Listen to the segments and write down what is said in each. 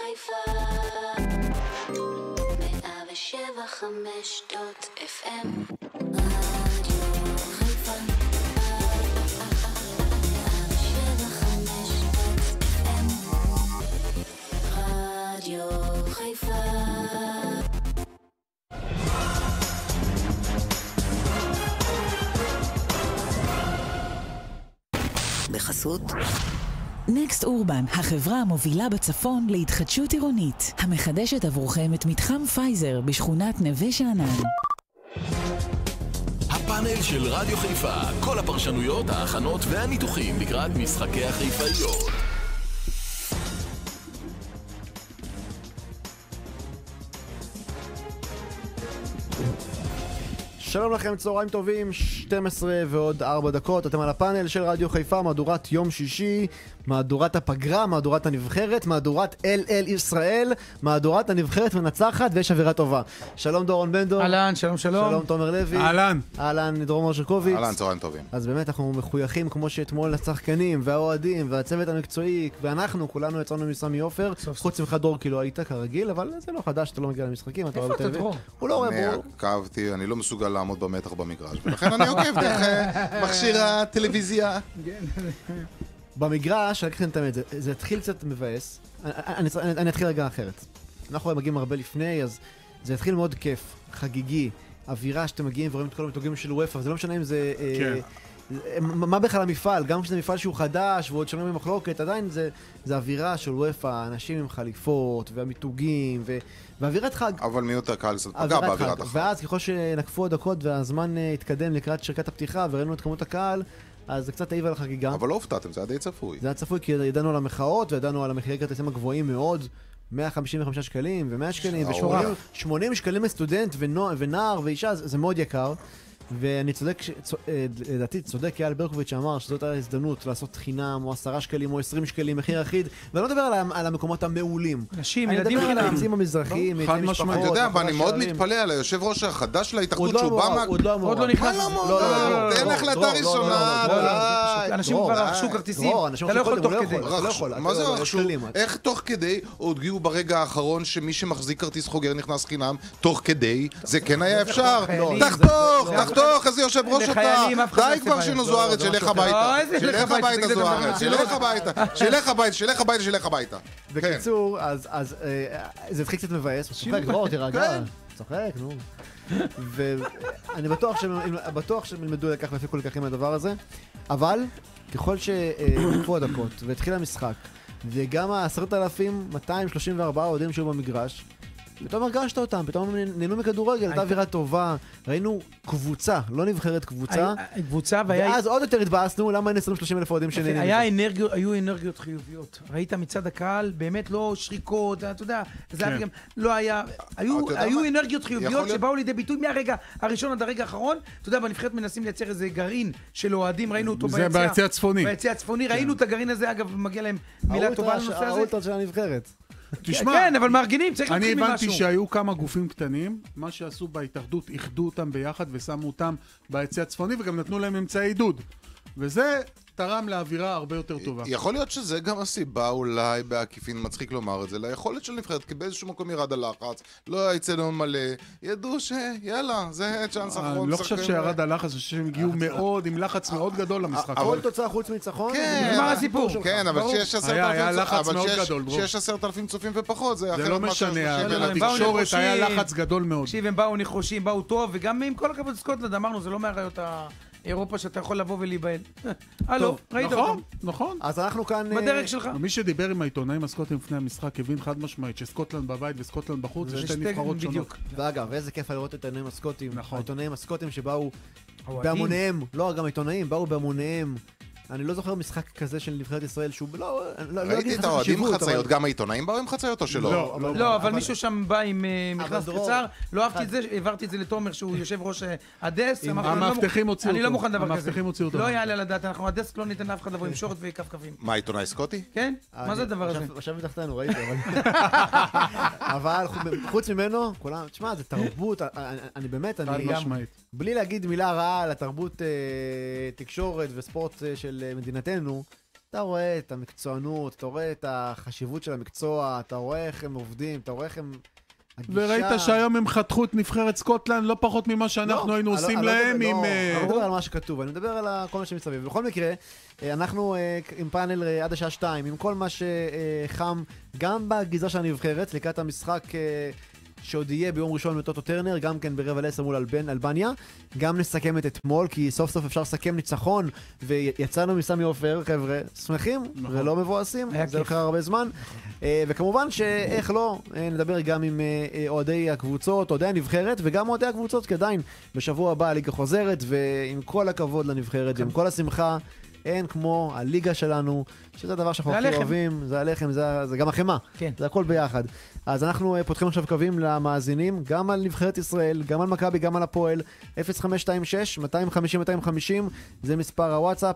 חיפה 107.5.FM רדיו חיפה 107.5.FM רדיו חיפה בחסות נקסט אורבן, החברה המובילה בצפון להתחדשות עירונית, המחדשת עבורכם את מתחם פייזר בשכונת נווה שאנן. הפאנל של רדיו חיפה, כל הפרשנויות, ההכנות והניתוחים לקראת משחקי החיפאיות. שלום לכם, צהריים טובים, 12 ועוד 4 דקות, אתם על הפאנל של רדיו חיפה, מהדורת יום שישי, מהדורת הפגרה, מהדורת הנבחרת, מהדורת אל ישראל, מהדורת הנבחרת מנצחת ויש אווירה טובה. שלום דורון בנדור. אהלן, שלום שלום. שלום תומר לוי. אהלן. אהלן דרום מרשקוביץ. אהלן, צהריים טובים. אז באמת אנחנו מחויכים כמו שאתמול לשחקנים והאוהדים והצוות המקצועי ואנחנו כולנו יצאנו מסמי עופר, חוץ ממך דור כי לא היית כרגיל, אבל זה לא חדש, אתה לא מגיע למשחקים, אתה רואה בטלוויזיה. הוא לא רואה עקבתי, אני לא מסוגל לעמוד במתח במגרש, ולכן אני עוקב דרך מכשיר הטלוויזיה. במגרש, רק לכם תמיד, זה התחיל קצת מבאס. אני אתחיל רגע אחרת. אנחנו מגיעים הרבה לפני, אז זה התחיל מאוד כיף, חגיגי, אווירה שאתם מגיעים ורואים את כל המתוגים של וופא, זה לא משנה אם זה... מה בכלל המפעל? גם כשזה מפעל שהוא חדש ועוד שונה ממחלוקת, עדיין זה אווירה של וופא, אנשים עם חליפות והמיתוגים ואווירת חג. אבל מי יותר קהל קצת פגע באווירת החג. ואז ככל שנקפו הדקות והזמן התקדם לקראת שריקת הפתיחה וראינו את כמות הקהל, אז זה קצת העיב על החגיגה. אבל לא הופתעתם, זה היה די צפוי. זה היה צפוי כי ידענו על המחאות וידענו על המחירי כרטיסים הגבוהים מאוד, 155 שקלים ו100 שקלים ו80 שקלים לסטודנט ונער ואישה, זה מאוד יקר. ואני צודק, לדעתי צודק יאל ברקוביץ' שאמר שזאת ההזדמנות לעשות חינם או 10 שקלים או 20 שקלים מחיר אחיד, ואני לא מדבר על המקומות המעולים. נשים, ילדים חינם. אני מדבר על העצים המזרחיים, חד משמעית. אתה יודע, ואני מאוד מתפלא על היושב ראש החדש של ההתאחדות שהוא בא עוד לא נכנס. אין החלטה ראשונה. אנשים כבר רכשו כרטיסים. אתה לא יכול תוך כדי. מה זה רכשו? איך תוך כדי הודיעו ברגע האחרון שמי שמחזיק כרטיס חוגר נכנס חינם? תוך כדי? זה כן היה אפשר. תחתוך, איזה יושב ראש אתה. די כבר שינו זוארץ, שילך הביתה. שילך הביתה זוארץ, שילך הביתה. שילך הביתה. בקיצור, אז זה התחיל קצת מבאס. צוחק, דרור, תירגע. צוחק, נו. ואני בטוח שהם ילמדו לקח והפיקו לקחים מהדבר הזה. אבל ככל שנקפו הדקות והתחיל המשחק, וגם 10,234 אוהדים שהיו במגרש, פתאום הרגשת אותם, פתאום נהנו מכדורגל, הייתה אווירה טובה, ראינו קבוצה, לא נבחרת קבוצה, ואז עוד יותר התבאסנו, למה אין 20-30 אלף אוהדים שנהנים? היו אנרגיות חיוביות, ראית מצד הקהל, באמת לא שריקות, אתה יודע, לא היה, היו אנרגיות חיוביות שבאו לידי ביטוי מהרגע הראשון עד הרגע האחרון, אתה יודע, בנבחרת מנסים לייצר איזה גרעין של אוהדים, ראינו אותו ביציע הצפוני. ביציע הצפוני, ראינו את הגרעין הזה, אגב, מגיע להם מילה טובה לנושא הזה. האולטרה של הנבחרת. תשמע, כן, אבל מארגנים, צריך להתחיל ממשהו. אני הבנתי שהיו כמה גופים קטנים, מה שעשו בהתאחדות, איחדו אותם ביחד ושמו אותם ביציע הצפוני, וגם נתנו להם אמצעי עידוד. וזה תרם לאווירה הרבה יותר טובה. יכול להיות שזה גם הסיבה, אולי בעקיפין מצחיק לומר את זה, ליכולת של נבחרת, כי באיזשהו מקום ירד הלחץ, לא היה אצלנו מלא, ידעו שיאללה, זה צ'אנס אחרון. אני לא חושב שירד הלחץ, אני חושב שהם הגיעו מאוד, עם לחץ מאוד גדול למשחק. כל תוצאה חוץ מניצחון? כן, מה הסיפור? כן, אבל שיש 10,000 צופים ופחות, זה אחרת. זה לא משנה, התקשורת היה לחץ גדול מאוד. תקשיב, הם באו נחושים, באו טוב, וגם עם כל הכבוד סקוטלנד, אמרנו, זה לא מהראיות אירופה שאתה יכול לבוא ולהיבהל. הלו, ראית אותם. נכון. אז אנחנו כאן... בדרך שלך. מי שדיבר עם העיתונאים הסקוטים לפני המשחק הבין חד משמעית שסקוטלנד בבית וסקוטלנד בחוץ זה שתי נבחרות שונות. ואגב, איזה כיף לראות את העיתונאים הסקוטים. העיתונאים הסקוטים שבאו בהמוניהם, לא, גם העיתונאים באו בהמוניהם. אני לא זוכר משחק כזה של נבחרת ישראל שהוא לא... ראיתי את האוהדים עם חצאיות, גם העיתונאים באו עם חצאיות או שלא? לא, אבל מישהו שם בא עם מכנס קצר, לא אהבתי את זה, העברתי את זה לתומר שהוא יושב ראש הדסק. המאבטחים הוציאו אותו. אני לא מוכן דבר כזה. אותו. לא יעלה לדעת, אנחנו הדסק לא ניתן לאף אחד לבוא עם שורט וכפכפים. מה, עיתונאי סקוטי? כן? מה זה הדבר הזה? עכשיו מתחתנו, ראיתי, אבל חוץ ממנו, כולם, תשמע, זה תרבות, אני באמת, בלי להגיד מילה רעה על התרבות תקשורת וספורט של מדינתנו, אתה רואה את המקצוענות, אתה רואה את החשיבות של המקצוע, אתה רואה איך הם עובדים, אתה רואה איך הם... וראית שהיום הם חתכו את נבחרת סקוטלנד לא פחות ממה שאנחנו היינו עושים להם עם... אני מדבר על מה שכתוב, אני מדבר על כל מה שמסביב. בכל מקרה, אנחנו עם פאנל עד השעה 2, עם כל מה שחם, גם בגזרה של הנבחרת, לקראת המשחק שעוד יהיה ביום ראשון מטוטו טרנר, גם כן ברבע ל-10 מול אלבניה. גם נסכם את אתמול, כי סוף סוף אפשר לסכם ניצחון, ויצאנו מסמי עופר, חבר'ה, שמחים ולא מבואסים, זה לקח הרבה זמן. וכמובן שאיך לא, נדבר גם עם אוהדי הקבוצות, אוהדי הנבחרת, וגם אוהדי הקבוצות, כי עדיין בשבוע הבא הליגה חוזרת, ועם כל הכבוד לנבחרת, ועם כל השמחה, אין כמו הליגה שלנו, שזה הדבר שאנחנו הכי אוהבים, זה הלחם, זה גם החמה, זה הכל ביחד. אז אנחנו פותחים עכשיו קווים למאזינים, גם על נבחרת ישראל, גם על מכבי, גם על הפועל, 0526-250-250, זה מספר הוואטסאפ,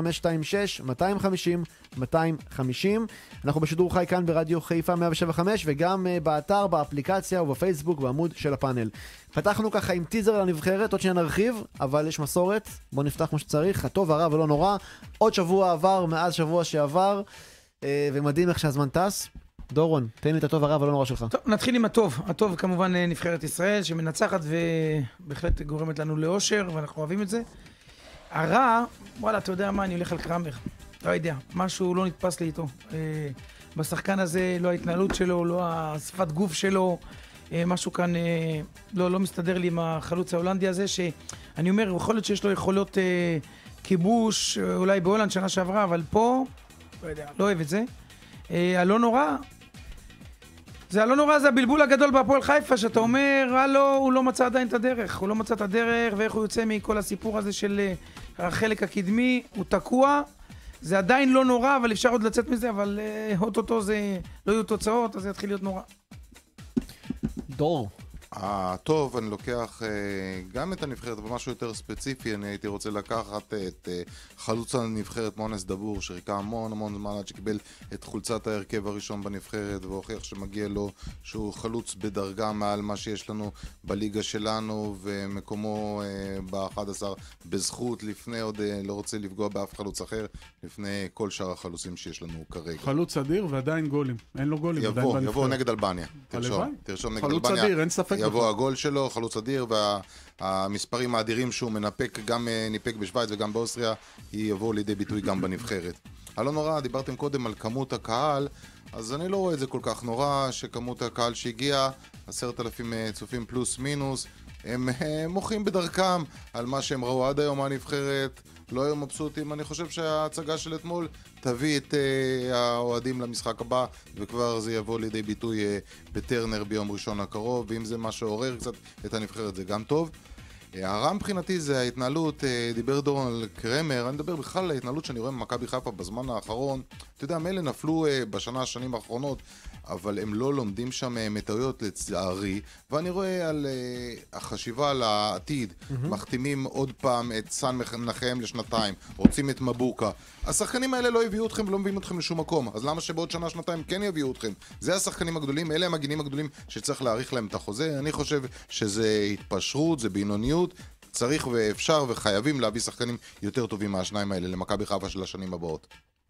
0526-250-250. אנחנו בשידור חי כאן ברדיו חיפה 175, וגם באתר, באפליקציה ובפייסבוק, בעמוד של הפאנל. פתחנו ככה עם טיזר לנבחרת, עוד שניה נרחיב, אבל יש מסורת, בואו נפתח כמו שצריך, הטוב, הרע ולא נורא. עוד שבוע עבר מאז שבוע שעבר, ומדהים איך שהזמן טס. דורון, תן לי את הטוב, הרע ולא נורא שלך. טוב, נתחיל עם הטוב. הטוב כמובן נבחרת ישראל, שמנצחת ובהחלט גורמת לנו לאושר, ואנחנו אוהבים את זה. הרע, וואלה, אתה יודע מה, אני הולך על קרמר. לא יודע, משהו לא נתפס לי איתו. בשחקן הזה, לא ההתנהלות שלו, לא השפת גוף שלו, משהו כאן לא מסתדר לי עם החלוץ ההולנדי הזה, שאני אומר, יכול להיות שיש לו יכולות כיבוש, אולי בהולנד שנה שעברה, אבל פה, לא יודע, לא אוהב את זה. הלא נורא, זה הבלבול הגדול בהפועל חיפה, שאתה אומר, הוא לא מצא עדיין את הדרך, הוא לא מצא את הדרך, ואיך הוא יוצא מכל הסיפור הזה של החלק הקדמי, הוא תקוע, זה עדיין לא נורא, אבל אפשר עוד לצאת מזה, אבל אוטוטו זה לא יהיו תוצאות, אז זה יתחיל להיות נורא. דור. טוב, אני לוקח גם את הנבחרת, אבל משהו יותר ספציפי, אני הייתי רוצה לקחת את חלוץ הנבחרת מונס דבור, שריקה המון זמן עד שקיבל את חולצת ההרכב הראשון בנבחרת, והוכיח שמגיע לו שהוא חלוץ בדרגה מעל מה שיש לנו בליגה שלנו, ומקומו ב-11 בזכות, לפני עוד לא רוצה לפגוע באף חלוץ אחר, לפני כל שאר החלוצים שיש לנו כרגע. חלוץ אדיר ועדיין גולים, אין לו גולים. יבוא נגד אלבניה, תרשום נגד אלבניה. חלוץ אדיר, אין ספק. יבוא הגול שלו, חלוץ אדיר, והמספרים האדירים שהוא מנפק, גם ניפק בשוויץ וגם באוסטריה, יבואו לידי ביטוי גם בנבחרת. הלא נורא, דיברתם קודם על כמות הקהל, אז אני לא רואה את זה כל כך נורא, שכמות הקהל שהגיע, 10,000 צופים פלוס מינוס, הם מוחים בדרכם על מה שהם ראו עד היום מהנבחרת, לא היו מבסוטים. אני חושב שההצגה של אתמול תביא את האוהדים למשחק הבא, וכבר זה יבוא לידי ביטוי בטרנר ביום ראשון הקרוב, ואם זה מה שעורר קצת את הנבחרת זה גם טוב. הרע מבחינתי זה ההתנהלות, דיבר דורון על קרמר, אני מדבר בכלל על ההתנהלות שאני רואה במכבי חיפה בזמן האחרון. אתה יודע, מילא נפלו השנים האחרונות, אבל הם לא לומדים שם מטעויות לצערי, ואני רואה על החשיבה על העתיד, מחתימים עוד פעם את סן מנחם לשנתיים, רוצים את מבוקה. השחקנים האלה לא הביאו אתכם ולא מביאים אתכם לשום מקום, אז למה שבעוד שנה, שנתיים כן יביאו אתכם? זה השחקנים הגדולים, אלה המגינים הגדולים שצריך להאריך להם את החוזה. אני חושב שזה התפשרות, זה בינוניות, צריך ואפשר וחייבים להביא שחקנים יותר טובים מהשניים האלה למכבי חיפה של השנים הבאות.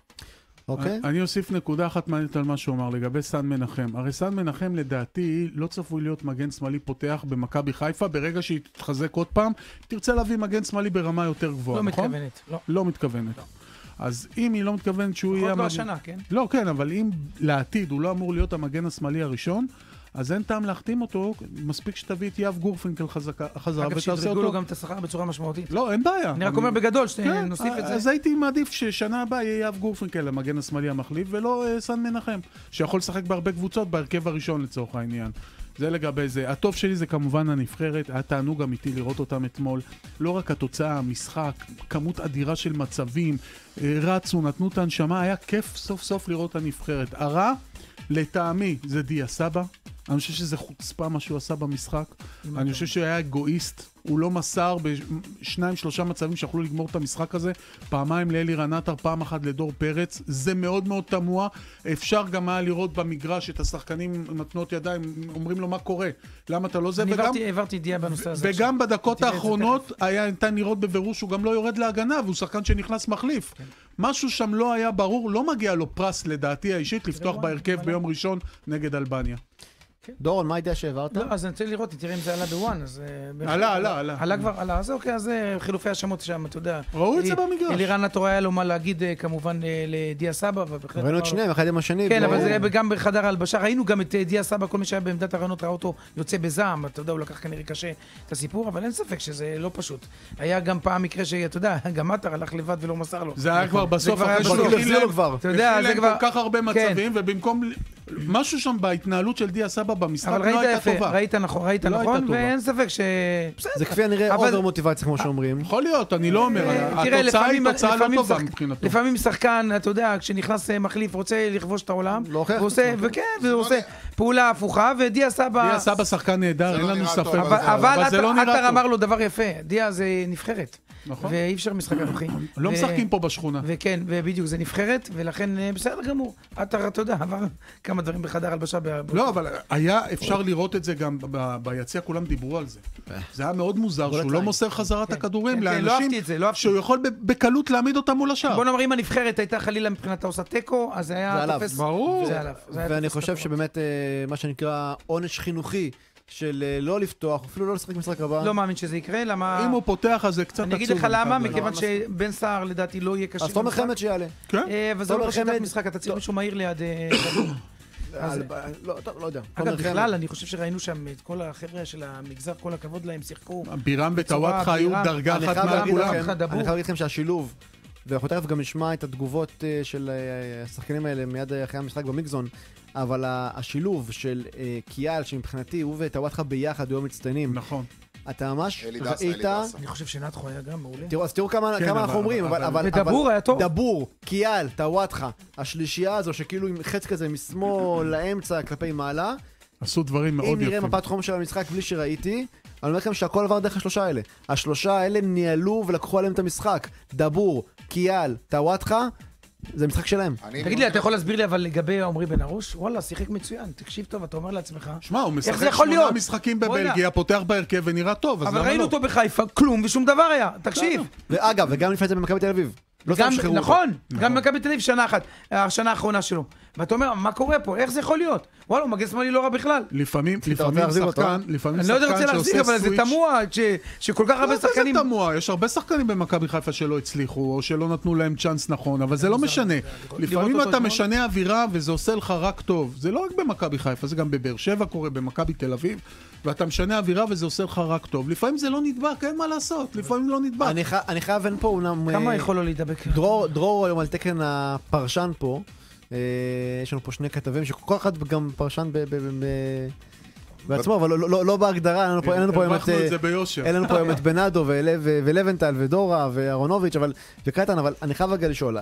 אני אוסיף נקודה אחת מעניינת על מה שהוא אמר לגבי סן מנחם. הרי סן מנחם לדעתי לא צפוי להיות מגן שמאלי פותח במכבי חיפה, ברגע שהיא תתחזק עוד פעם, תרצה להביא מגן שמאלי ברמה יותר גבוהה, נכון? לא מתכוונת. לא מתכוונת. אז אם היא לא מתכוונת שהוא יהיה... לא השנה, כן? לא, כן, אבל אם לעתיד הוא לא אמור להיות המגן השמאלי הראשון, אז אין טעם להחתים אותו, מספיק שתביא את יאב גורפינקל חזרה אגב, שידרגו לו גם את השכר בצורה משמעותית. לא, אין בעיה. אני רק אומר בגדול, שנוסיף את זה. אז הייתי מעדיף ששנה הבאה יהיה יאב גורפינקל, המגן השמאלי המחליף, ולא סן מנחם, שיכול לשחק בהרבה קבוצות בהרכב הראשון לצורך העניין. זה לגבי זה. הטוב שלי זה כמובן הנבחרת, היה תענוג אמיתי לראות אותם אתמול. לא רק התוצאה, המשחק, כמות אדירה של מצבים, רצו, נתנו את הנשמה, היה כיף סוף סוף לראות הנבחרת. הרע, לטעמי, זה דיה סבא. אני חושב שזה חוצפה מה שהוא עשה במשחק. אני חושב שהוא היה אגואיסט. הוא לא מסר ב2-3 מצבים שיכולו לגמור את המשחק הזה. פעמיים לאלי רנטר, פעם אחת לדור פרץ. זה מאוד מאוד תמוה. אפשר גם היה לראות במגרש את השחקנים מתנות ידיים, אומרים לו מה קורה. למה אתה לא זה? אני העברתי דיה בנושא הזה. וגם בדקות האחרונות היה ניתן לראות בבירור שהוא גם לא יורד להגנה, והוא שחקן שנכנס מחליף. משהו שם לא היה ברור, לא מגיע לו פרס לדעתי האישית לפתוח בהרכב ביום ראשון נגד אלבניה. דורון, מה הידיעה שהעברת? לא, אז אני רוצה לראות, תראה אם זה עלה בוואן, אז... עלה. עלה כבר, עלה, אז אוקיי, אז חילופי השמות שם, אתה יודע. ראו את זה במגרש. אלירן נטור היה לו מה להגיד כמובן לדיה סבא, ראינו את שניהם, אחד עם השני. כן, אבל זה גם בחדר הלבשה, ראינו גם את דיה סבא, כל מי שהיה בעמדת הרעיונות ראה אותו יוצא בזעם, אתה יודע, הוא לקח כנראה קשה את הסיפור, אבל אין ספק שזה לא פשוט. היה גם פעם מקרה שאתה יודע, גם מטר הלך לבד ולא מסר לו. זה היה כבר בסוף, אחרי כל כך הרבה מצבים, ובמקום משהו שם בהתנהלות של דיה סבא במשחק לא הייתה טובה. ראית נכון, ואין ספק ש... זה כפי הנראה אובר מוטיבציה, כמו שאומרים. יכול להיות, אני לא אומר, התוצאה היא תוצאה לא טובה מבחינתו. לפעמים שחקן, אתה יודע, כשנכנס מחליף, רוצה לכבוש את העולם, והוא עושה פעולה הפוכה, ודיה סבא... דיה סבא שחקן נהדר, אין לנו ספק. אבל עטר אמר לו דבר יפה, דיה זה נבחרת. נכון. ואי אפשר משחק אנוכי. לא משחקים פה בשכונה. וכן, ובדיוק זה נבחרת, ולכן בסדר גמור. עטר, אתה יודע, עבר כמה דברים בחדר הלבשה. לא, אבל היה אפשר לראות את זה גם ביציע, כולם דיברו על זה. זה היה מאוד מוזר, שהוא לא מוסר חזרת הכדורים לאנשים שהוא יכול בקלות להעמיד אותם מול השאר. בוא נאמר, אם הנבחרת הייתה חלילה מבחינתה עושה טקו, אז זה היה תופס... ברור. ואני חושב שבאמת, מה שנקרא עונש חינוכי, של לא לפתוח, אפילו לא לשחק משחק הבא. לא מאמין שזה יקרה, למה... אם הוא פותח, אז זה קצת עצוב. אני אגיד לך למה, מכיוון שבן סער לדעתי לא יהיה קשה. אז תומר חמד שיעלה. כן? אבל זה לא בשיטת משחק, אתה צריך מישהו מהיר ליד... לא יודע. אגב, בכלל, אני חושב שראינו שם את כל החבר'ה של המגזר, כל הכבוד להם, שיחקו. בירם וטוואטחה היו דרגה אחת מהכולם. אני חייב להגיד לכם שהשילוב, ואנחנו תכף גם נשמע את התגובות של השחקנים האלה מיד אחרי המשחק במיקזון, אבל השילוב של קיאל, שמבחינתי הוא וטוואטחה ביחד היו מצטיינים. נכון. אתה ממש ראית... אני חושב שנתחו היה גם מעולה. אז תראו כמה אנחנו אומרים, אבל... ודבור היה טוב. דבור, קיאל, טוואטחה, השלישייה הזו שכאילו עם חץ כזה משמאל לאמצע כלפי מעלה. עשו דברים מאוד יפים. אם נראה מפת חום של המשחק בלי שראיתי, אני אומר לכם שהכל עבר דרך השלושה האלה. השלושה האלה ניהלו ולקחו עליהם את המשחק. דבור, קיאל, טוואטחה, זה משחק שלהם. תגיד לי, אתה יכול להסביר לי אבל לגבי עומרי בן ארוש? וואלה, שיחק מצוין. תקשיב טוב, אתה אומר לעצמך. שמע, הוא משחק 8 משחקים בבלגיה, פותח בהרכב ונראה טוב, אז למה לא? אבל ראינו אותו בחיפה, כלום ושום דבר היה. תקשיב. ואגב, וגם לפני זה במכבי תל אביב. נכון, גם במכבי תל אביב שנה אחת, השנה האחרונה שלו. ואתה אומר, מה קורה פה? איך זה יכול להיות? וואלה, הוא מגן שמאלי לא רע בכלל. לפעמים שחקן אני לא רוצה להחזיק, אבל זה תמוה שכל כך הרבה שחקנים... זה תמוה, יש הרבה שחקנים במכבי חיפה שלא הצליחו, או שלא נתנו להם צ'אנס נכון, אבל זה לא משנה. לפעמים אתה משנה אווירה וזה עושה לך רק טוב. זה לא רק במכבי חיפה, זה גם בבאר שבע קורה, במכבי תל אביב, ואתה משנה אווירה וזה עושה לך רק טוב. לפעמים זה לא נדבק, אין מה לעשות. לפעמים לא נדבק. אני חייב אין פה כמה יכול לו להידבק? דרור היום על תקן הפרשן פה. יש לנו פה שני כתבים שכל אחד גם פרשן בעצמו, אבל לא בהגדרה, אין לנו פה היום את בנאדו ולוונטל ודורה ואהרונוביץ' וקטן, אבל אני חייב רגע לשאול,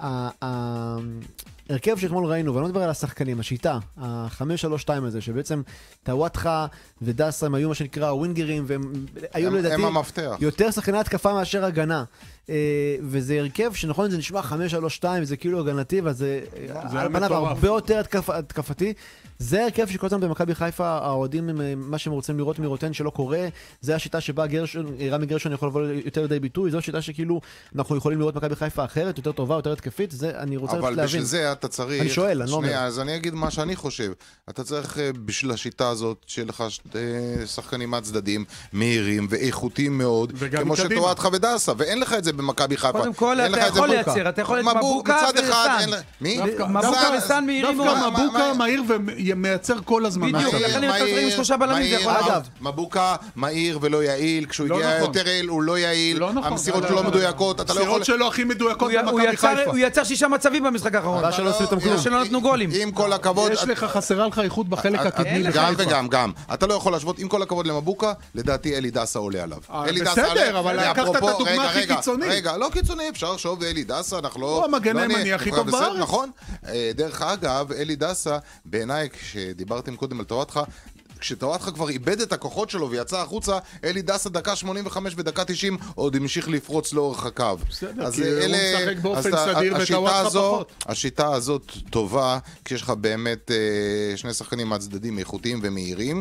הרכב שאתמול ראינו, ואני לא מדבר על השחקנים, השיטה, ה-5-3-2 הזה, שבעצם טוואטחה ודסה הם היו מה שנקרא ווינגרים, והם היו לדעתי יותר שחקני התקפה מאשר הגנה. וזה הרכב שנכון, זה נשמע 5-3-2, זה כאילו הגנתי, וזה על פניו הרבה יותר התקפתי. זה הרכב שכל הזמן במכבי חיפה, האוהדים מה שהם רוצים לראות מרוטן שלא קורה, זה השיטה שבה רמי גרשון יכול לבוא יותר לידי ביטוי, זו השיטה שכאילו אנחנו יכולים לראות מכבי חיפה אחרת, יותר טובה, יותר התקפית, זה אני רוצה להבין. אבל בשביל זה אתה צריך... אני שואל, אני לא אומר. אז אני אגיד מה שאני חושב. אתה צריך בשביל השיטה הזאת, שיהיה לך שחקנים מהצדדים, מהירים ואיכותיים מאוד, כמו שטוואטחה ודסה, ואין לך את זה במכבי חיפה. קודם כל, אתה יכול לייצר, אתה יכול את מבוקה וסן. מי? מבוקה וסן מהירים מאוד. דווקא מבוקה מהיר ומייצר כל הזמן. בדיוק, לכן אתה צריך עם 3 בלמים, זה יכול אגב. מבוקה מהיר ולא יעיל, כשהוא הגיע יותר יעיל הוא לא יעיל, המסירות שלו לא מדויקות, אתה לא יכול... המסירות שלו הכי מדויקות במכבי חיפה. הוא יצר 6 מצבים במשחק האחרון. שלא נתנו גולים. עם כל הכבוד... יש לך, חסרה לך איכות בחלק הקדמי לחיפה. גם. אתה לא יכול להשוות, עם כל הכבוד למבוקה, לדעתי אלי דסה עולה עליו. בסדר, אבל לקחת את הדוגמה הכי קיצונית. רגע, לא קיצוני, אפשר לחשוב אלי דסה, אנחנו לא... הוא המגן הימני הכי טוב בארץ. נכון. דרך אגב, אלי דסה, בעיניי, כשדיברתם קודם על טוואטחה, כשטוואטחה כבר איבד את הכוחות שלו ויצא החוצה, אלי דסה דקה 85 ודקה 90 עוד המשיך לפרוץ לאורך הקו. בסדר, כי הוא משחק באופן סדיר וטוואטחה פחות. השיטה הזאת טובה, כשיש לך באמת שני שחקנים מהצדדים איכותיים ומהירים.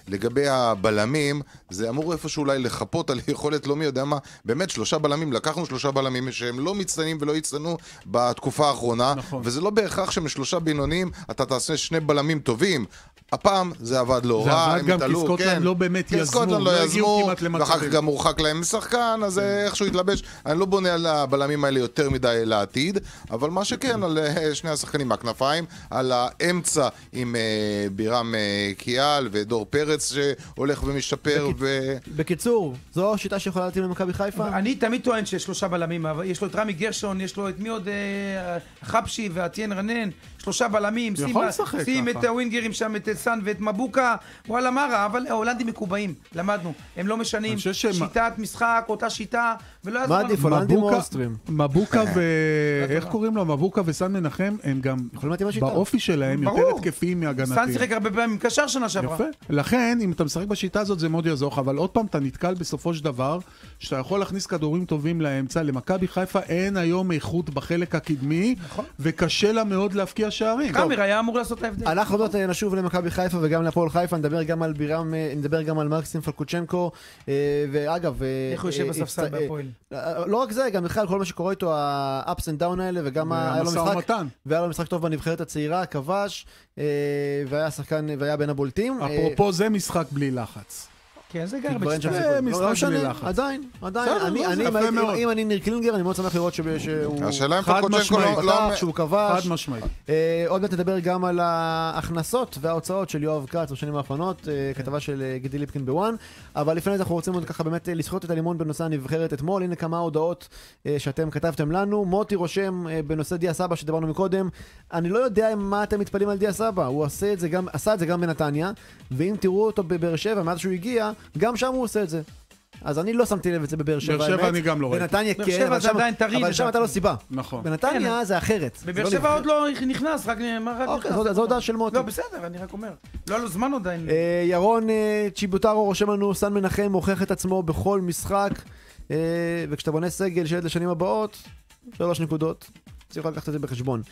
לגבי הבלמים, זה אמור איפשהו אולי לחפות על יכולת לא מי יודע מה, באמת 3 בלמים, לקחנו 3 בלמים שהם לא מצטיינים ולא יצטיינו בתקופה האחרונה, נכון. וזה לא בהכרח שמשלושה בינוניים אתה תעשה 2 בלמים טובים. הפעם זה עבד לא רע, הם התעלו, כי סקוטלנד לא באמת יזמו, לא יזמו, ואחר כך גם מורחק להם משחקן, אז איכשהו התלבש. אני לא בונה על הבלמים האלה יותר מדי לעתיד, אבל מה שכן, על שני השחקנים מהכנפיים, על האמצע עם בירם קיאל ודור פרץ שהולך ומשתפר. בקיצור, זו השיטה שיכולה להתאים למכבי חיפה? אני תמיד טוען שיש 3 בלמים, יש לו את רמי גרשון, יש לו את מי עוד חפשי ועטיין רנן, 3 בלמים, שים את הווינגרים שם, את סן ואת מבוקה, וואלה מרה, אבל ההולנדים מקובעים, למדנו, הם לא משנים שיטת משחק, אותה שיטה, ולא יעזור לנו. מה עדיף, הולנדים או אוסטרים? מבוקה איך קוראים לו? מבוקה וסן מנחם, הם גם באופי שלהם יותר התקפיים מהגנתיים. סן שיחק הרבה פעמים, קשר שנה שעברה. יפה, לכן אם אתה משחק בשיטה הזאת זה מאוד יעזור, אבל עוד פעם אתה נתקל בסופו של דבר, שאתה יכול להכניס כדורים טובים לאמצע, למכבי חיפה אין היום איכות בחלק הקדמי, וקשה לה מאוד להפקיע שערים. קאמר היה אמור לעשות ההבדל. אנחנו עוד נשוב למכבי חיפה וגם לפועל חיפה, נדבר גם על בירם, נדבר גם על מקסים פלקוצ'נקו, ואגב... איך הוא יושב בספסל בהפועל? לא רק זה, גם בכלל כל מה שקורה איתו, ה-ups and down האלה, וגם היה לו משחק טוב בנבחרת הצעירה, כבש, והיה שחקן, והיה בין הבולטים. אפרופו זה משחק בלי לחץ. כן, זה גרבג' זה משחק בלי לחץ. עדיין. אם אני ניר קלינגר, אני מאוד שמח לראות שהוא... השאלה אם פלקוצ'נקו לא... שהוא כבש. חד משמעית. עוד מעט נדבר גם על ההכנסות וההוצאות של יואב כץ בשנים האחרונות, כתבה של גידי ליפקין בוואן, אבל לפני זה אנחנו רוצים עוד ככה באמת לסחוט את הלימון בנושא הנבחרת אתמול. הנה כמה הודעות שאתם כתבתם לנו. מוטי רושם בנושא דיה סבא שדיברנו מקודם, אני לא יודע מה אתם מתפלאים על דיה סבא, הוא עשה את זה גם בנתניה, ואם תראו אותו בבאר שבע מאז שהוא הגיע, גם שם הוא עושה את זה. אז אני לא שמתי לב את זה בבאר שבע. באר שבע אני גם לא ראיתי. בנתניה כן, אבל שם אתה לא סיבה. נכון. בנתניה זה אחרת. בבאר שבע עוד לא נכנס, רק נכנס. זו הודעה של מוטי. לא, בסדר, אני רק אומר. לא היה לו זמן עדיין. ירון צ'יבוטרו רושם לנו, סן מנחם מוכיח את עצמו בכל משחק, וכשאתה בונה סגל שילד לשנים הבאות, 3 נקודות. צריך לקחת את זה בחשבון.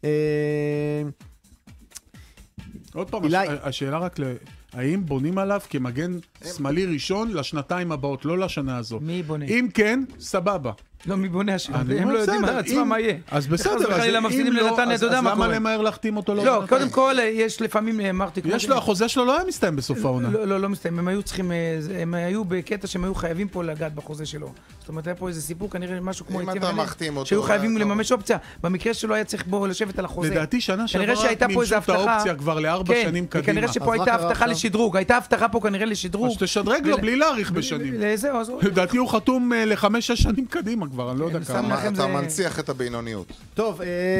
עוד פעם, השאלה רק האם בונים עליו כמגן שמאלי ראשון לשנתיים הבאות, לא לשנה הזו. מי בונה? אם כן, סבבה. לא, מי בונה השאלה? הם לא יודעים עצמם מה יהיה. אז בסדר, אז למה למהר להחתים אותו? לא, קודם כל, יש לפעמים, אמרתי... החוזה שלו לא היה מסתיים בסוף העונה. לא מסתיים, הם היו צריכים, הם היו בקטע שהם היו חייבים פה לגעת בחוזה שלו. זאת אומרת, היה פה איזה סיפור, כנראה משהו כמו... אם אתה מחתים אותו... שהיו חייבים לממש אופציה. במקרה שלו היה צריך בו לשבת על החוזה. לדעתי שנה שעברה מימשו את האופציה כבר ל4 שנים קדימה. כנראה שפה הייתה הבטחה לשדרוג. הייתה הבטחה פה כנראה לשדרוג. אז תשדרג לו בלי להאריך בשנים. לדעתי הוא חתום ל5-6 שנים קדימה כבר, אני לא יודע כמה. אתה מנציח את הבינוניות. טוב,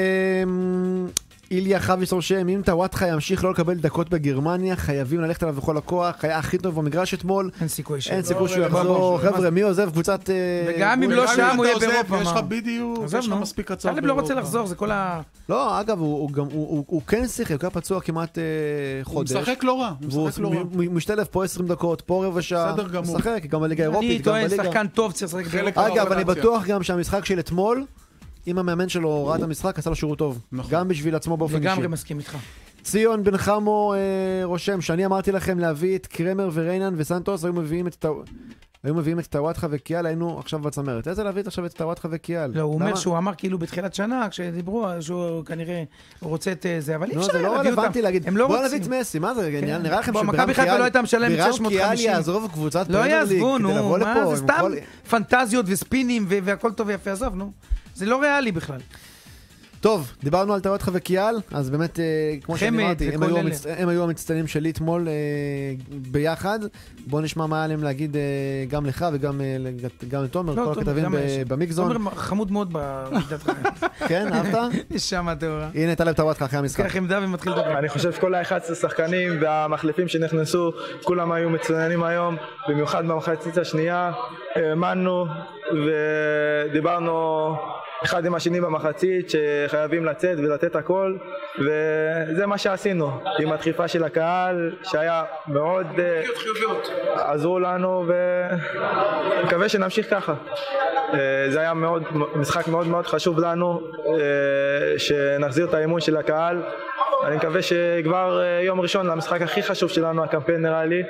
איליה חביס רושם, אם טוואטחה ימשיך לא לקבל דקות בגרמניה, חייבים ללכת עליו בכל הכוח, היה הכי טוב במגרש אתמול. אין סיכוי שהוא יחזור. חבר'ה, מי עוזב קבוצת... וגם אם לא שם הוא יהיה באירופה. יש לך בדיוק, יש לך מספיק הצעות באירופה. טלב לא רוצה לחזור, זה כל ה... לא, אגב, הוא כן שיחק, הוא היה פצוע כמעט חודש. הוא משחק לא רע. הוא משתלב פה 20 דקות, פה רבע שעה. משחק, גם בליגה האירופית, גם בליגה. אני טוען, שחקן טוב צריך לשחק באירופה. אגב, אני בטוח גם שהמשחק של אתמול, אם המאמן שלו ראה את המשחק, עשה לו שירות טוב. גם בשביל עצמו באופן אישי. לגמרי מסכים איתך. ציון בן חמו רושם, שאני אמרתי לכם להביא את קרמר וריינן וסנטוס, היו מביאים את טוואטחה וקיאל, היינו עכשיו בצמרת. איזה להביא עכשיו את טוואטחה וקיאל? לא, הוא אומר שהוא אמר כאילו בתחילת שנה, כשדיברו, שהוא כנראה רוצה את זה, אבל אי אפשר זה לא רלוונטי להגיד, בוא נביא את מסי, מה זה? נראה לכם שבירם קיאל יעזוב קבוצת פרמייר ליג כדי לבוא לפה. זה סתם פנטזיות וספינים והכל טוב ויפה, עזוב, נו. זה לא ריאלי בכלל. טוב, דיברנו על טוואטחה וקיאל, אז באמת, כמו שאני אמרתי, הם היו המצטיינים שלי אתמול ביחד. בואו נשמע מה היה להם להגיד גם לך וגם לתומר, כל הכתבים במיקזון. תומר חמוד מאוד במידת כן, אהבת? יש שם התיאורה. הנה טלב טוואטחה אחרי המשחק. קח עמדה ומתחיל לדבר. אני חושב שכל ה-11 שחקנים והמחליפים שנכנסו, כולם היו מצוינים היום, במיוחד במחצית השנייה. האמנו ודיברנו אחד עם השני במחצית שחייבים לצאת ולתת הכל, וזה מה שעשינו עם הדחיפה של הקהל שהיה מאוד עזרו לנו, ומקווה שנמשיך ככה. זה היה משחק מאוד מאוד חשוב לנו, שנחזיר את האמון של הקהל, אני מקווה שכבר יום ראשון למשחק הכי חשוב שלנו, הקמפיין נראה לי,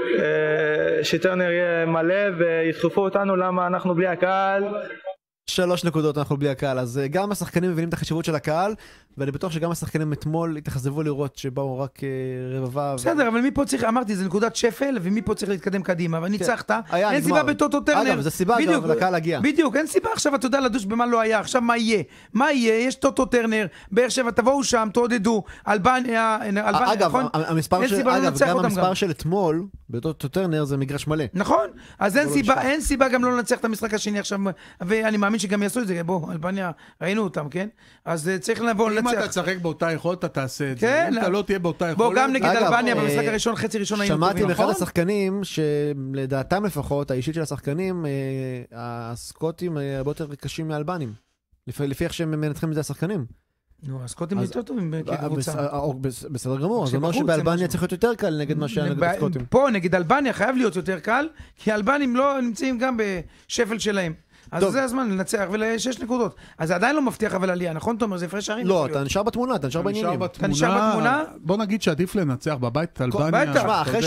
שטרנר יהיה מלא וידחפו אותנו למה אנחנו בלי הקהל. 3 נקודות אנחנו בלי הקהל, אז גם השחקנים מבינים את החשיבות של הקהל, ואני בטוח שגם השחקנים אתמול התאכזבו לראות שבאו רק רבבה. בסדר, אבל מפה צריך, אמרתי, זה נקודת שפל, ומפה צריך להתקדם קדימה, אבל ניצחת, אין סיבה בטוטו טרנר. אגב, זה סיבה גם לקהל להגיע. בדיוק, אין סיבה עכשיו, אתה יודע לדוש במה לא היה, עכשיו מה יהיה? מה יהיה? יש טוטו טרנר, באר שבע, תבואו שם, תעודדו, אלבניה, אגב, גם המספר של אתמול, בטוטו טרנר זה מגרש מלא. נכון, אז אין סיבה גם לא לנצח את המשחק השני עכשיו, ואני מאמין שגם יעשו את זה, בוא, אלבניה, ראינו אותם, כן? אז צריך לבוא לנצח. אם אתה תשחק באותה יכולת, אתה תעשה את זה. אם אתה לא תהיה באותה יכולת... בוא, גם נגד אלבניה, במשחק הראשון, חצי ראשון היינו טובים. שמעתי מאחד השחקנים, שלדעתם לפחות, האישית של השחקנים, הסקוטים הרבה יותר קשים מאלבנים. לפי איך שהם מנתחים את זה השחקנים. נו, הסקוטים יותר טובים כקבוצה. בסדר גמור, אז אומר שבאלבניה צריך להיות יותר קל נגד מה שהיה נגד הסקוטים. פה נגד אלבניה חייב להיות יותר קל, כי האלבנים לא נמצאים גם בשפל שלהם. אז זה הזמן לנצח ול6 נקודות. אז זה עדיין לא מבטיח אבל עלייה, נכון תומר? זה הפרש שערים. לא, אתה נשאר בתמונה, אתה נשאר בעניינים. אתה נשאר בתמונה? בוא נגיד שעדיף לנצח בבית אלבניה. אחרי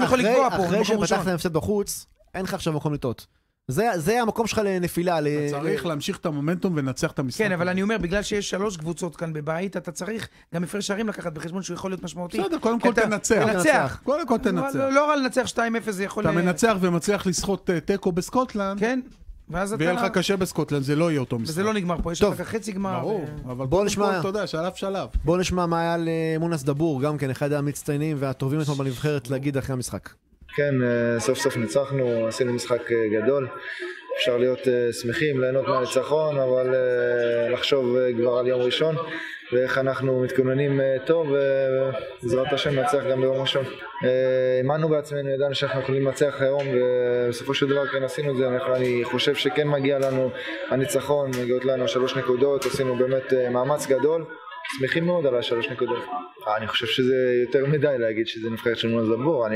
שפתחת הפסד בחוץ, אין לך עכשיו מקום לטעות. זה המקום שלך לנפילה. אתה צריך להמשיך את המומנטום ולנצח את המשחק. כן, אבל אני אומר, בגלל שיש 3 קבוצות כאן בבית, אתה צריך גם הפרש שערים לקחת בחשבון שהוא יכול להיות משמעותי. בסדר, קודם כל תנצח. קודם כל תנצח. לא רע לנצח 2-0, זה יכול... אתה מנצח ומצליח לסחוט טקו בסקוטלנד. כן. ויהיה לך קשה בסקוטלנד, זה לא יהיה אותו משחק. וזה לא נגמר פה, יש לך חצי גמר. ברור, אבל בוא נשמע, אתה יודע, שלב. בוא נשמע מה היה למונס דבור, גם כן אחד המצטיינים והטובים אתמול בנבחרת להגיד אחרי המשחק. כן, סוף סוף ניצחנו, עשינו משחק גדול. אפשר להיות שמחים, ליהנות מהניצחון, אבל לחשוב כבר על יום ראשון, ואיך אנחנו מתכוננים טוב, ובעזרת השם נצח גם ביום ראשון. האמנו בעצמנו, ידענו שאנחנו יכולים לנצח היום, ובסופו של דבר כן עשינו את זה. אני חושב שכן מגיע לנו הניצחון, מגיעות לנו 3 נקודות, עשינו באמת מאמץ גדול, שמחים מאוד על 3 נקודות. אני חושב שזה יותר מדי להגיד שזה נבחרת של מונס דבור.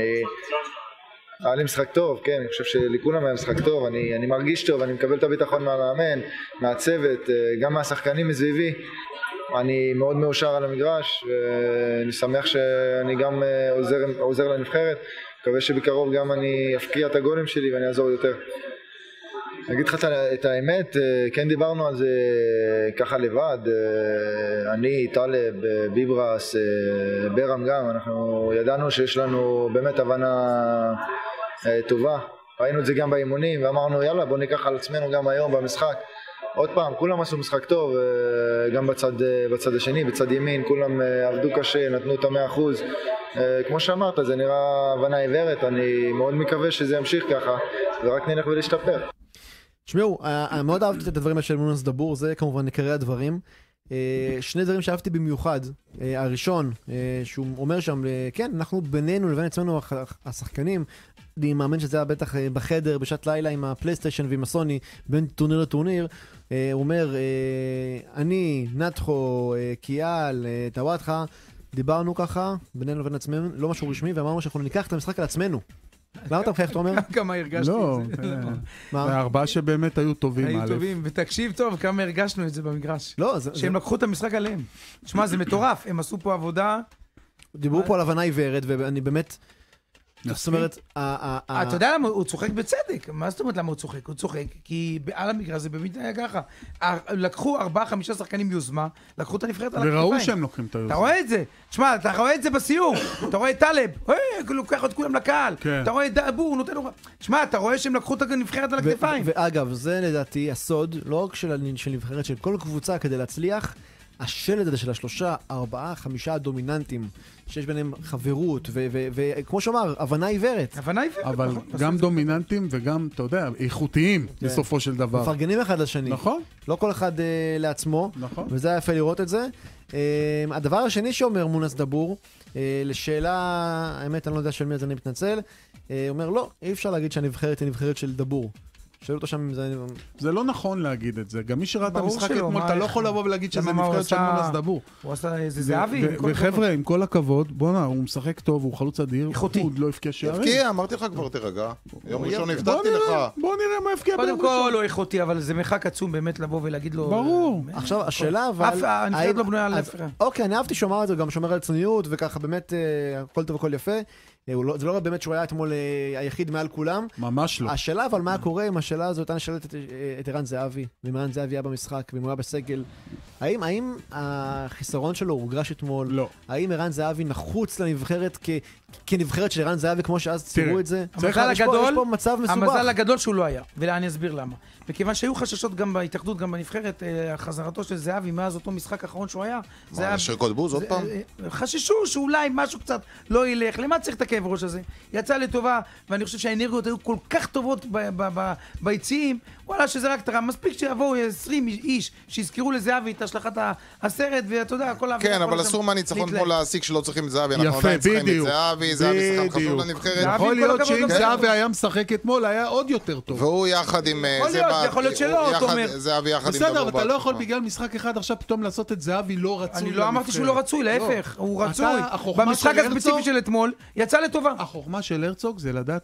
היה לי משחק טוב, כן, אני חושב שלכולם היה משחק טוב, אני מרגיש טוב, אני מקבל את הביטחון מהמאמן, מהצוות, גם מהשחקנים מסביבי. אני מאוד מאושר על המגרש, ואני שמח שאני גם עוזר לנבחרת. מקווה שבקרוב גם אני אפקיע את הגולים שלי ואני אעזור יותר. אני אגיד לך את האמת, כן דיברנו על זה ככה לבד, אני, טלב, ביברס, ברם גם, אנחנו ידענו שיש לנו באמת הבנה טובה. ראינו את זה גם באימונים ואמרנו יאללה בוא ניקח על עצמנו גם היום במשחק. עוד פעם, כולם עשו משחק טוב, גם בצד השני, בצד ימין, כולם עבדו קשה, נתנו את 100%. כמו שאמרת, זה נראה הבנה עיוורת, אני מאוד מקווה שזה ימשיך ככה, ורק נלך ולהשתפר. תשמעו, מאוד אהבתי את הדברים של מונס דבור, זה כמובן עיקרי הדברים. 2 דברים שאהבתי במיוחד. הראשון, שהוא אומר שם, כן, אנחנו בינינו לבין עצמנו השחקנים, אני מאמין שזה היה בטח בחדר, בשעת לילה עם הפלייסטיישן ועם הסוני, בין טורניר לטורניר. הוא אומר, אני, נתחו, קיאל, טוואטחה, דיברנו ככה, בינינו לבין עצמנו, לא משהו רשמי, ואמרנו שאנחנו ניקח את המשחק על עצמנו. למה אתה מחייך, תומר? כמה הרגשתי את זה. לא, 4 שבאמת היו טובים. היו טובים, ותקשיב טוב כמה הרגשנו את זה במגרש. שהם לקחו את המשחק עליהם. תשמע, זה מטורף, הם עשו פה עבודה. דיברו פה על הבנה עיוורת, ואני באמת... זאת אומרת, אתה יודע למה הוא צוחק בצדק? מה זאת אומרת למה הוא צוחק? הוא צוחק כי על המגרש זה באמת היה ככה. לקחו 4-5 שחקנים יוזמה, לקחו את הנבחרת על הכתפיים. וראו שהם לוקחים את היוזמה. אתה רואה את זה? תשמע, אתה רואה את זה בסיום. אתה רואה את טלב, לוקח את כולם לקהל. אתה רואה את דבור, נותן לו... תשמע, אתה רואה שהם לקחו את הנבחרת על הכתפיים. ואגב, זה לדעתי הסוד, לא רק של נבחרת, של כל קבוצה כדי להצליח, השלד הזה של 3, 4, 5 דומיננטים, שיש ביניהם חברות, וכמו שאומר, הבנה עיוורת. אבל גם דומיננטים וגם, אתה יודע, איכותיים בסופו של דבר. מפרגנים אחד לשני. נכון. לא כל אחד לעצמו. נכון. וזה היה יפה לראות את זה. הדבר השני שאומר מונס דבור, לשאלה, האמת אני לא יודע של מי אז אני מתנצל, אומר לא, אי אפשר להגיד שהנבחרת היא נבחרת של דבור. שאלו אותו שם אם זה... זה לא נכון להגיד את זה. גם מי שראה את המשחק אתמול, אתה לא יכול לבוא ולהגיד שזה נבחרת של מונס דבור. הוא עשה איזה זהבי. וחבר'ה, עם כל הכבוד, בוא'נה, הוא משחק טוב, הוא חלוץ אדיר. איכותי. הוא לא הפקיע שערים. הפקיע, אמרתי לך כבר תרגע. יום ראשון הבטחתי לך. בוא נראה מה הפקיע ביום ראשון. קודם כל לא איכותי, אבל זה מרחק עצום באמת לבוא ולהגיד לו... ברור. עכשיו, השאלה אבל... הנבחרת לא בנויה על הפרה. אוקיי, אני אהבתי שומר את זה, גם שומר על צניעות, וככה באמת הכל טוב וכל יפה. זה לא באמת שהוא היה אתמול היחיד מעל כולם. ממש לא. השאלה אבל מה קורה עם השאלה הזאת, אני שואלת את ערן זהבי, ואם ערן זהבי היה במשחק, ואם הוא היה בסגל, האם החיסרון שלו הורגש אתמול? לא. האם ערן זהבי נחוץ לנבחרת כנבחרת של ערן זהבי, כמו שאז ציירו את זה? המזל הגדול שהוא לא היה, ואני אסביר למה. וכיוון שהיו חששות גם בהתאחדות, גם בנבחרת, חזרתו של זהבי מאז אותו משחק האחרון שהוא היה. מה, שרקות בוז עוד פעם? חששו שאולי משהו קצת לא ילך. למה צריך את הכאב ראש הזה? יצא לטובה, ואני חושב שהאנרגיות היו כל כך טובות ביציעים, וואלה שזה רק תראה. מספיק שיבואו 20 איש שיזכרו לזהבי את השלכת הסרט, ואתה יודע, כל העבודה... כן, אבל אסור מהניצחון פה להסיק שלא צריכים את זהבי. אנחנו עדיין צריכים את זהבי, זהבי שחקן חשוב לנבחרת. יכול להיות שאם זהבי היה משחק אתמול, היה עוד יותר טוב. והוא יחד עם... יכול להיות שלא, אתה אומר. זהבי יחד עם... בסדר, אבל אתה לא יכול בגלל משחק אחד עכשיו פתאום לעשות את זהבי לא רצוי. אני לא אמרתי שהוא לא רצוי, להפך, הוא רצוי. במשחק הספציפי של אתמול, יצא לטובה. החוכמה של הרצוג זה לדעת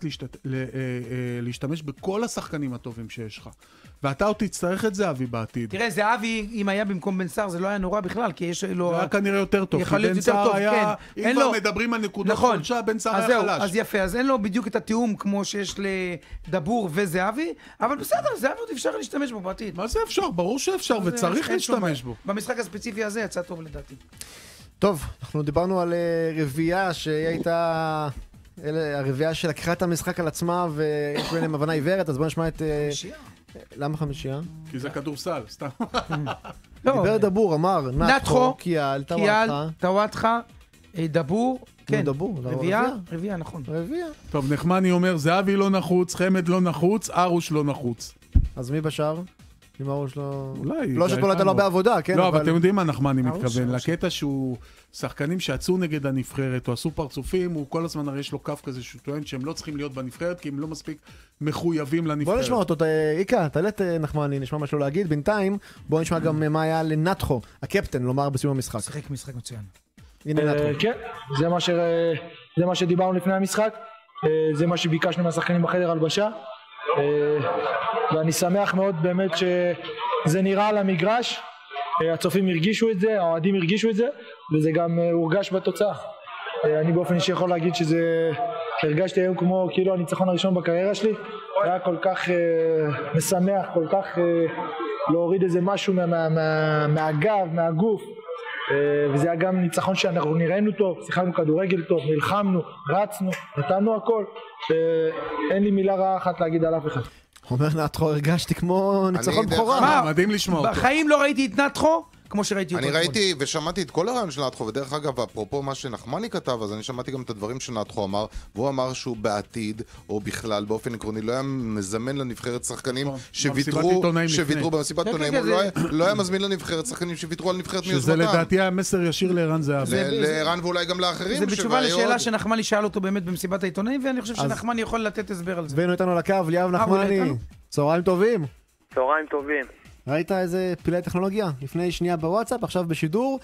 להשתמש בכל השחקנים הטובים שיש לך. ואתה עוד תצטרך את זהבי בעתיד. תראה, זהבי, אם היה במקום בן סער, זה לא היה נורא בכלל, כי יש לו... זה היה כנראה יותר טוב. יכול להיות יותר טוב, כן. אם כבר מדברים על נקודות חולשה, בן סער היה חלש. אז יפה, אז אין לו בדיוק את התיאום כמו שיש לדבור וזהבי, אבל בסדר, זהבי עוד אפשר להשתמש בו בעתיד. מה זה אפשר? ברור שאפשר, וצריך להשתמש בו. במשחק הספציפי הזה יצא טוב לדעתי. טוב, אנחנו דיברנו על רביעייה שהיא הייתה... הרביעייה שלקחה את המשחק על עצמה ויש ביניהם הבנה עיוורת, אז בואו נשמע את... למה חמישייה? כי זה כדורסל, סתם. דיבר דבור, אמר, נתחו, קיאל, טוואטחה, דבור, כן, רביעייה, נכון. רביעייה. טוב, נחמני אומר, זהבי לא נחוץ, חמד לא נחוץ, ארוש לא נחוץ. אז מי בשאר? אם ארוש לא... אולי... לא שאתמול הייתה לא בעבודה, כן? לא, אבל אתם יודעים מה נחמני מתכוון. לקטע שהוא שחקנים שיצאו נגד הנבחרת, או עשו פרצופים, הוא כל הזמן הרי יש לו קו כזה שהוא טוען שהם לא צריכים להיות בנבחרת, כי הם לא מספיק מחויבים לנבחרת. בוא נשמע אותו, איקה, תעלה את נחמני, נשמע משהו להגיד. בינתיים, בוא נשמע גם מה היה לנתחו, הקפטן, לומר בסיום המשחק. שחק משחק מצוין. הנה נתחו. כן, זה מה שדיברנו לפני המשחק, זה מה שביקשנו מהשחקנים בחדר הלבשה, ואני שמח מאוד באמת שזה נראה על המגרש, הצופים הרגישו את זה, האוהדים הרגישו את זה, וזה גם הורגש בתוצאה. אני באופן אישי יכול להגיד שזה, הרגשתי היום כמו כאילו הניצחון הראשון בקריירה שלי, היה כל כך משמח, כל כך להוריד איזה משהו מהגב, מהגוף, וזה היה גם ניצחון שאנחנו נראינו טוב, שיחקנו כדורגל טוב, נלחמנו, רצנו, נתנו הכל, אין לי מילה רעה אחת להגיד על אף אחד. אומר נתחו, הרגשתי כמו ניצחון בכורה. מדהים לשמוע אותו. בחיים לא ראיתי את נתחו כמו שראיתי אותו. אני ראיתי ושמעתי את כל הרעיון של נתחו, ודרך אגב, אפרופו מה שנחמני כתב, אז אני שמעתי גם את הדברים שנתחו אמר, והוא אמר שהוא בעתיד, או בכלל, באופן עקרוני, לא היה מזמן לנבחרת שחקנים שוויתרו במסיבת עיתונאים, לא היה מזמין לנבחרת שחקנים שוויתרו על נבחרת מיוזמתם. שזה לדעתי היה מסר ישיר לערן זהבי. לערן ואולי גם לאחרים. זה בתשובה לשאלה שנחמני שאל אותו באמת במסיבת העיתונאים, ואני חושב שנחמני יכול לתת הסבר על זה. הבאנו איתנו לקו, ליאב נחמני. צהריים טובים. צהריים טובים. ראית איזה פלאי טכנולוגיה? לפני שנייה בוואטסאפ, עכשיו בשידור.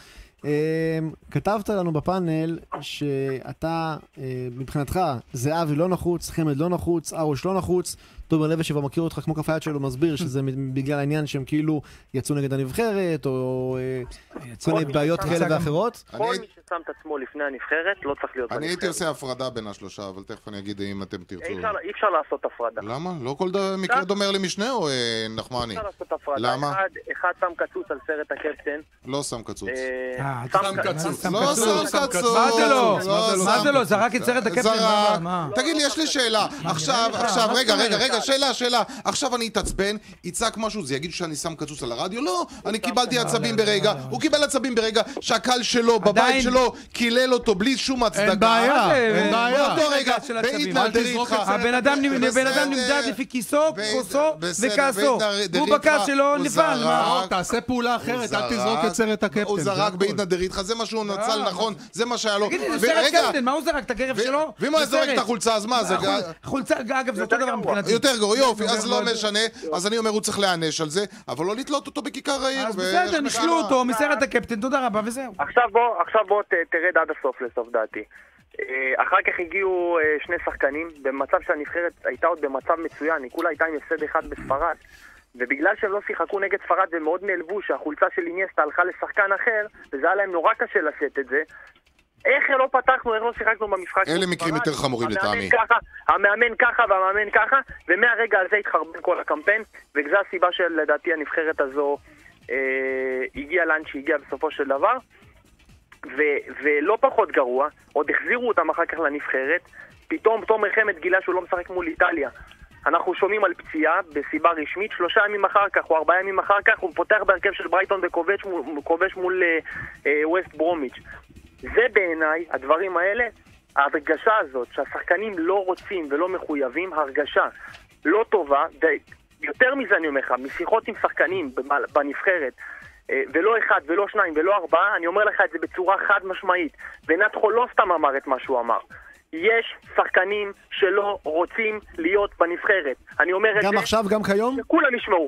כתבת לנו בפאנל שאתה, מבחינתך, זהבי לא נחוץ, חמד לא נחוץ, ארוש לא נחוץ. תומר לוי שכבר מכיר אותך כמו כף היד שלו, מסביר שזה בגלל העניין שהם כאילו יצאו נגד הנבחרת, או כל מיני בעיות כאלה ואחרות. כל מי ששם את עצמו לפני הנבחרת לא צריך להיות בנבחרת. אני הייתי עושה הפרדה בין השלושה, אבל תכף אני אגיד אם אתם תרצו. אי אפשר לעשות הפרדה. למה? לא כל מקרה דומה למשנה או נחמני? אי אפשר לעשות הפרדה. למה? אחד שם קצוץ על סרט הקפטן. לא שם קצוץ. שם קצוץ. לא שם קצוץ. מה זה לא? זרק את סרט הקפטן. תגיד לי, יש לי שאלה. עכשיו, רגע, שאלה. עכשיו אני אתעצבן, יצעק משהו, זה יגיד שאני שם קצוץ על הרדיו? לא, אני קיבלתי עצבים ברגע, הוא קיבל עצבים ברגע שהקהל שלו, בבית שלו, קילל אותו בלי שום הצדקה. אין בעיה. באותו רגע, בהתנדר איתך. הבן אדם נמדד לפי כיסו, כוסו וכעסו. הוא בכעס שלו נפל. תעשה פעולה אחרת, אל תזרוק את סרט הקפטן. הוא זרק בהתנדר להתנדר איתך, זה מה שהוא נצל נכון, זה מה שהיה לו. תגיד לי, זה סרט קפטן, מה הוא זרק? את הגרב שלו? ואם הוא היה זורק את החולצה, אז מה זה? חולצה, אגב, זה אותו דבר מבחינתי. יותר גרוע, יופי, אז לא משנה, אז אני אומר, הוא צריך להיענש על זה, אבל לא לתלות אותו בכיכר העיר. אז בסדר, נשלו אותו מסרט הקפטן, תודה רבה, וזהו. עכשיו בוא תרד עד הסוף לסוף דעתי. אחר כך הגיעו שני שחקנים, במצב שהנבחרת הייתה עוד במצב מצוין, היא כולה הייתה עם הפסד אחד בספרד, ובגלל שהם לא שיחקו נגד ספרד ומאוד נעלבו שהחולצה של איניאסטה הלכה לשחקן אחר, וזה היה להם נורא קשה לשאת את זה, איך לא פתחנו, איך לא שיחקנו במשחק? אלה מקרים יותר חמורים לטעמי. המאמן ככה והמאמן ככה, ומהרגע הזה התחרבן כל הקמפיין, וזו הסיבה שלדעתי הנבחרת הזו הגיעה לאן שהגיעה בסופו של דבר. ולא פחות גרוע, עוד החזירו אותם אחר כך לנבחרת, פתאום תומר חמד גילה שהוא לא משחק מול איטליה. אנחנו שומעים על פציעה בסיבה רשמית, 3 ימים אחר כך או 4 ימים אחר כך הוא פותח בהרכב של ברייטון וכובש מול ווסט ברומיץ'. זה בעיניי, הדברים האלה, ההרגשה הזאת שהשחקנים לא רוצים ולא מחויבים, הרגשה לא טובה, יותר מזה אני אומר לך, משיחות עם שחקנים בנבחרת, ולא 1 ולא 2 ולא 4, אני אומר לך את זה בצורה חד משמעית, ונתחו לא סתם אמר את מה שהוא אמר. יש שחקנים שלא רוצים להיות בנבחרת. אני אומר את זה... גם עכשיו, גם כיום? שכולם ישמעו.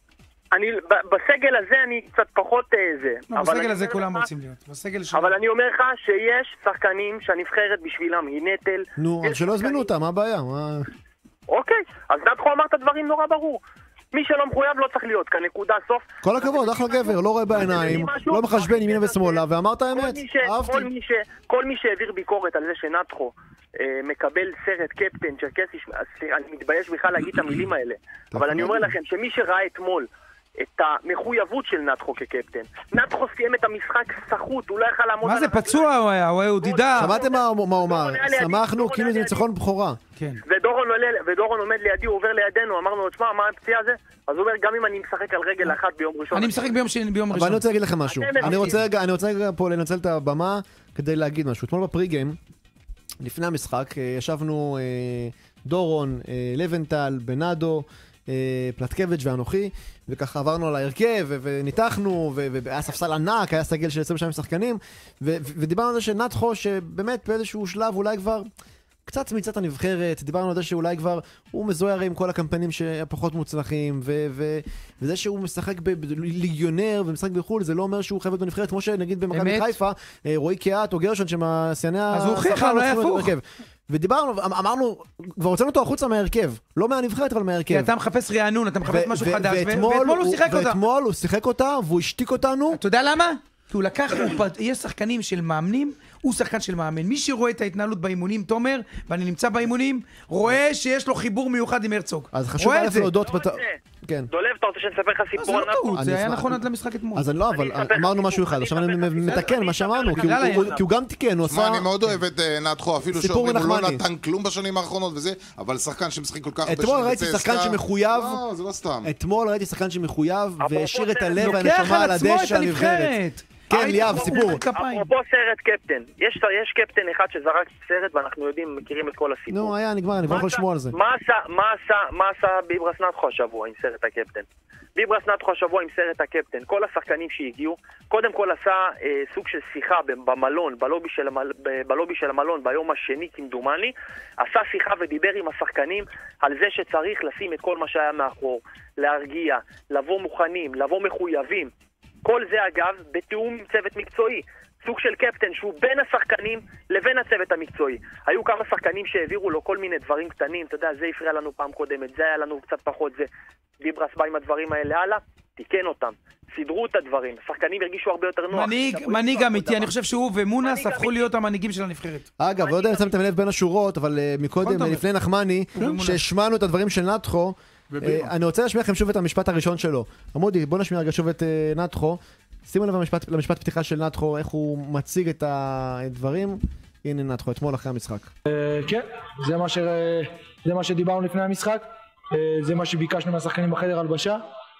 בסגל הזה אני קצת פחות זה. בסגל הזה כולם רוצים להיות. אבל אני אומר לך שיש שחקנים שהנבחרת בשבילם היא נטל. נו, אז שלא הזמינו אותם, מה הבעיה? אוקיי, אז נתחו אמר את הדברים נורא ברור. מי שלא מחויב לא צריך להיות כאן, נקודה סוף. כל הכבוד, אחלה גבר, לא רואה בעיניים, לא מחשבן ימינה ושמאלה, ואמרת האמת, אהבתי. כל מי שהעביר ביקורת על זה שנתחו מקבל סרט קפטן צ'רקסי, אני מתבייש בכלל להגיד את המילים האלה, אבל אני אומר לכם שמי שראה אתמול את המחויבות של נתחו כקפטן, נתחו סיים את המשחק סחוט, הוא לא יכל לעמוד... מה זה פצוע הוא היה? הוא היה דידה. שמעתם מה הוא אמר? שמחנו כאילו זה ניצחון בכורה. ודורון עומד לידי, הוא עובר לידינו, אמרנו לו, תשמע, מה הפציעה הזה? אז הוא אומר, גם אם אני משחק על רגל אחת ביום ראשון... אני משחק ביום ראשון. אבל אני רוצה להגיד לכם משהו. אני רוצה רגע פה לנצל את הבמה כדי להגיד משהו. אתמול בפריגיים, לפני המשחק, ישבנו דורון, לבנטל, בנאדו, פלטקביץ' ואנוכי, וככה עברנו על ההרכב, וניתחנו, והיה ספסל ענק, היה סגל של 22 שחקנים, ודיברנו על זה שנתחו, שבאמת באיזשהו שלב אולי כבר קצת מצאת הנבחרת, דיברנו על זה שאולי כבר הוא מזוהה הרי עם כל הקמפיינים שהפחות מוצלחים, וזה שהוא משחק בליגיונר ומשחק בחו"ל, זה לא אומר שהוא חייב להיות בנבחרת, כמו שנגיד במכבי חיפה, רועי קיאט או גרשון שמסיאני אז הוא הוכיח, לא היה הפוך. ודיברנו, אמרנו, כבר הוצאנו אותו החוצה מההרכב, לא מהנבחרת, אבל מההרכב. כי אתה מחפש רענון, אתה מחפש משהו חדש, ואתמול הוא שיחק אותה. ואתמול הוא שיחק אותה, והוא השתיק אותנו. אתה יודע למה? כי הוא לקח, יש שחקנים של מאמנים, הוא שחקן של מאמן. מי שרואה את ההתנהלות באימונים, תומר, ואני נמצא באימונים, רואה שיש לו חיבור מיוחד עם הרצוג. אז חשוב היה להודות... דולב, אתה רוצה שנספר לך סיפור ענק? זה היה נכון עד למשחק אתמול. אז לא, אבל אמרנו משהו אחד, עכשיו אני מתקן מה שאמרנו, כי הוא גם תיקן, הוא עשה... אני מאוד אוהב את נתחו, אפילו שאומרים, הוא לא נתן כלום בשנים האחרונות וזה, אבל שחקן שמשחק כל כך הרבה אתמול ראיתי שחקן שמחויב, זה לא סתם. אתמול ראיתי שחקן שמחויב, והשאיר את הלב והנשמה על הדשא הנבחרת. כן, ליאב, סיפור. אפרופו סרט קפטן, יש קפטן אחד שזרק סרט ואנחנו יודעים, מכירים את כל הסיפור. נו, היה, נגמר, אני כבר יכול לשמוע על זה. מה עשה ביברס נתחו השבוע עם סרט הקפטן? ביברס נתחו השבוע עם סרט הקפטן, כל השחקנים שהגיעו, קודם כל עשה סוג של שיחה במלון, בלובי של המלון, ביום השני כמדומני, עשה שיחה ודיבר עם השחקנים על זה שצריך לשים את כל מה שהיה מאחור, להרגיע, לבוא מוכנים, לבוא מחויבים. כל זה אגב בתיאום עם צוות מקצועי, סוג של קפטן שהוא בין השחקנים לבין הצוות המקצועי. היו כמה שחקנים שהעבירו לו כל מיני דברים קטנים, אתה יודע, זה הפריע לנו פעם קודמת, זה היה לנו קצת פחות, זה ביברס בא עם הדברים האלה הלאה, תיקן אותם, סידרו את הדברים, השחקנים הרגישו הרבה יותר נוח. מנהיג אמיתי, אני חושב שהוא ומונס הפכו להיות המנהיגים של הנבחרת. אגב, לא יודע אם שמתם לב בין השורות, אבל מקודם, לפני נחמני, שהשמענו את הדברים של נתחו, אני רוצה להשמיע לכם שוב את המשפט הראשון שלו. עמודי, בוא נשמיע רגע שוב את נתחו. שימו לב למשפט פתיחה של נתחו, איך הוא מציג את הדברים. הנה נתחו, אתמול אחרי המשחק. כן, זה מה שדיברנו לפני המשחק. זה מה שביקשנו מהשחקנים בחדר הלבשה.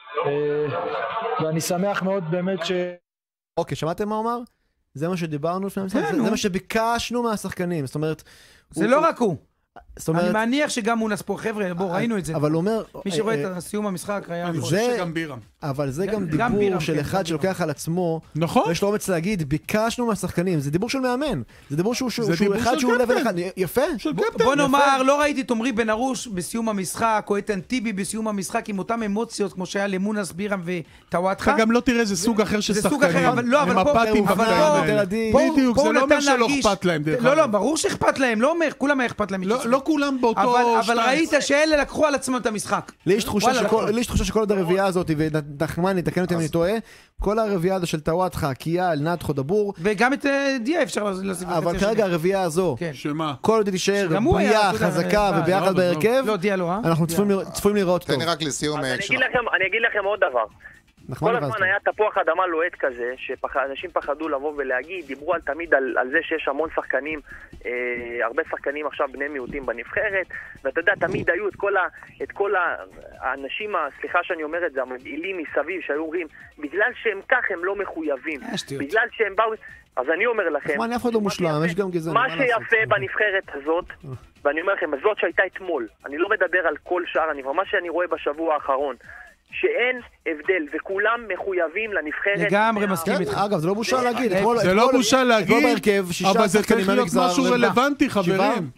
ואני שמח מאוד באמת אוקיי, שמעתם מה הוא אמר? זה מה שדיברנו לפני המשחק? זה מה שביקשנו מהשחקנים, זאת אומרת... זה לא רק הוא. אני מניח שגם מונס פה, חבר'ה, בואו, ראינו את זה. אבל הוא אומר... מי שרואה את סיום המשחק היה... אני חושב שגם בירם. אבל זה גם דיבור של אחד שלוקח על עצמו, ויש לו אומץ להגיד, ביקשנו מהשחקנים, זה דיבור של מאמן, זה דיבור שהוא אחד שהוא לבל אחד, יפה? בוא נאמר, לא ראיתי את עמרי בן ארוש בסיום המשחק, או איתן טיבי בסיום המשחק, עם אותם אמוציות, כמו שהיה למונס, בירם וטוואטחה. אתה גם לא תראה איזה סוג אחר של שחקנים. זה סוג אחר, אבל לא, אבל פה... בדיוק, זה לא אומר שלא אכפת להם. לא, ברור שאכפת להם, לא אומר, כולם היה אכפת להם. לא כולם באותו... אבל ראית שאלה לקחו על עצמם את המשחק. לי יש תחושה שכל עוד הרביעייה הזאת, ונחמני, תקן אותי אם אני טועה, כל הרביעייה הזו של טוואטחה, קיאל, נדחו, דבור. וגם את דיה אפשר להוסיף. אבל כרגע הרביעייה הזו, שמה? כל עוד תישאר בריאה, חזקה וביחד בהרכב, אנחנו צפויים לראות טוב. תן לי רק לסיום. אני אגיד לכם עוד דבר. כל הזמן היה תפוח אדמה לוהט כזה, שאנשים פחדו לבוא ולהגיד, דיברו תמיד על זה שיש המון שחקנים, הרבה שחקנים עכשיו בני מיעוטים בנבחרת, ואתה יודע, תמיד היו את כל האנשים, סליחה שאני אומר את זה, המגעילים מסביב, שהיו אומרים, בגלל שהם כך הם לא מחויבים, בגלל שהם באו... אז אני אומר לכם, מה שיפה בנבחרת הזאת, ואני אומר לכם, הזאת שהייתה אתמול, אני לא מדבר על כל שאר הנבחרת, מה שאני רואה בשבוע האחרון, שאין הבדל, וכולם מחויבים לנבחרת. לגמרי מסכים איתך. אגב, זה לא בושה להגיד. זה לא בושה להגיד, אבל זה צריך להיות משהו רלוונטי, חברים.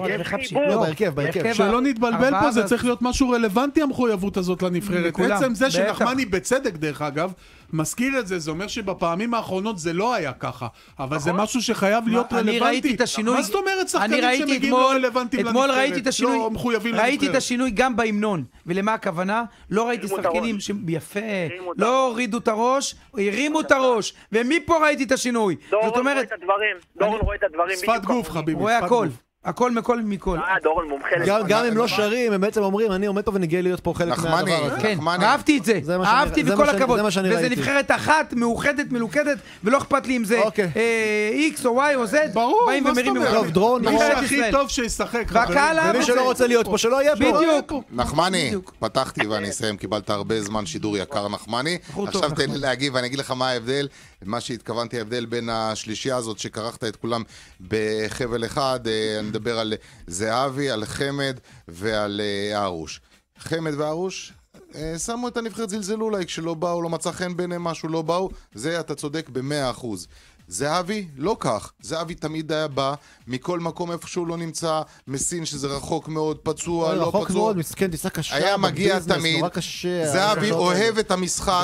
בהרכב. שלא נתבלבל פה, זה צריך להיות משהו רלוונטי, המחויבות הזאת לנבחרת. בעצם זה שנחמני בצדק, דרך אגב, מזכיר את זה, זה אומר שבפעמים האחרונות זה לא היה ככה, אבל זה משהו שחייב להיות רלוונטי. אני ראיתי את השינוי. מה זאת אומרת שחקנים שמגיעים לא רלוונטיים לנבחרת, לא מחויבים לנבחרת? ראיתי את השינוי גם בהמנון, ולמה הכוונה? לא ראיתי שחקנים יפה, לא הורידו את הראש, הרימו את הראש, ומפה ראיתי את השינוי. דורון רואה את הדברים. שפת גוף, חביבי. רואה הכל. הכל מכל. דורון מומחה. גם אם לא שרים, הם בעצם אומרים, אני עומד פה ונגיע להיות פה חלק מהדבר הזה. כן, אהבתי את זה. אהבתי וכל הכבוד. וזה נבחרת אחת, מאוחדת, מלוכדת, ולא אכפת לי אם זה X או Y או Z. ברור, באים ומרימים טוב, דרון, מי שהכי טוב שישחק. ומי שלא רוצה להיות פה, שלא יהיה פה. בדיוק. נחמני, פתחתי ואני אסיים, קיבלת הרבה זמן שידור יקר נחמני. עכשיו תן לי להגיב ואני אגיד לך מה ההבדל. מה שהתכוונתי, ההבדל בין השלישייה הזאת שקרחת את כולם בחבל אחד, אני מדבר על זהבי, על חמד ועל ארוש. חמד וארוש שמו את הנבחרת, זלזלו אולי, כשלא באו, לא מצא חן ביניהם משהו, לא באו, זה אתה צודק ב100%. זהבי לא כך, זהבי תמיד היה בא מכל מקום איפה שהוא לא נמצא, מסין שזה רחוק מאוד, פצוע, לא פצוע, רחוק מאוד, מסכן, טיסה קשה, היה מגיע תמיד. זהבי אוהב את המשחק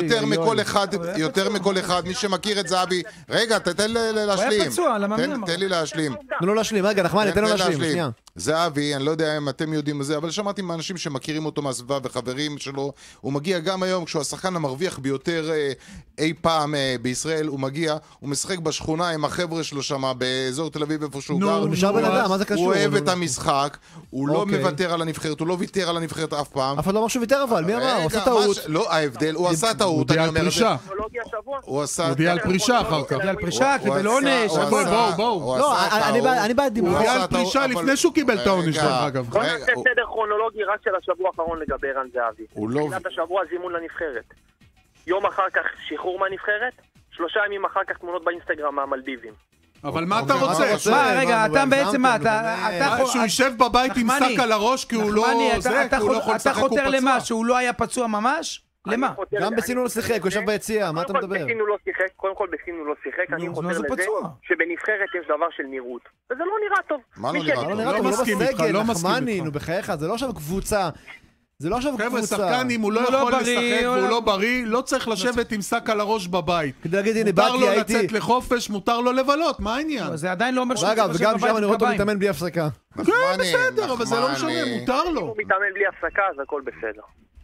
יותר מכל אחד, מי שמכיר את זהבי, רגע, תתן להשלים, תן לי להשלים. תנו לו להשלים, רגע, נחמני, תן לו להשלים, שנייה. זהבי, אני לא יודע אם אתם יודעים זה, אבל שמעתי מאנשים שמכירים אותו מהסביבה וחברים שלו, הוא מגיע גם היום, כשהוא השחקן המרוויח ביותר אי פעם בישראל, הוא מגיע, הוא משחק בשכונה עם החבר'ה שלו שם באזור תל אביב איפה שהוא גר. הוא אוהב את המשחק, הוא לא מוותר על הנבחרת, הוא לא ויתר על הנבחרת אף פעם. אף אחד לא אמר שהוא ויתר אבל, מי אמר? הוא עשה טעות. לא, ההבדל, הוא עשה טעות, אני אומר את זה. מודיע על פרישה אחר כך. מודיע על פרישה, קיבל עונש. בואו. לא, אני בעד דיבור. מודיע על פרישה לפני שהוא קיבל את העונש, דרך אגב. בוא נעשה סדר כרונולוגי רק של השבוע האחרון לגבי ערן זהבי. תחילת השבוע זימון לנבחרת. יום אחר כך שחרור מהנבחרת, 3 ימים אחר כך תמונות באינסטגרם מהמלדיבים. אבל מה אתה רוצה? מה, רגע, אתה בעצם מה? שהוא יישב בבית עם שק על הראש כי הוא לא זה, כי הוא לא יכול לשחק, הוא פצוע. אתה חותר למה? שהוא לא היה פצוע ממש? למה? גם בסין הוא לא שיחק, הוא יושב ביציאה, מה אתה מדבר? קודם כל בסין הוא לא שיחק, אני חותר לזה שבנבחרת יש דבר של נראות. וזה לא נראה טוב. מה לא נראה טוב? לא מסכים איתך, לא מסכים איתך. נו בחייך, זה לא עכשיו קבוצה. זה לא עכשיו קבוצה. חבר'ה, שחקן, אם הוא לא יכול לשחק והוא לא בריא, לא צריך לשבת עם שק על הראש בבית. כדי להגיד, הנה, מותר באתי, לו הייתי... לצאת לחופש, מותר לו לבלות, מה העניין? זה עדיין לא אומר שהוא צריך לשבת בבית. וגם שם אני רואה אותו מתאמן בלי הפסקה. כן, בסדר, אבל זה לא משנה, מותר לו. אם הוא מתאמן בלי הפסקה, אז הכל בסדר.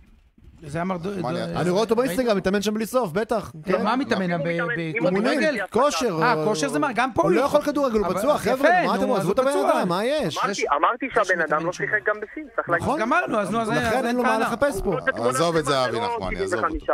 אני רואה אותו באינסטגרם, מתאמן שם בלי סוף, בטח. מה מתאמן? בכדורגל? כושר. כושר זה מה? גם פה הוא לא יכול כדורגל, הוא פצוע, חבר'ה, מה אתם עזבו את הבן, מה יש? אמרתי שהבן אדם לא שיחק גם בסין, צריך להגיד. נכון, גמרנו, אז לכן אין לו מה לחפש פה. עזוב את זה, אבי נחמני, עזוב אותו.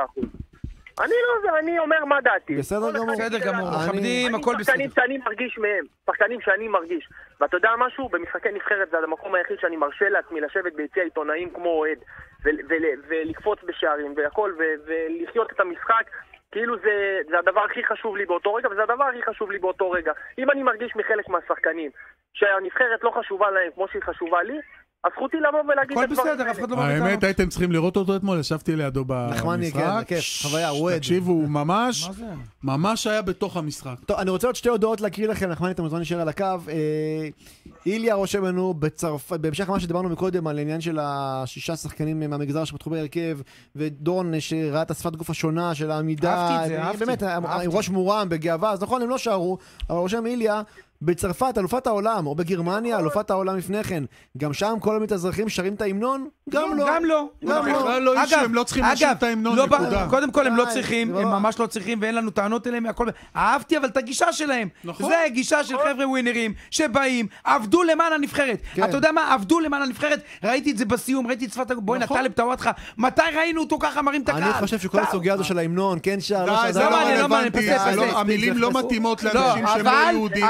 אני אומר מה דעתי. בסדר גמור. בסדר גמור, מכבדים, הכל בסדר. שחקנים שאני מרגיש מהם, שחקנים שאני מרגיש. ואתה יודע משהו? במשחקי נבחרת זה המקום היחיד שאני מרשה לעצמי לשבת ביציע עיתונאים כמו אוהד, ולקפוץ בשערים והכל, ולחיות את המשחק כאילו זה הדבר הכי חשוב לי באותו רגע, וזה הדבר הכי חשוב לי באותו רגע. אם אני מרגיש מחלק מהשחקנים שהנבחרת לא חשובה להם כמו שהיא חשובה לי, אז זכותי לבוא ולהגיד את הדברים. הכל בסדר, אף אחד לא בא בטענות. האמת, הייתם צריכים לראות אותו אתמול, ישבתי לידו במשחק. נחמני, כן, כיף, חוויה, הוא עד. תקשיבו, הוא ממש היה בתוך המשחק. טוב, אני רוצה עוד שתי הודעות להקריא לכם, נחמני, אתה מוזמן להישאר על הקו. איליה רושם לנו בצרפת, בהמשך למה שדיברנו מקודם על העניין של השישה שחקנים מהמגזר שפתחו בהרכב, ודורון שראה את השפת גוף השונה של העמידה. אהבתי את זה. באמת, עם ראש מורם בגאווה, אז נכון, הם לא שערו, אבל רושם איליה, בצרפת, אלופת העולם, או בגרמניה, אלופת העולם לפני כן. גם שם כל המתאזרחים שרים את ההמנון? גם לא. גם לא. בכלל לא אישו, הם לא צריכים לשיר את ההמנון, נקודה. קודם כל הם לא צריכים, הם ממש לא צריכים, ואין לנו טענות אליהם, אהבתי אבל את הגישה שלהם. זה גישה של חבר'ה ווינרים, שבאים, עבדו למען הנבחרת. אתה יודע מה? עבדו למען הנבחרת, ראיתי את זה בסיום, ראיתי את שפת... בואי נטל לבטאוותך, מתי ראינו אותו ככה מרים את הקהל? אני חושב שכל הסוגיה הזו של ההמנון, כן שר, זה לא רלוונטי, המילים לא מתאימות לאנשים שהם לא יהודים.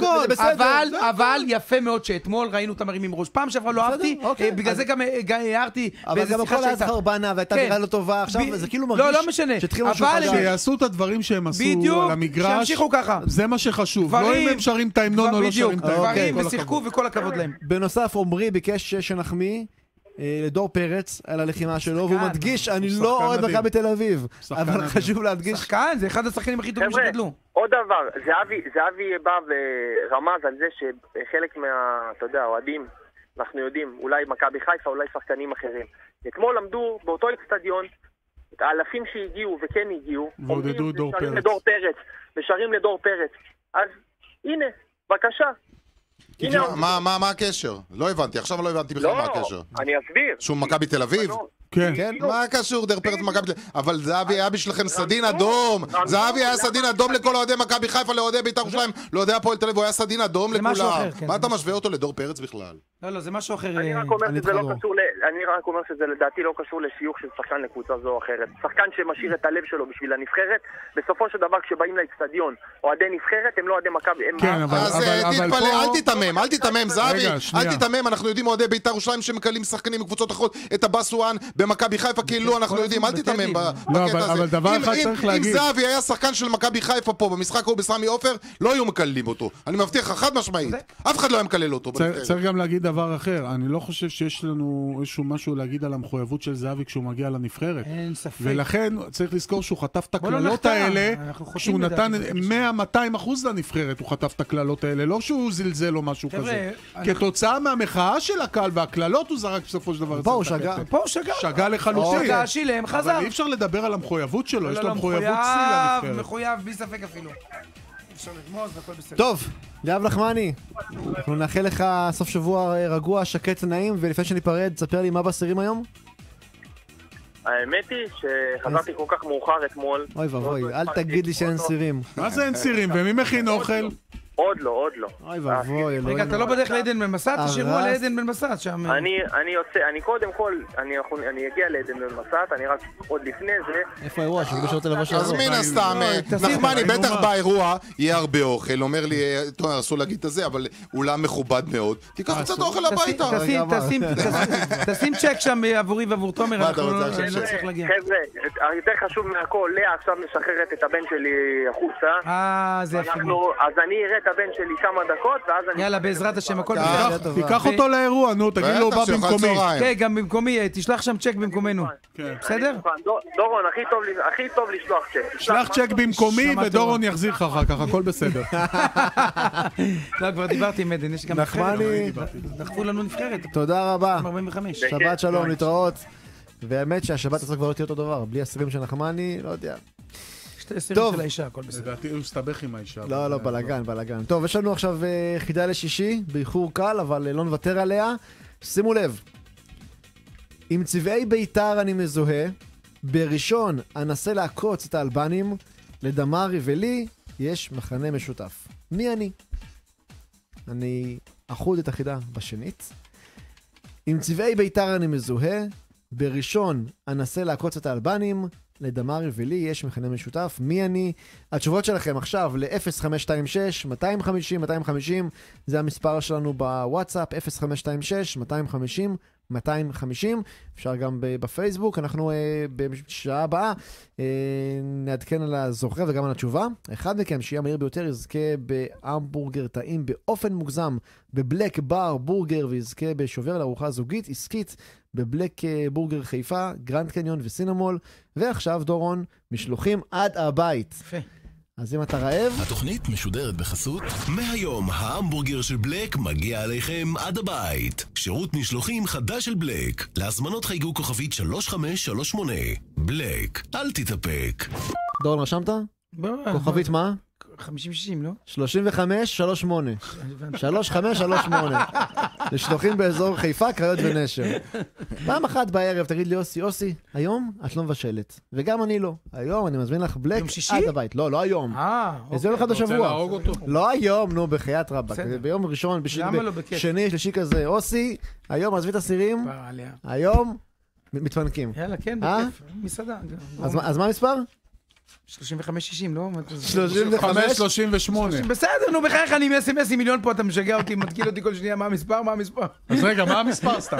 אבל יפה מאוד שאתמול ראינו את המרימים ראש. פעם שעברה לא אהבתי, בגלל זה גם הערתי באיזה שיחה אבל גם הכל היה חרבנה והייתה נראה לא טובה, עכשיו זה כאילו מרגיש שהתחיל משהו חדש. שיעשו את הדברים שהם עשו על המגרש, שימשיכו ככה. זה מה שחשוב. לא אם הם שרים את ההמנון או לא שרים את ההמנון. דברים ושיחקו וכל הכבוד להם. בנוסף, עומרי ביקש שנחמיא לדור פרץ על הלחימה שלו, והוא מדגיש, אני לא אוהד מכבי בתל אביב, אבל חשוב להדגיש. שחקן, זה אחד השחקנים הכי טובים שגדלו. עוד דבר, זהבי בא ורמז על זה שחלק אתה יודע, אוהדים, אנחנו יודעים, אולי מכבי חיפה, אולי שחקנים אחרים. אתמול עמדו באותו אצטדיון, האלפים שהגיעו וכן הגיעו, ועודדו ושרים לדור פרץ. אז הנה, בבקשה. מה הקשר? לא הבנתי, עכשיו לא הבנתי בכלל מה הקשר. אני אסביר. שהוא מכבי תל אביב? כן. מה הקשור דר פרץ מכבי תל אביב? אבל זהבי היה בשבילכם סדין אדום. זהבי היה סדין אדום לכל אוהדי מכבי חיפה, לאוהדי בית"ר ירושלים, לאוהדי הפועל תל אביב, הוא היה סדין אדום לכולם. מה אתה משווה אותו לדור פרץ בכלל? לא, זה משהו אחר. אני רק אומר שזה לדעתי לא קשור לשיוך של שחקן לקבוצה זו או אחרת. שחקן שמשאיר את הלב שלו בשביל הנבחרת, בסופו של דבר כשבאים לאצטדיון אוהדי נבחרת, הם לא אוהדי מכבי. אל תתמם, זהבי, אל תתמם, אנחנו יודעים אוהדי בית"ר ירושלים שמקלים שחקנים מקבוצות אחרות את הבאסואן במכבי חיפה, כאילו אנחנו יודעים, אל תתמם בקטע הזה. אם זהבי היה שחקן של מכבי חיפה פה במשחק או בסמי עופר, לא היו מקללים אותו. אני מבטיח לך חד משמעית, אף אחד לא היה מקלל אותו. צריך גם להגיד דבר אחר, אני לא חושב שיש לנו איזשהו משהו להגיד על המחויבות של זהבי כשהוא מגיע לנבחרת. אין ספק. ולכן צריך לזכור שהוא חטף את הכללות האלה, שהוא נתן 100-200% לנבחרת, הוא חטף את הכללות האלה, לא שהוא זלזל או משהו כזה. כתוצאה מהמחאה של הקהל והכללות הוא זרק בסופו של דבר. פה הוא שגה לחלוטין. שגה שילם, חזר. אבל אי אפשר לדבר על המחויבות שלו, יש לו מחויבות שיא לנבחרת. מחויב, בלי ספק אפילו. אפשר לגמוז והכל בסדר. טוב, ליאב נחמני, אנחנו נאחל לך סוף שבוע רגוע, שקט, נעים, ולפני שניפרד, תספר לי מה בסירים היום? האמת היא שחזרתי כל כך מאוחר אתמול. אוי ואבוי, אל תגיד לי שאין סירים. מה זה אין סירים? ומי מכין אוכל? עוד לא. אוי ואבוי, אלוהים. רגע, אתה לא בדרך לעדן בן מסעת? תשאירו על עדן בן מסעת שם. אני יוצא, אני קודם כל, אני אגיע לעדן בן מסעת, אני רק עוד לפני זה. איפה האירוע? שאני בשעות לבוא שלנו. אז מן הסתם, נחמני, בטח באירוע יהיה הרבה אוכל. אומר לי, טוב, אסור להגיד את זה, אבל אולם מכובד מאוד. תיקח קצת אוכל הביתה. תשים צ'ק שם עבורי ועבור תומר, אנחנו לא צריך להגיע. חבר'ה, יותר חשוב מהכל, לאה עכשיו משחררת את הבן שלי החוצה. זה יפה. אז אני אראה את הבן שלי כמה דקות, ואז אני... יאללה, בעזרת השם, הכל בסדר. תיקח אותו לאירוע, נו, תגיד לו, בא במקומי. כן, גם במקומי, תשלח שם צ'ק במקומנו. בסדר? דורון, הכי טוב לשלוח צ'ק. שלח צ'ק במקומי, ודורון יחזיר לך אחר כך, הכל בסדר. לא, כבר דיברתי עם עדן, יש גם נחמני. דחפו לנו נבחרת. תודה רבה. 45. שבת שלום, להתראות. והאמת שהשבת הזאת כבר לא תהיה אותו דבר, בלי הסירים של נחמני, לא יודע. טוב, של האישה, הכל בסדר. לדעתי הוא הסתבך עם האישה. לא, בלגן. טוב, יש לנו עכשיו חידה לשישי, באיחור קל, אבל לא נוותר עליה. שימו לב, עם צבעי בית"ר אני מזוהה, בראשון אנסה לעקוץ את האלבנים, לדמרי ולי יש מכנה משותף. מי אני? אני אחוד את החידה בשנית. עם צבעי בית"ר אני מזוהה, בראשון אנסה לעקוץ את האלבנים, לדמרי ולי יש מכנה משותף. מי אני? התשובות שלכם עכשיו ל-0526-250-250, זה המספר שלנו בוואטסאפ, 0526-250-250. 250, אפשר גם בפייסבוק. אנחנו בשעה הבאה נעדכן על הזוכה וגם על התשובה. אחד מכם שיהיה מהיר ביותר יזכה בהמבורגר טעים באופן מוגזם בבלק בר בורגר, ויזכה בשובר לארוחה זוגית עסקית בבלק בורגר חיפה, גרנד קניון וסינמול. ועכשיו דורון, משלוחים עד הבית. יפה. אז אם אתה רעב... התוכנית משודרת בחסות. מהיום ההמבורגר של בלק מגיע עליכם עד הבית. שירות משלוחים חדש של בלק. להזמנות חייגו כוכבית 3538. בלק, אל תתאפק. דורון, רשמת? כוכבית מה? 50-60, לא? 3538. 3538. לשלוחים באזור חיפה, קריות ונשר. פעם אחת בערב תגיד לי, אוסי, היום את לא מבשלת. וגם אני לא. היום אני מזמין לך בלק עד הבית. לא היום. איזה יום אחד בשבוע. לא היום, נו, בחיית רבק. ביום ראשון, שני, שלישי כזה. אוסי, היום עזבי את הסירים. היום מתפנקים. יאללה, כן, בכיף. מסעדה. אז מה המספר? 35-60, לא? 35-38. בסדר, נו, בחייך אני מסמס עם מיליון פה, אתה משגע אותי, מתקיל אותי כל שנייה, מה המספר? אז רגע, מה המספר סתם?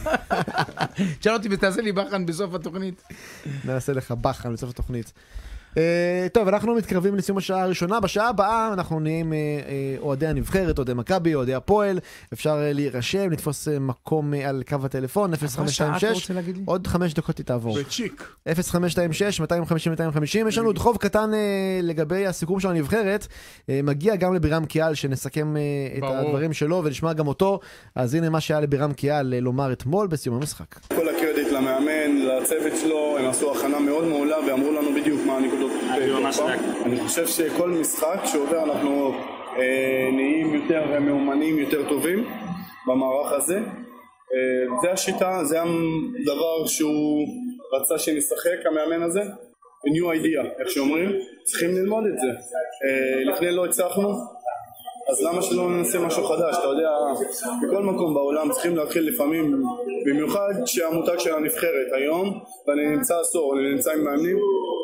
תשאל אותי ותעשה לי בחן בסוף התוכנית. נעשה לך בחן בסוף התוכנית. טוב, אנחנו מתקרבים לסיום השעה הראשונה. בשעה הבאה אנחנו נהיים אוהדי הנבחרת, אוהדי מכבי, אוהדי הפועל. אפשר להירשם, לתפוס מקום על קו הטלפון 0526. עוד 5 דקות תעבור. בצ'יק. 0526 250. יש לנו עוד חוב קטן לגבי הסיכום של הנבחרת. מגיע גם לבירם קיאל שנסכם את הדברים שלו ונשמע גם אותו. אז הנה מה שהיה לבירם קיאל לומר אתמול בסיום המשחק. כל הקרדיט למאמן, לצוות שלו, הם עשו הכנה מאוד מעולה ואמרו לנו בדיוק מה הנקודות. אני חושב שכל משחק שעובר אנחנו נהיים יותר מאומנים, יותר טובים במערך הזה. זה השיטה, זה הדבר שהוא רצה שנשחק, המאמן הזה. A new idea, איך שאומרים, צריכים ללמוד את זה. לפני לא הצלחנו, אז למה שלא ננסה משהו חדש? אתה יודע, בכל מקום בעולם צריכים להתחיל לפעמים, במיוחד שהמותג של הנבחרת היום, ואני נמצא עשור, אני נמצא עם מאמנים,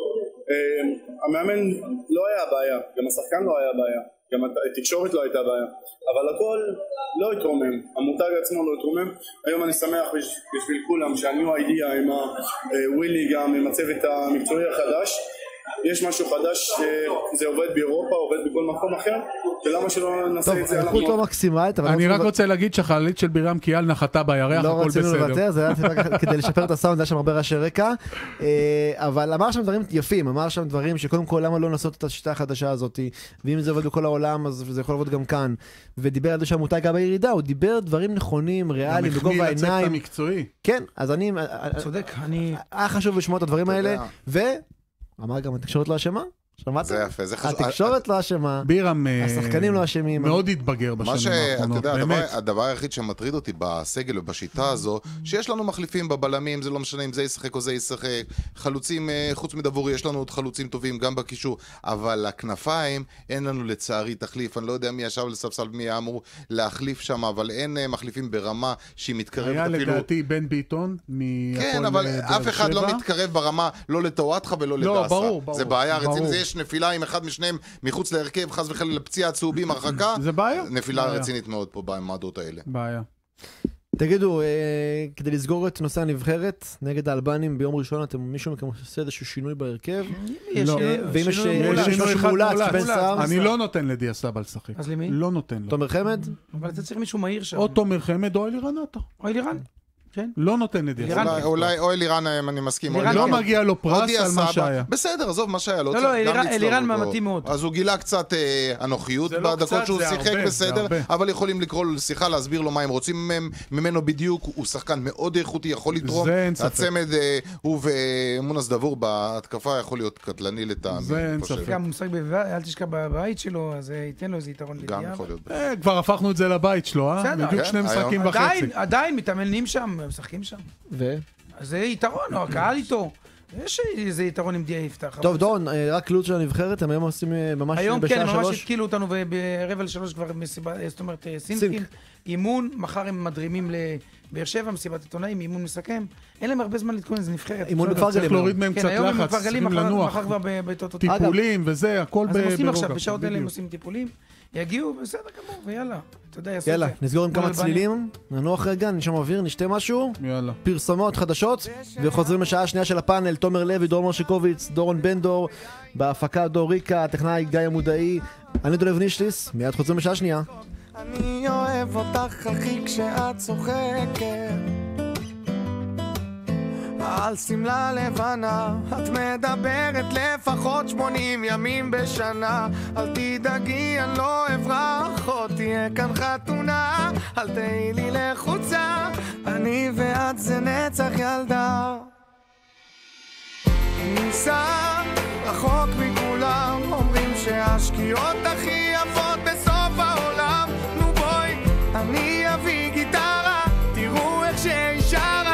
המאמן לא היה הבעיה, גם השחקן לא היה הבעיה, גם התקשורת לא הייתה הבעיה, אבל הכל לא התרומם, המותג עצמו לא התרומם. היום אני שמח בשביל כולם שהניו אידיאה עם ווילי, גם עם הצוות המקצועי החדש, יש משהו חדש, זה עובד באירופה, עובד בכל מקום אחר, ולמה שלא נעשה את זה? טוב, איכות לא מקסימלית, אבל... אני רק רוצה להגיד שהחללית של בירם קיאל נחתה בירח, הכל בסדר. לא רצינו לוותר, זה היה כדי לשפר את הסאונד, היה שם הרבה רעשי רקע, אבל אמר שם דברים יפים, אמר שם דברים שקודם כל למה לא לעשות את השיטה החדשה הזאת, ואם זה עובד בכל העולם, אז זה יכול לעבוד גם כאן, ודיבר על זה שהמותג היה בירידה, הוא דיבר דברים נכונים, ריאליים, בגובה העיניים. כן, אז אני... צודק, היה חשוב לשמוע את הדברים האלה, אמר גם התקשורת לא אשמה? שמעת? זה יפה, זה חשוב. התקשורת לא אשמה, בירם השחקנים לא אשמים. מאוד התבגר בשנים האחרונות, באמת. הדבר היחיד שמטריד אותי בסגל ובשיטה הזו, שיש לנו מחליפים בבלמים, זה לא משנה אם זה ישחק או זה ישחק, חלוצים, חוץ מדבורי, יש לנו עוד חלוצים טובים גם בקישור, אבל הכנפיים, אין לנו לצערי תחליף, אני לא יודע מי ישב לספסל, מי אמור להחליף שם, אבל אין מחליפים ברמה שהיא מתקרבת אפילו... היה לדעתי בן ביטון, כן, אבל אף אחד לא מתקרב ברמה, לא לטועתך ולא לדעשה. זה בעיה רצינית, יש נפילה עם אחד משניהם מחוץ להרכב, חס וחלילה לפציעה צהובים, הרחקה. זה בעיה. נפילה רצינית מאוד פה בעמדות האלה. בעיה. תגידו, כדי לסגור את נושא הנבחרת נגד האלבנים ביום ראשון, מישהו מכם עושה איזשהו שינוי בהרכב? ואם יש משהו מולץ בן סער? אני לא נותן לדיה סבא לשחק. אז למי? לא נותן לו. תומר חמד? אבל אתה צריך מישהו מהיר שם. או תומר חמד או אלירן עטר. או אלירן. כן. לא נותן לדיה. אולי או אלירן, אני מסכים. לא מגיע לו פרס על מה שהיה. בסדר, עזוב מה שהיה. לא, אלירן מתאים מאוד. אז הוא גילה קצת אנוכיות בדקות שהוא שיחק, בסדר, אבל יכולים לקרוא לו לשיחה, להסביר לו מה הם רוצים ממנו בדיוק. הוא שחקן מאוד איכותי, יכול לתרום. הצמד הוא ומונס דבור בהתקפה יכול להיות קטלני לטעם. זה אין ספק. גם הוא משחק אל תשכח בבית שלו, אז ייתן לו איזה יתרון גם יכול להיות. כבר הפכנו את זה לבית שלו, בדיוק 2 משחקים וחצי. עדיין מתאמנים שם, משחקים שם. אז זה יתרון, או הקהל איתו. יש איזה יתרון עם דיה יפתח. טוב, דורון, רק לו"ז של הנבחרת, הם היום עושים ממש בשעה 3. היום כן, ממש התקילו אותנו ב2:45 כבר מסיבה, זאת אומרת, סינקין, אימון, מחר הם מדרימים באר שבע, מסיבת עיתונאים, אימון מסכם, אין להם הרבה זמן להתכונן, זה נבחרת. אימון בכפר גלים. צריך להוריד מהם קצת לחץ, צריכים לנוח. טיפולים וזה, הכל ברוגע. אז הם עושים עכשיו, בשעות האלה הם עושים טיפולים, יגיעו, בסדר גמור, ויאללה. יאללה, נסגור עם כמה צלילים, ננוח רגע, נשם אוויר, נשתה משהו, פרסומות חדשות, וחוזרים לשעה השנייה של הפאנל, תומר לוי, דורון מרשיקוביץ, דורון בנדור, בהפקה דור ריקה, הטכנאי גיא המודעי, אני דולב נישליס, מיד חוזרים לשעה השנייה. אני אוהב אותך אחי כשאת צוחקת על סמלה לבנה, את מדברת לפחות 80 ימים בשנה. אל תדאגי, אני לא אברח, עוד תהיה כאן חתונה. אל תהי לי לחוצה, אני ואת זה נצח ילדה. ניסה רחוק מכולם, אומרים שהשקיעות הכי יפות בסוף העולם. נו בואי, אני אביא גיטרה, תראו איך שישרה.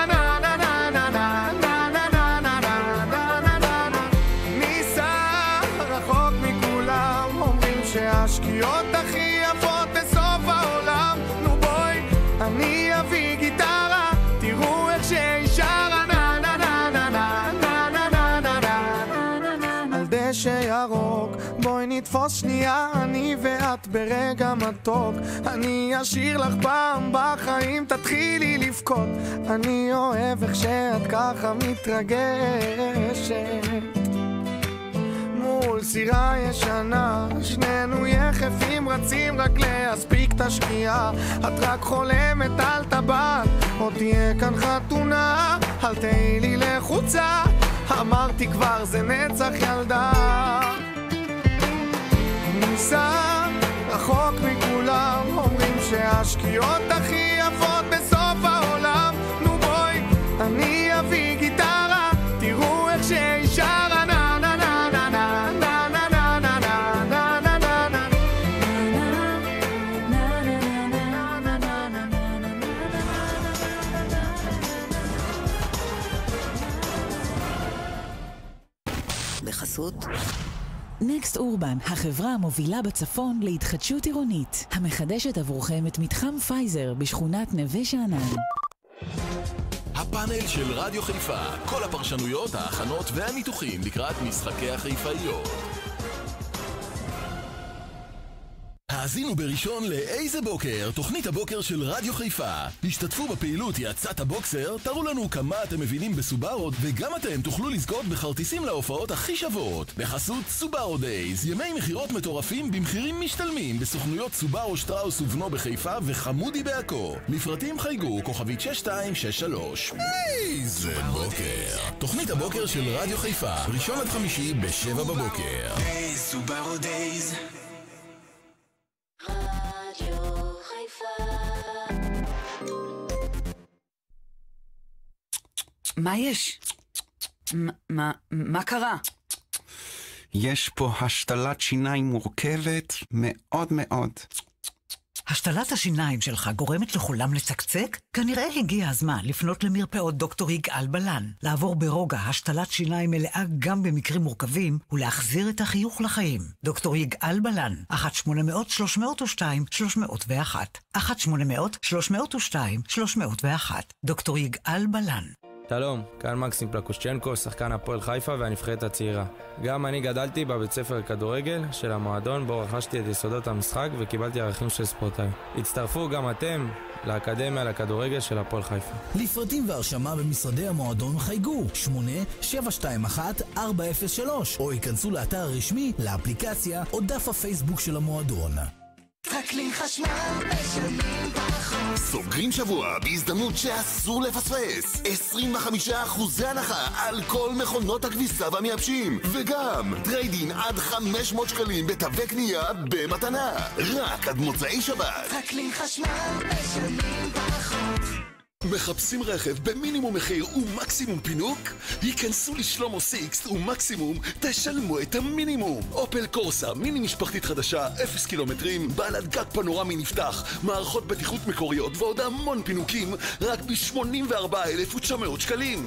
השקיעות הכי יפות בסוף העולם. נו בואי, אני אביא גיטרה, תראו איך שישרה. נה נה נה נה נה נה נה נה נה. על דשא ירוק בואי נתפוס שנייה, אני ואת ברגע מתוק. אני אשאיר לך פעם בחיים, תתחילי לבכות. אני אוהב איך שאת ככה מתרגשת מול סירה ישנה, שנינו יחפים רצים רק להספיק את השקיעה. את רק חולמת על טבעת, עוד תהיה כאן חתונה. אל תהי לי לחוצה, אמרתי כבר זה נצח ילדה. ניסה רחוק מכולם, אומרים שהשקיעות הכי יפות בסוף העולם. נו בואי, אני אביא גיטרה, תראו איך שישרה. בחסות נקסט אורבן, החברה המובילה בצפון להתחדשות עירונית, המחדשת עבורכם את מתחם פייזר בשכונת נווה שאנן. הפאנל של רדיו חיפה, כל הפרשנויות, ההכנות והניתוחים לקראת משחקי החיפאיות. האזינו בראשון לאיזה בוקר, תוכנית הבוקר של רדיו חיפה. השתתפו בפעילות יצאת הבוקסר, תראו לנו כמה אתם מבינים בסובארו, וגם אתם תוכלו לזכות בכרטיסים להופעות הכי שוות. בחסות סובארו דייז, ימי מחירות מטורפים במחירים משתלמים בסוכנויות סובארו שטראוס ובנו בחיפה וחמודי בעכו. לפרטים חייגו כוכבית 6263. איזה בוקר, תוכנית הבוקר של רדיו חיפה, ראשון עד חמישי ב7 בבוקר. סובארו דייז. רדיו חיפה. מה יש? מה קרה? יש פה השתלת שיניים מורכבת מאוד מאוד. השתלת השיניים שלך גורמת לכולם לצקצק? כנראה הגיע הזמן לפנות למרפאות דוקטור יגאל בלן, לעבור ברוגע השתלת שיניים מלאה גם במקרים מורכבים, ולהחזיר את החיוך לחיים. דוקטור יגאל בלן, 1-800-302-301. 1-800-302-301. דוקטור יגאל בלן. שלום, כאן מקסים פלקושצ'נקו, שחקן הפועל חיפה והנבחרת הצעירה. גם אני גדלתי בבית ספר כדורגל של המועדון בו רכשתי את יסודות המשחק וקיבלתי ערכים של ספורטאי. הצטרפו גם אתם לאקדמיה לכדורגל של הפועל חיפה. לפרטים והרשמה במשרדי המועדון חייגו 8-721-403 או ייכנסו לאתר הרשמי, לאפליקציה או דף הפייסבוק של המועדון. טרקלין חשמל משלמים פחות. סוגרים שבוע בהזדמנות שאסור לפספס. 25% הנחה על כל מכונות הכביסה והמייבשים, וגם טריידין עד 500 שקלים בתווי קנייה במתנה, רק עד מוצאי שבת. טרקלין חשמל משלמים פחות. מחפשים רכב במינימום מחיר ומקסימום פינוק? היכנסו לשלומו סיקסט ומקסימום תשלמו את המינימום. אופל קורסה מיני משפחתית חדשה, 0 קילומטרים, בעלת גג פנורמי נפתח, מערכות בטיחות מקוריות ועוד המון פינוקים, רק ב-84,900 שקלים.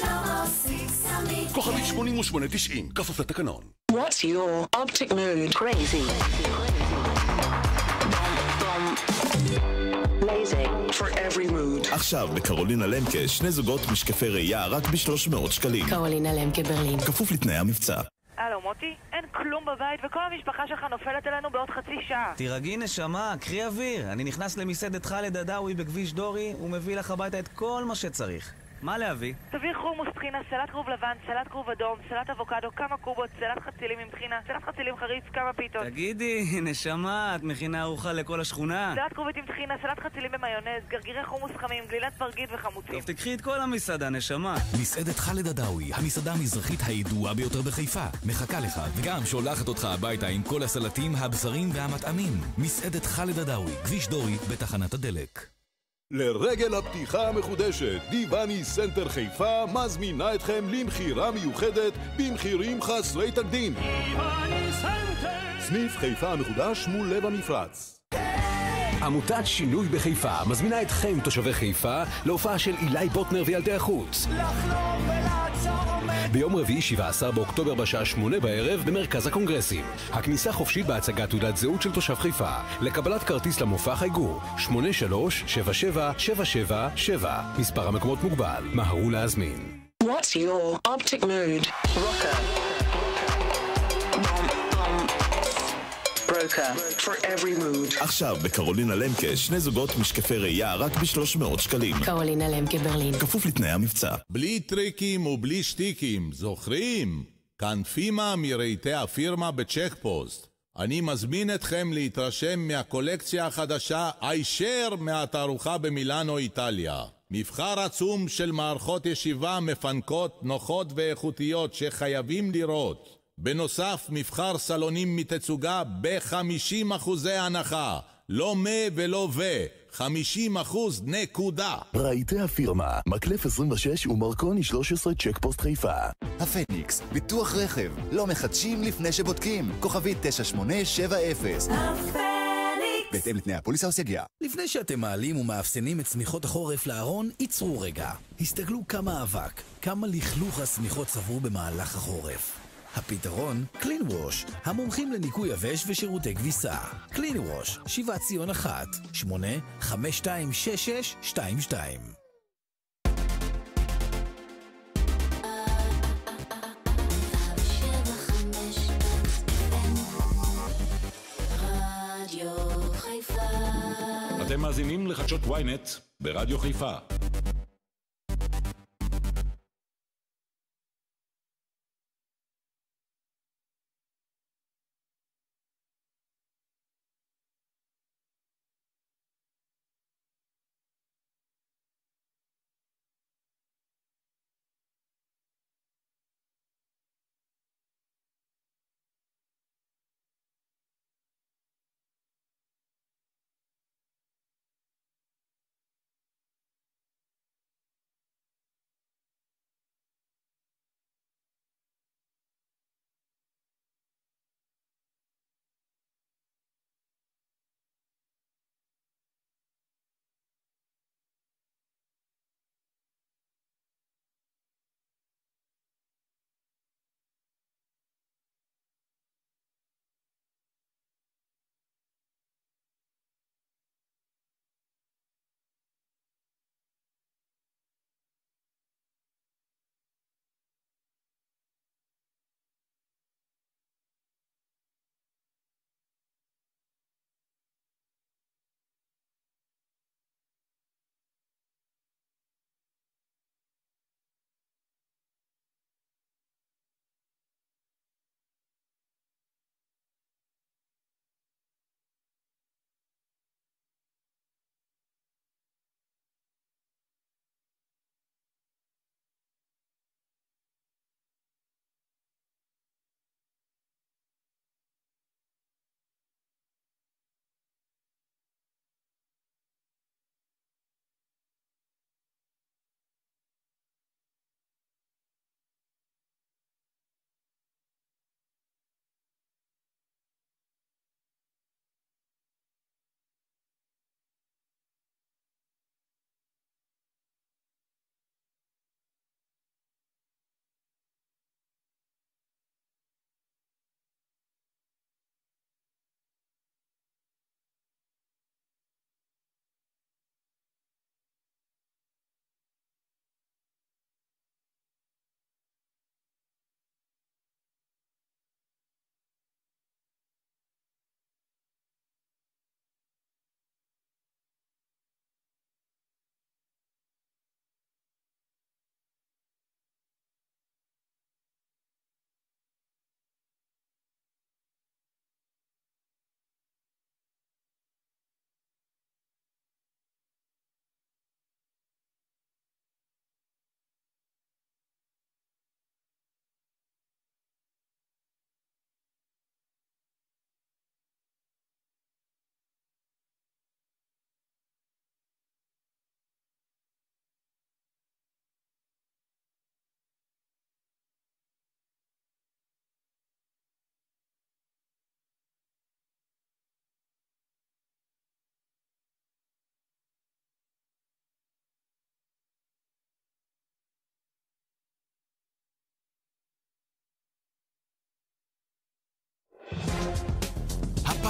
כוכבית 8890, כפוף לתקנון. What's your optic mood? Crazy. amazing for every mood. עכשיו בקרולינה למקה 2 זוגות משקפי ראייה רק ב-300 שקלים. קרולינה למקה ברלין. כפוף לתנאי המבצע. הלו מוטי, אין כלום בבית וכל המשפחה שלך נופלת אלינו בעוד חצי שעה. תירגעי נשמה, קחי אוויר. אני נכנס למסעדת חאלד עדאווי בכביש דורי ומביא לך הביתה את כל מה שצריך. מה להביא? תביא חומוס טחינה, סלט כרוב לבן, סלט כרוב אדום, סלט אבוקדו, כמה קובות, סלט חצילים עם טחינה, סלט חצילים חריף, כמה פיתות. תגידי, נשמה, את מכינה ארוחה לכל השכונה? סלט כרובית עם טחינה, סלט חצילים במיונז, גרגירי חומוס חמים, גלילת ברגית וחמוצים. טוב, תקחי את כל המסעדה, נשמה. מסעדת חאלד עדאוי, המסעדה המזרחית הידועה ביותר בחיפה, מחכה לך, וגם שולחת אותך הביתה עם כל הסלטים, הבשרים והמטעמים. מסעדת חאלד עדאוי, כביש דורי, בתחנת הדלק. לרגל הפתיחה המחודשת, דיבני סנטר חיפה מזמינה אתכם למחירה מיוחדת במחירים חסרי תקדים. דיבני סנטר! סניף חיפה המחודש מול לב המפרץ. עמותת שינוי בחיפה מזמינה אתכם תושבי חיפה להופעה של אילי בוטנר וילדי החוץ. לחלום ולעצור עומד. ביום רביעי 17 באוקטובר בשעה 8 בערב במרכז הקונגרסים. הכניסה חופשית בהצגת תעודת זהות של תושב חיפה. לקבלת כרטיס למופע חייגו 83777777. מספר המקומות מוגבל. מהרו להזמין. What's your optic mood? Rocker. For every mood. עכשיו בקרולינה למקה 2 זוגות משקפי ראייה רק ב-300 שקלים. קרולינה למקה ברלין. כפוף לתנאי המבצע. בלי טריקים ובלי שטיקים, זוכרים? כאן פימה מרהיטי הפירמה בצ'ק פוסט. אני מזמין אתכם להתרשם מהקולקציה החדשה אישר מהתערוכה במילאנו איטליה. מבחר עצום של מערכות ישיבה מפנקות, נוחות ואיכותיות שחייבים לראות. בנוסף, מבחר סלונים מתצוגה ב-50% הנחה. לא ולא 50% נקודה. רהיטי הפירמה, מקלף 26 ומרקוני 13 צ'ק פוסט חיפה. הפניקס, ביטוח רכב, לא מחדשים לפני שבודקים. כוכבית 9870. הפניקס. בהתאם לתנאי הפוליסה וסייגיה. לפני שאתם מעלים ומאפסנים את שמיכות החורף לארון, ייצרו רגע. הסתגלו כמה אבק, כמה לכלוך השמיכות צברו במהלך החורף. הפתרון, קלין ווש, המומחים לניקוי יבש ושירותי כביסה. קלין ווש, 7 ציון 1, 8-5266-22. אתם מאזינים לחדשות ynet ברדיו חיפה.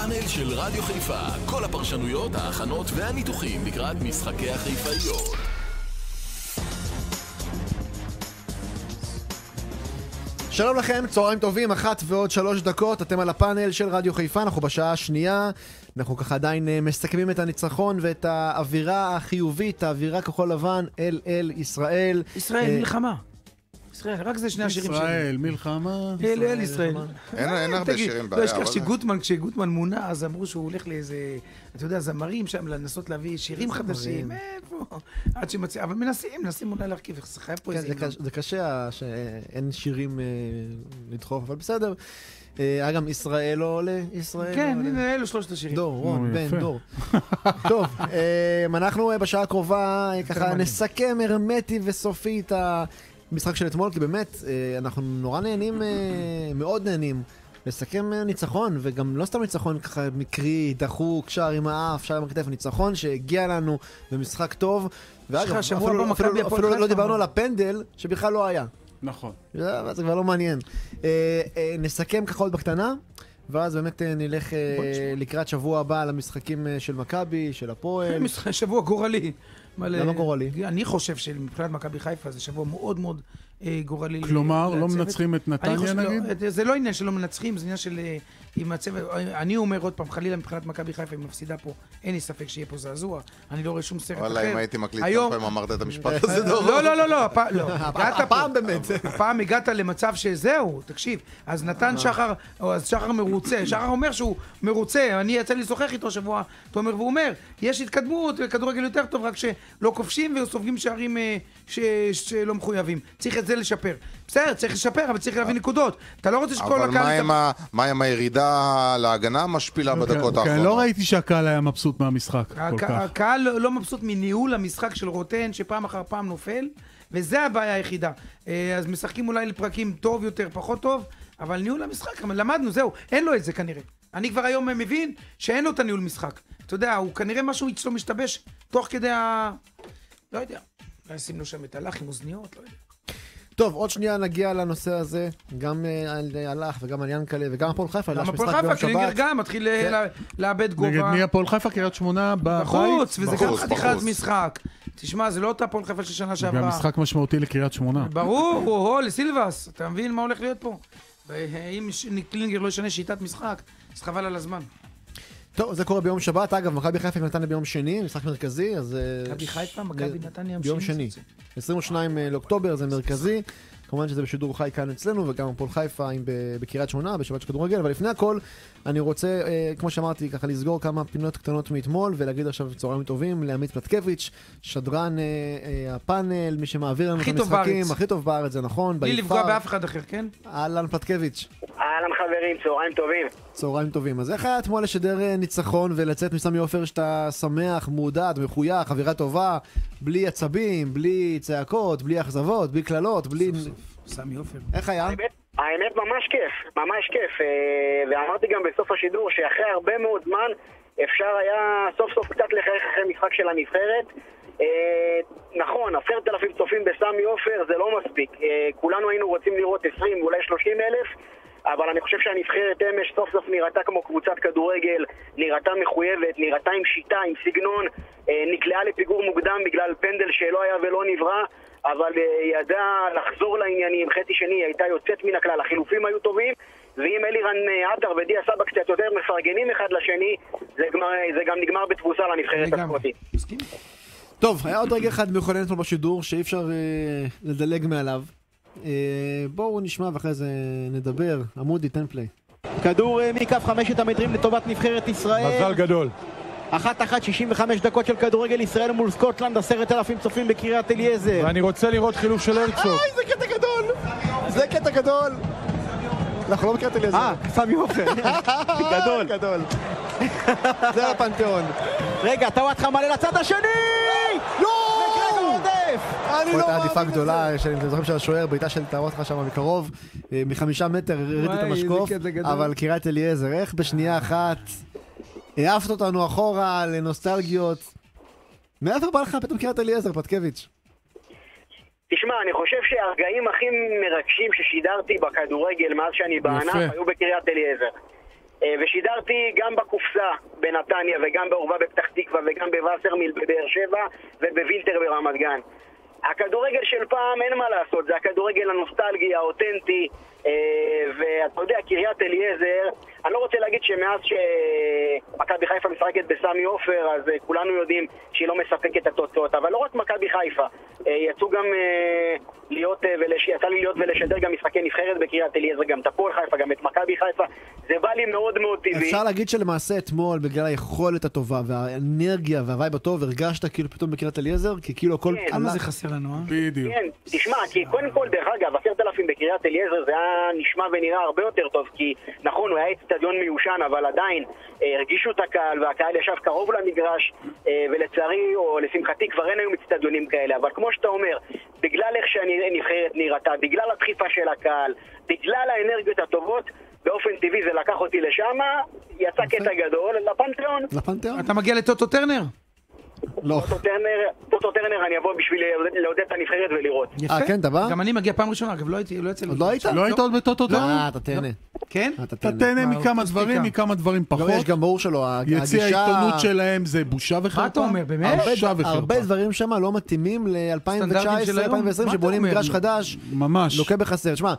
הפאנל של רדיו חיפה. כל הפרשנויות, ההכנות והניתוחים לקראת משחקי החיפאיות. שלום לכם, צהריים טובים, 1:03, אתם על הפאנל של רדיו חיפה, אנחנו בשעה השנייה, אנחנו ככה עדיין מסכמים את הניצחון ואת האווירה החיובית, האווירה כחול לבן, אל ישראל. ישראל מלחמה. ישראל, רק זה שני השירים שלי. ישראל מלחמה. אל ישראל. אין הרבה שירים בעיה. לא, יש כך כשגוטמן מונה, אז אמרו שהוא הולך לאיזה, אתה יודע, זמרים שם, לנסות להביא שירים חדשים. איפה? עד שמצא, אבל מנסים אולי להרכיב, חייב פה איזה... זה קשה שאין שירים לדחוף, אבל בסדר. היה גם ישראל לא עולה, ישראל כן, הנה, אלו שלושת השירים. דור, רון, בן, דור. טוב, אנחנו בשעה הקרובה ככה נסכם הרמטי וסופי את המשחק של אתמול, כי באמת אנחנו נורא נהנים, מאוד נהנים לסכם ניצחון, וגם לא סתם ניצחון ככה מקרי, דחוק, שר עם האף, שר עם הכתף, ניצחון שהגיע לנו במשחק טוב, ואגב, אפילו לא דיברנו על הפנדל שבכלל לא היה. נכון. זה כבר לא מעניין. נסכם ככה עוד בקטנה, ואז באמת נלך לקראת שבוע הבא למשחקים של מכבי, של הפועל. שבוע גורלי. למה גורלי? אני חושב שמבחינת מכבי חיפה זה שבוע מאוד מאוד גורלי. כלומר, לא מנצחים את נתניה נגיד? זה לא עניין שלא מנצחים, זה עניין של... אני אומר עוד פעם, חלילה מבחינת מכבי חיפה, אם מפסידה פה, אין לי ספק שיהיה פה זעזוע. אני לא רואה שום סרט אחר. וואלה, אם הייתי מקליט כמה פעמים אמרת את המשפט הזה, לא. הפעם באמת. הפעם הגעת למצב שזהו, תקשיב. אז נתן שחר, אז שחר מרוצה. שחר אומר שהוא מרוצה. אני יצא לי לשוחח איתו שבוע, תומר, והוא אומר, יש התקדמות, כדורגל יותר טוב, רק שלא כובשים וסופגים שערים שלא מחויבים. צריך את זה לשפר. בסדר, צריך לשפר, אבל צריך להביא נקודות. אתה לא רוצה שכל הקהל... אבל מה עם הירידה להגנה משפילה בדקות האחרונות? לא ראיתי שהקהל היה מבסוט מהמשחק כל כך. הקהל לא מבסוט מניהול המשחק של רוטן, שפעם אחר פעם נופל, וזה הבעיה היחידה. אז משחקים אולי לפרקים טוב יותר, פחות טוב, אבל ניהול המשחק, למדנו, זהו, אין לו את זה כנראה. אני כבר היום מבין שאין לו את הניהול משחק. אתה יודע, הוא כנראה משהו אצלו משתבש תוך כדי לא יודע, נשים לו שם את הלך עם אוזניות, לא יודע. טוב, עוד שנייה נגיע לנושא הזה, גם על הלך וגם על ינקלה וגם הפועל חיפה. גם הפועל חיפה, קלינגר גם מתחיל לאבד גובה. נגד מי הפועל חיפה? קריית שמונה בבית? בחוץ, וזה גם חתיכת משחק. תשמע, זה לא אותה הפועל חיפה של שנה שעברה. גם משחק משמעותי לקריית שמונה. ברור, לסילבס, אתה מבין מה הולך להיות פה? אם קלינגר לא ישנה שיטת משחק, אז חבל על הזמן. טוב, זה קורה ביום שבת. אגב, מכבי חיפה נתניה ביום שני, משחק מרכזי, אז... מכבי חיפה, מכבי נתניה ביום שני. 22 לאוקטובר זה מרכזי. כמובן שזה בשידור חי כאן אצלנו, וגם הפועל חיפה בקריית שמונה, בשבת של כדורגל. אבל לפני הכל, אני רוצה, כמו שאמרתי, ככה לסגור כמה פינות קטנות מאתמול, ולהגיד עכשיו צהריים טובים לעמית פלטקביץ', שדרן הפאנל, מי שמעביר לנו את המשחקים. הכי טוב בארץ, זה נכון. בלי לפגוע באף אחד אחר, כן? אהלן פלטקביץ'. אהלן חברים, צהריים טובים. צהריים טובים. אז איך היה אתמול לשדר ניצחון ולצאת מסמי עופר שאתה שמח, מעודד, מחוייך, אווירה טובה, בלי עצבים, בלי צעקות, בלי אכזבות, בלי קללות, בלי... סמי עופר. איך היה? האמת ממש כיף. ואמרתי גם בסוף השידור שאחרי הרבה מאוד זמן אפשר היה סוף סוף קצת לחייך אחרי משחק של הנבחרת. נכון, 10,000 צופים בסמי עופר זה לא מספיק. כולנו היינו רוצים לראות 20 ואולי 30 אלף, אבל אני חושב שהנבחרת אמש סוף סוף נראתה כמו קבוצת כדורגל, נראתה מחויבת, נראתה עם שיטה, עם סגנון, נקלעה לפיגור מוקדם בגלל פנדל שלא היה ולא נברא, אבל ידע לחזור לעניינים. חצי שני הייתה יוצאת מן הכלל, החילופים היו טובים, ואם אלירן עטר ודיה סבא קצת יותר מפרגנים אחד לשני, זה גם נגמר בתבוסה לנבחרת הספורטית. טוב, היה עוד רגע אחד מכונן אתמול בשידור שאי אפשר לדלג מעליו. בואו נשמע ואחרי זה נדבר. עמודי, תן פליי. כדור מכף 5 המטרים לטובת נבחרת ישראל. מזל גדול. 1-1, 65 דקות של כדורגל ישראל מול סקוטלנד, 10,000 צופים בקריית אליעזר. ואני רוצה לראות חילוף של הרצוג. זה קטע גדול! זה קטע גדול! אנחנו לא בקריית אליעזר. סמי עופר. גדול. גדול. זה הפנתיאון. רגע, טוואטחה מלא לצד השני! פה הייתה עדיפה גדולה, שאתם זוכרים של השוער, בעיטה של טוואטחה שם מקרוב, מ5 מטר הריד את המשקוף, אבל קריית אליעזר, איך בשנייה אחת העפת אותנו אחורה לנוסטלגיות. מאיפה בא לך פתאום קריית אליעזר, פלטקביץ'? תשמע, אני חושב שהרגעים הכי מרגשים ששידרתי בכדורגל מאז שאני בענף היו בקריית אליעזר. ושידרתי גם בקופסה בנתניה וגם בעורבה בפתח תקווה וגם בווסרמיל בבאר שבע ובווילטר ברמת גן. הכדורגל של פעם אין מה לעשות, זה הכדורגל הנוסטלגי, האותנטי, ואתה יודע, קריית אליעזר, אני לא רוצה להגיד שמאז שמכבי חיפה משחקת בסמי עופר, אז כולנו יודעים שהיא לא מספקת את התוצאות, אבל לא רק מכבי חיפה, יצאו גם יצא לי להיות ולשדר גם משחקי נבחרת בקריית אליעזר, גם את הפועל חיפה, גם את מכבי חיפה, זה בא לי מאוד מאוד טבעי. אפשר להגיד שלמעשה אתמול, בגלל היכולת הטובה והאנרגיה והווייב הטוב, הרגשת כאילו פתאום בקריית אליעזר, כי כאילו הכל... כמה זה חסר לנו, אה? בדיוק. כן, תשמע, כי קודם כל, דרך אגב, 10,000 בקריית אליעזר זה היה נשמע ונראה הרבה יותר טוב, כי נכון, הוא היה אצטדיון מיושן, אבל עדיין הרגישו את הקהל, והקהל ישב קרוב למגרש, ולצערי, או לשמחתי, כבר אין היום אצטדיונים כאלה, אבל כמו שאתה אומר, בגלל איך שהנבחרת נראתה, בגלל הדחיפה של הקהל, בגלל האנרגיות הטובות, באופן טבעי זה לקח אותי לשם, יצא קטע גדול, לפנתיאון. לפנתיאון? אתה מגיע לטוטו טרנר? לא. טוטו טרנר אני אבוא בשביל לעודד את הנבחרת ולראות. יפה. כן, אתה בא? גם אני מגיע פעם ראשונה, אגב, לא יצא לי. עוד לא היית? לא היית עוד בטוטו טרנר? אתה תהנה. כן? אתה תהנה מכמה דברים פחות. יש גם ברור שלו, יציא העיתונות שלהם זה בושה וחרפה. מה אתה אומר, באמת? הרבה דברים שם לא מתאימים ל-2019-2020 שבונים מגרש חדש. ממש. לוקה בחסר. שמע,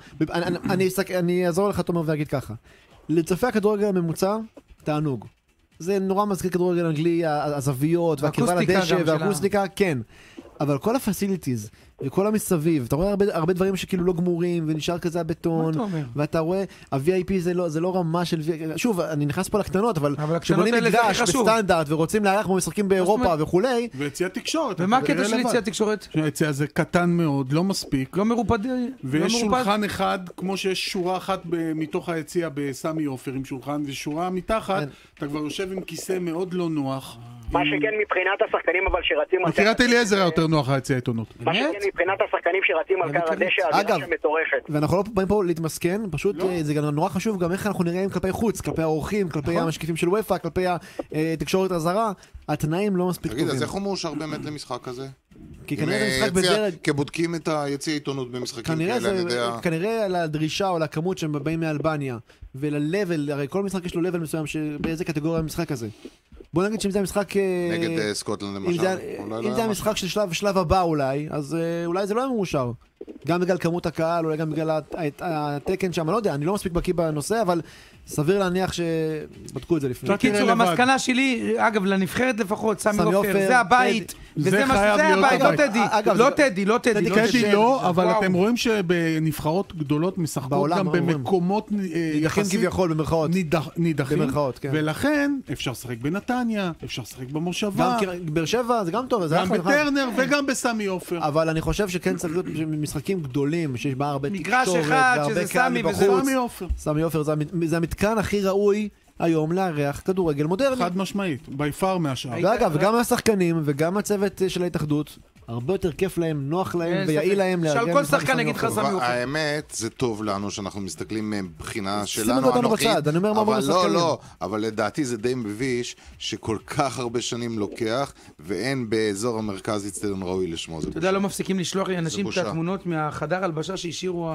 אני אעזור לך תומר ואגיד ככה. לצופי הכדורגל הממוצע, תענוג. זה נורא מזכיר כדורגל אנגלי, הזוויות והקרבה לדשא והאקוסטיקה, כן. אבל כל הפסיליטיז וכל המסביב, אתה רואה הרבה דברים שכאילו לא גמורים ונשאר כזה הבטון, ואתה רואה, ה-VIP זה לא רמה של... שוב, אני נכנס פה לקטנות, אבל כשבונים מגרש בסטנדרט ורוצים לארח כמו משחקים באירופה וכולי... ויציע תקשורת. ומה הקטע של יציע תקשורת? היציע זה קטן מאוד, לא מספיק. לא מרופד. ויש שולחן אחד, כמו שיש שורה אחת מתוך היציע בסמי עופר עם שולחן, ושורה מתחת, אתה כבר יושב עם כיסא מאוד לא נוח. מה שכן מבחינת השחקנים אבל שרצים... בקריית אליעזר היה יותר נוח היציע העיתונות. מה שכן מבחינת השחקנים שרצים על קר הדשא, האווירה שמטורפת. ואנחנו לא באים פה להתמסכן, פשוט זה גם נורא חשוב גם איך אנחנו נראים כלפי חוץ, כלפי האורחים, כלפי המשקיפים של וופא, כלפי התקשורת הזרה. התנאים לא מספיק טובים. תגיד, אז איך הוא מאושר באמת למשחק הזה? כי כנראה זה משחק בדרג... כבודקים את היציע עיתונות במשחקים כאלה, כנראה על הדרישה או לכמות שהם באים מאלבניה וללבל, הרי כל משחק יש לו לבל מסוים באיזה קטגוריה המשחק הזה. בוא נגיד שאם זה המשחק... נגד סקוטלנד למשל. אם זה המשחק של שלב הבא אולי, אז אולי זה לא היה מאושר. גם בגלל כמות הקהל, אולי גם בגלל התקן שם, אני לא יודע, אני לא מספיק בקיא בנושא, אבל סביר להניח שבדקו את זה לפני. בקיצור, המסקנה שלי, אגב, לנבחרת לפחות, סמי עופר, זה הבית, זה חייב להיות הבית. לא טדי. טדי לא, אבל אתם רואים שבנבחרות גדולות משחקות גם במקומות נידחים כביכול במרכאות. נידחים, ולכן אפשר לשחק בנתניה, אפשר לשחק במושבה. באר שבע זה גם טוב. גם בטרנר וגם בסמי עופר. אבל אני חושב שכן צריך להיות משחקים גדולים, שיש בה הרבה תקשורת, מגרש אחד שזה סמי וזה סמי עופר. זה המתקן הכי ראוי היום לארח כדורגל מודרני. חד משמעית, ביפר מהשאר. ואגב, וגם השחקנים וגם הצוות של ההתאחדות, הרבה יותר כיף להם, נוח להם ויעיל להם לארגן. כל שחקן יגיד לך סמי עופר. האמת, זה טוב לנו שאנחנו מסתכלים מבחינה שלנו שימו אותנו בצד, אני אומר מה אומר לשחקנים. לא, אבל לדעתי זה די מביש שכל כך הרבה שנים לוקח ואין באזור המרכז אצטדיון ראוי לשמו. אתה יודע, לא מפסיקים לשלוח אנשים את התמונות מהחדר הלבשה שהשאירו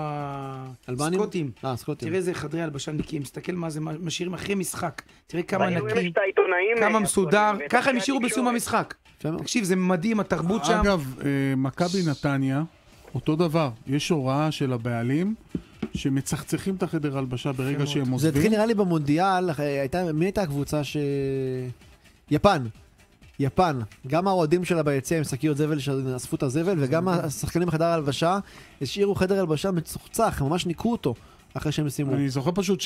הסקוטים. תראה איזה חדרי הלבשה נקיים, מסתכל מה זה, משאירים אחרי משחק. תראה כמה נקי, כמה מסודר, ככה הם השאירו בסיום המשחק. תקשיב, זה מדהים, התרבות שם. אגב, מכבי נתניה, אותו דבר, יש הוראה של הבעלים שמצחצחים את החדר הלבשה ברגע שהם עוזבים. זה התחיל נראה לי במונדיאל, מי הייתה הקבוצה יפן. גם האוהדים שלה ביציע עם שקיות זבל שאספו את הזבל, וגם השחקנים בחדר הלבשה השאירו חדר הלבשה מצוחצח, ממש ניקו אותו אחרי שהם סיימו. אני זוכר פשוט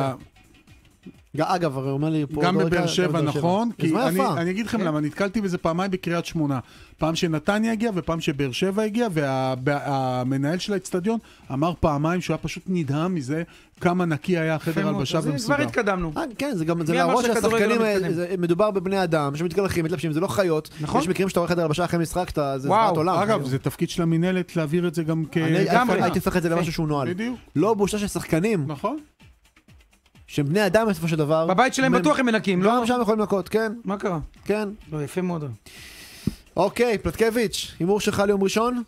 אגב, הרי אומר לי פה... גם בבאר שבע, נכון? כי אני אגיד לכם למה, נתקלתי בזה פעמיים בקריית שמונה. פעם שנתניה הגיע ופעם שבאר שבע הגיע, והמנהל של האצטדיון אמר פעמיים שהוא היה פשוט נדהם מזה כמה נקי היה החדר הלבשה ומסודר. זה כבר התקדמנו. כן, זה להראות שהשחקנים, מדובר בבני אדם שמתקלחים, מתלבשים, זה לא חיות. יש מקרים שאתה רואה חדר הלבשה אחרי משחק, זה זוועת עולם. אגב, זה תפקיד של המנהלת להעביר את זה גם הייתי הופך את זה למשהו שהוא נועל. לא בושה של שחקנים. נכון. שהם בני אדם בסופו של דבר. בבית שלהם בטוח הם מנקים, לא? גם שם יכולים לנקות, כן. מה קרה? כן. לא, יפה מאוד. אוקיי, פלטקביץ', הימור שלך ליום ראשון?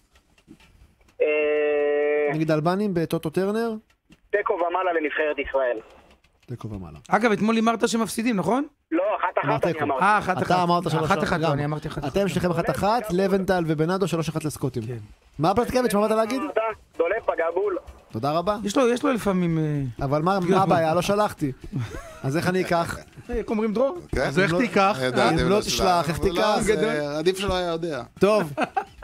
נגד אלבנים בטוטו טרנר? תיקו ומעלה לנבחרת ישראל. תיקו ומעלה. אגב, אתמול אמרת שמפסידים, נכון? לא, 1-1 אני אמרתי. אתה אמרת 3-1. אני אמרתי 1-1. אתם שניכם 1-1, לבנטל ובנאדו 3-1 לסקוטים. מה פלטקביץ', מה באת להגיד? דולב פגע בול. תודה רבה. יש לו לפעמים... אבל מה הבעיה? לא שלחתי. אז איך אני אקח? איך אומרים דרור? אז איך תיקח? אם לא תשלח, איך תיקח? עדיף שלא היה יודע. טוב.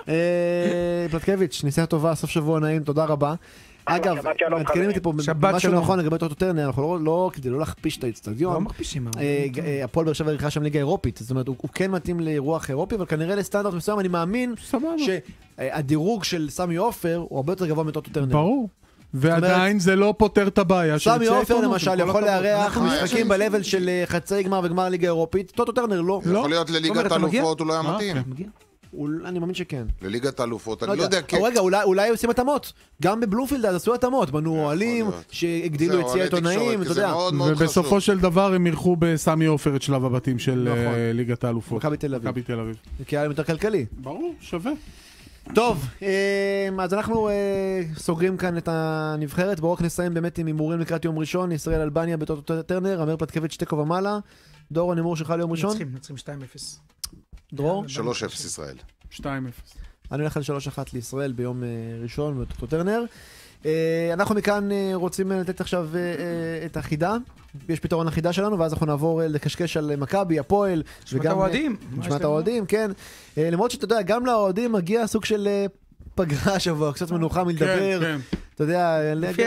פלטקביץ', ניסייה טובה, סוף שבוע נעים, תודה רבה. אגב, מתקנים איתי פה משהו נכון לגבי טוטו טרנר, אנחנו לא, כדי לא להכפיש את האצטדיון. לא מכפישים. הפועל באר שבע ירחה שם ליגה אירופית, זאת אומרת, הוא כן מתאים לאירוח אירופי, אבל כנראה לסטנדרט מסוים, אני מאמין שהדירוג של סמי עופר הוא הרבה יותר גבוה מטוטו טרנר. ברור. ועדיין זה לא פותר את הבעיה. סמי עופר למשל יכול לארח משחקים בלבל של חצי גמר וגמר ליגה אירופית, טוטו טרנר לא. יכול להיות לליגת האלופות, הוא לא היה מתאים. אני מאמין שכן. לליגת האלופות, אני לא יודע. רגע, אולי עושים התאמות. גם בבלומפילד אז עשו התאמות. בנו אוהלים, שהגדילו יציאה עיתונאים, אתה יודע. ובסופו של דבר הם ירחו בסמי עופר את שלב הבתים של ליגת האלופות. מכבי תל אביב. כי היה להם יותר כלכלי. ברור, שווה. טוב, אז אנחנו סוגרים כאן את הנבחרת. בואו רק נסיים באמת עם הימורים לקראת יום ראשון. ישראל אלבניה בטוטו טרנר, אמיר פלטקביץ' תיקו ומעלה. דורון, הימור שלך ליום ראשון? נצחים 2-0. דרור? 3-0 ישראל. 2-0. אני הולך על 3-1 לישראל ביום ראשון בטוטו טרנר. אנחנו מכאן רוצים לתת עכשיו את החידה. יש פתרון החידה שלנו, ואז אנחנו נעבור לקשקש על מכבי, הפועל. נשמת האוהדים. נשמת האוהדים, כן. למרות שאתה יודע, גם לאוהדים מגיע סוג של פגרה שבוע, קצת מנוחה מלדבר. אתה יודע,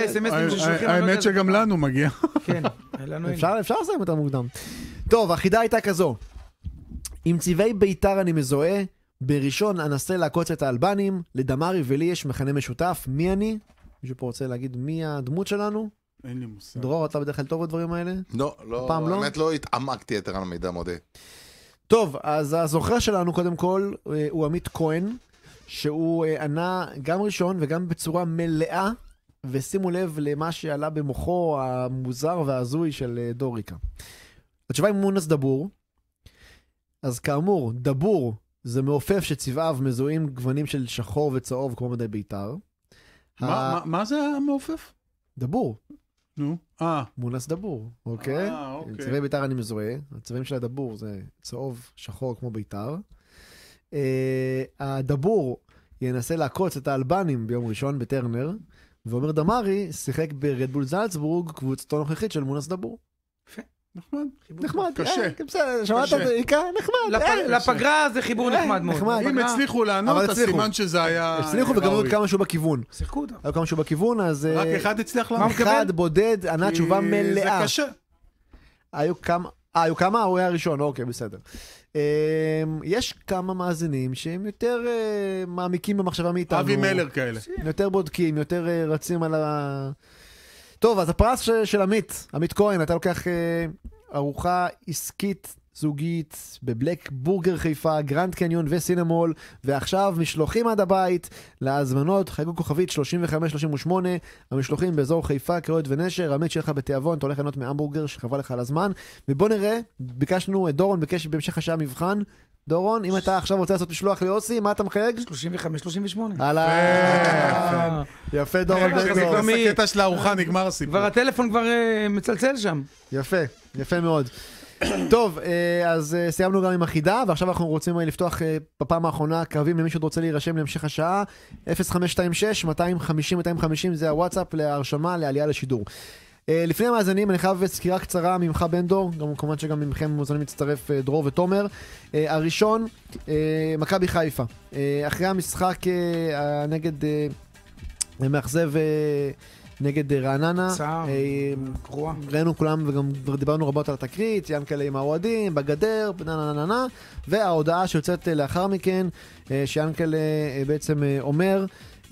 האמת שגם לנו מגיע. כן, אפשר לסיים יותר מוקדם. טוב, החידה הייתה כזו. עם צבעי ביתר אני מזוהה, בראשון אנסה לעקוץ את האלבנים, לדמרי ולי יש מכנה משותף, מי אני? מישהו פה רוצה להגיד מי הדמות שלנו? אין לי מושג. דרור, אתה בדרך כלל טוב בדברים האלה? לא, באמת לא התעמקתי יותר על המידע, מודה. טוב, אז הזוכר שלנו קודם כל הוא עמית כהן, שהוא ענה גם ראשון וגם בצורה מלאה, ושימו לב למה שעלה במוחו המוזר והזוי של דוריקה. התשובה היא מונס דבור. אז כאמור, דבור זה מעופף שצבעיו מזוהים גוונים של שחור וצהוב כמו מדי ביתר. מה זה המעופף? דבור. נו. מונס דבור, אוקיי? צבעי ביתר אני מזוהה. הצבעים של הדבור זה צהוב שחור כמו ביתר. הדבור ינסה לעקוץ את האלבנים ביום ראשון בטרנר, ואומר דמרי שיחק ברדבול זלצבורג, קבוצתו נוכחית של מונס דבור. יפה. נחמד, קשה. שמעת את זה, נחמד. לפגרה זה חיבור נחמד מאוד. אם הצליחו לענות, הסימן שזה היה... הצליחו וגם היו כמה שהוא בכיוון. שיחקו אותם. היו כמה שהוא בכיוון, אז... רק אחד הצליח לענות. אחד בודד, ענה תשובה מלאה. זה קשה. היו כמה? הוא היה ראשון, אוקיי, בסדר. יש כמה מאזינים שהם יותר מעמיקים במחשבה מאיתנו. אבי מלר כאלה. יותר בודקים, יותר רצים על ה... טוב, אז הפרס של עמית כהן, אתה לוקח ארוחה עסקית זוגית בבלק בורגר חיפה, גרנד קניון וסינמול, ועכשיו משלוחים עד הבית להזמנות, חייגו כוכבית 35-38, המשלוחים באזור חיפה, קריאות ונשר, עמית שלך בתיאבון, אתה הולך ליהנות מהמבורגר שחבל לך על הזמן, ובוא נראה, ביקשנו, דורון ביקש בהמשך השעה מבחן, דורון, אם אתה עכשיו רוצה לעשות משלוח ליוסי, מה אתה מחייג? 35-38. הלאה. יפה דורון. הקטע של הארוחה נגמר הסיפור. כבר הטלפון כבר מצלצל שם. יפה מאוד. טוב, אז סיימנו גם עם החידה, ועכשיו אנחנו רוצים לפתוח בפעם האחרונה קרבים למי שעוד רוצה להירשם להמשך השעה. 0526-250-250 זה הוואטסאפ להרשמה לעלייה לשידור. לפני המאזנים אני חייב סקירה קצרה ממך בן דור, גם כמובן שגם ממכם מוזמנים להצטרף דרור ותומר. הראשון, מכבי חיפה. אחרי המשחק נגד מאכזב נגד רעננה, ראינו כולם וגם דיברנו רבות על התקרית, ינקלה עם האוהדים, בגדר, וההודעה שיוצאת לאחר מכן, שינקלה בעצם אומר,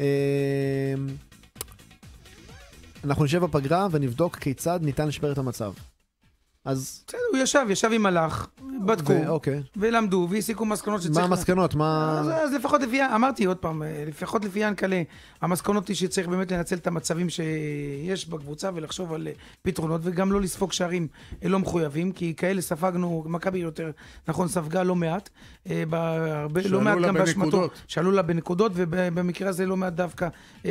אנחנו נשב בפגרה ונבדוק כיצד ניתן לשפר את המצב. אז... הוא ישב עם מלאך, בדקו, ולמדו, והסיקו מסקנות שצריך... מה המסקנות? אז לפחות לפי, אמרתי עוד פעם, לפחות לפי ינקלה, המסקנות היא שצריך באמת לנצל את המצבים שיש בקבוצה ולחשוב על פתרונות, וגם לא לספוג שערים לא מחויבים, כי כאלה ספגנו, מכבי יותר, נכון, ספגה לא מעט, לא מעט גם באשמתו, שעלו לה בנקודות, ובמקרה הזה לא מעט דווקא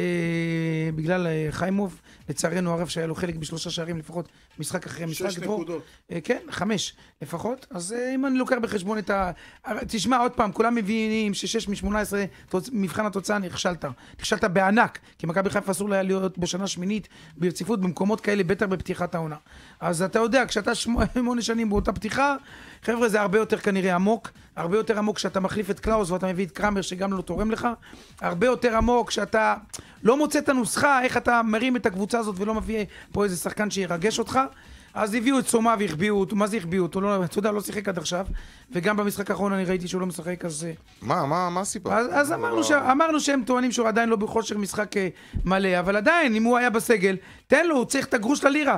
בגלל חיימוב, לצערנו הרב שהיה לו חלק בשלושה שערים לפחות, משחק אחרי משחק. 6 נקודות. כן, 5 לפחות. אז אם אני לוקח בחשבון את תשמע, עוד פעם, כולם מבינים ש6 מ-18, מבחן התוצאה נכשלת בענק, כי מכבי חיפה אסור לה להיות בשנה שמינית, ברציפות במקומות כאלה, בטח בפתיחת העונה. אז אתה יודע, כשאתה 8 שנים באותה פתיחה, חבר'ה, זה הרבה יותר כנראה עמוק, הרבה יותר עמוק כשאתה מחליף את קלאוס ואתה מביא את קרמר שגם לא תורם לך, הרבה יותר עמוק כשאתה לא מוצא את הנוסחה, איך אתה מרים את הקבוצה הזאת ולא מביא פה איזה שחקן שירגש אותך. אז הביאו את סומה והחביאו אותו, מה זה החביאו אותו? אתה יודע, לא שיחק עד עכשיו, וגם במשחק האחרון אני ראיתי שהוא לא משחק, אז... מה הסיבה? אז אמרנו שהם טוענים שהוא עדיין לא בכושר משחק מלא, אבל עדיין, אם הוא היה בסגל, תן לו, הוא צריך את הגרוש ללירה,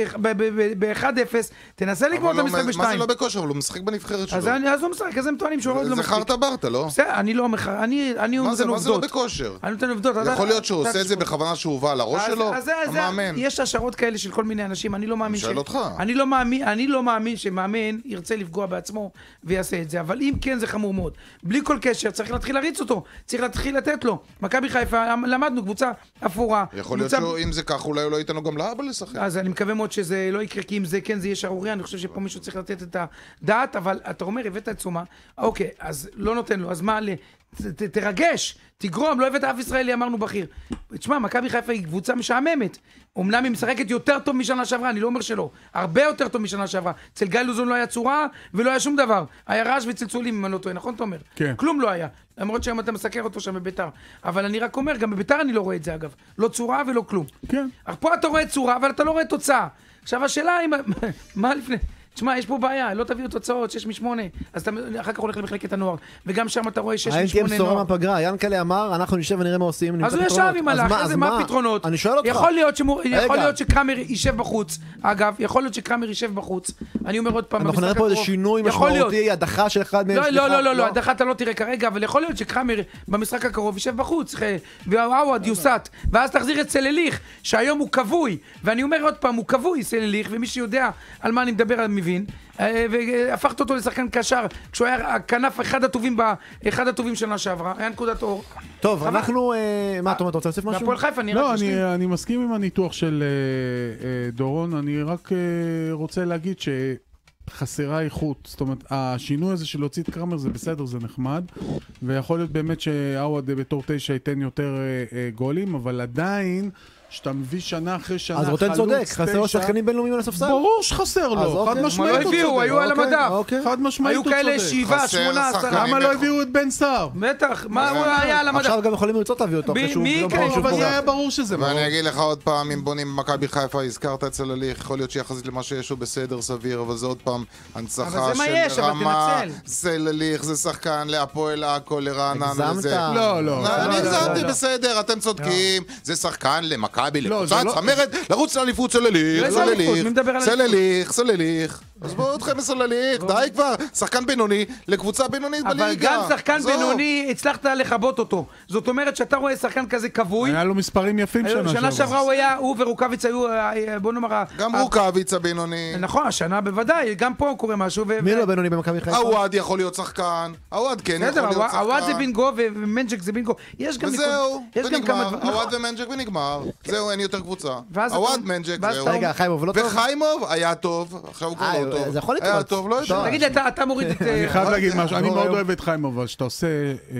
ב-1-0, תנסה לגמור את המשחק ב-2. מה זה לא בכושר? הוא לא משחק בנבחרת שלו. אז הוא משחק, אז הם טוענים שהוא עוד לא משחק. זה חרת ברטה, לא? אני לא מחר, אני נותן עובדות. מה זה לא בכושר? אני נותן עובדות. יכול להיות שהוא עושה את זה בכוונה שהוא הובא על הראש שלו? המאמן. יש השערות כאלה של כל מיני אנשים, אני לא מאמין שמאמן ירצה לפגוע בעצמו ויעשה את זה, אבל אם כן זה חמור מאוד. בלי כל קשר, צריך להתחיל להריץ אותו, צריך להתחיל לתת לו. מכבי חיפה, למדנו, קבוצה אפורה. יכול להיות שאם זה כך, אולי הוא לא ייתן לו גם לאבא לשחק. אז אני מקווה מאוד שזה לא יקרה, כי אם זה כן, זה יהיה שערוריה, אני חושב שפה מישהו צריך לתת את הדעת, אבל אתה אומר, הבאת את סומה, אוקיי, אז לא נותן לו, אז מה, תרגש, תגרום, לא הבאת אף ישראלי, אמרנו בכיר. תשמע, מכבי חיפה היא קבוצה משעממת. אומנם היא משחקת יותר טוב משנה שעברה, אני לא אומר שלא. הרבה יותר טוב משנה שעברה. אצל גיא לוזון לא היה צורה ולא היה שום דבר. היה רעש וצלצולים, אם אני לא טועה, נכון תומר? כן. כלום לא היה. למרות שהיום אתה מסקר אותו שם בביתר. אבל אני רק אומר, גם בביתר אני לא רואה את זה אגב. לא צורה ולא כלום. כן. אך פה אתה רואה צורה, אבל אתה לא רואה תוצאה. עכשיו השאלה היא, מה לפני? תשמע, יש פה בעיה, לא תביאו תוצאות, 6 מ-8, אז אתה אחר כך הולך למחלקת הנוער, וגם שם אתה רואה 6 מ-8 נוער. הייתי בשורה מהפגרה, ינקלה אמר, אנחנו נשב ונראה מה עושים. אז הוא ישב עם הלך, אז מה הפתרונות? אני שואל אותך. יכול להיות שקרמר יישב בחוץ, אגב, יכול להיות שקרמר יישב בחוץ, אני אומר עוד פעם, אנחנו נראה פה איזה שינוי משמעותי, הדחה של אחד מהם. לא, הדחה אתה לא תראה כרגע, אבל יכול להיות שקרמר במשחק הקרוב יישב בחוץ, והוואד יוסט, ואז תחזיר את סלליך, שהיום הוא כבוי, ואני אומר עוד פעם, הוא כבוי סלליך, ומי שיודע על מה אני מדבר מבין, והפכת אותו לשחקן קשר, כשהוא היה הכנף אחד הטובים שנה שעברה, היה נקודת אור. טוב, אנחנו... מה, אתה רוצה להוסיף משהו? והפועל חיפה נראה... לא, אני מסכים עם הניתוח של דורון, אני רק רוצה להגיד שחסרה איכות, זאת אומרת, השינוי הזה של להוציא את קרמר זה בסדר, זה נחמד, ויכול להיות באמת שהוואד בתור 9 ייתן יותר גולים, אבל עדיין... שאתה מביא שנה אחרי שנה אז רוטן צודק, חסר לו שחקנים בינלאומיים על הספסל? ברור שחסר לו, חד משמעית. לא הביאו, היו על המדף. חד משמעית הוא צודק. היו כאלה 7, 8, 10. למה לא הביאו את בן סער? בטח, מה הוא היה על המדף? עכשיו גם יכולים לרצות להביא אותו. אבל זה היה ברור שזה ברור. ואני אגיד לך עוד פעם, אם בונים מכבי חיפה, הזכרת אצל הליך, יכול להיות שיחסית למה שיש הוא בסדר סביר, אבל זה עוד פעם הנצחה של רמה. אצל הליך זה שחקן להפועל עכו, לרעננה. אני הגזמתי, בסדר, אתם צודקים. זה שחקן למכבי, לקבוצת צמרת, לרוץ לאליפות סלליך. אז בואו אתכם לסלליך, די כבר, שחקן בינוני לקבוצה בינונית בליגה. אבל גם שחקן בינוני, הצלחת לחבות אותו. זאת אומרת שאתה רואה שחקן כזה כבוי. היה לו מספרים יפים שנה שעברה הוא ורוקביץ היו, בוא נאמר... גם רוקביץ הבינוני. נכון, השנה בוודאי, גם פה קורה משהו. מי לא בינוני במכבי חיפה? הוואד יכול להיות שחקן, הוואד כן יכול להיות שחקן. הוואד זה בינגו ומנג'ק זה בינגו. וזהו, ונגמר, הוואד ומנג'ק ונגמר. זהו, אין יותר קבוצה. הוואד מנג'ק, זהו. וחיימוב היה טוב, עכשיו הוא כבר לא טוב. זה יכול לקרות. היה טוב, לא יודע. תגיד, אתה מוריד את... אני חייב להגיד משהו, אני מאוד אוהב את חיימוב, אבל שאתה עושה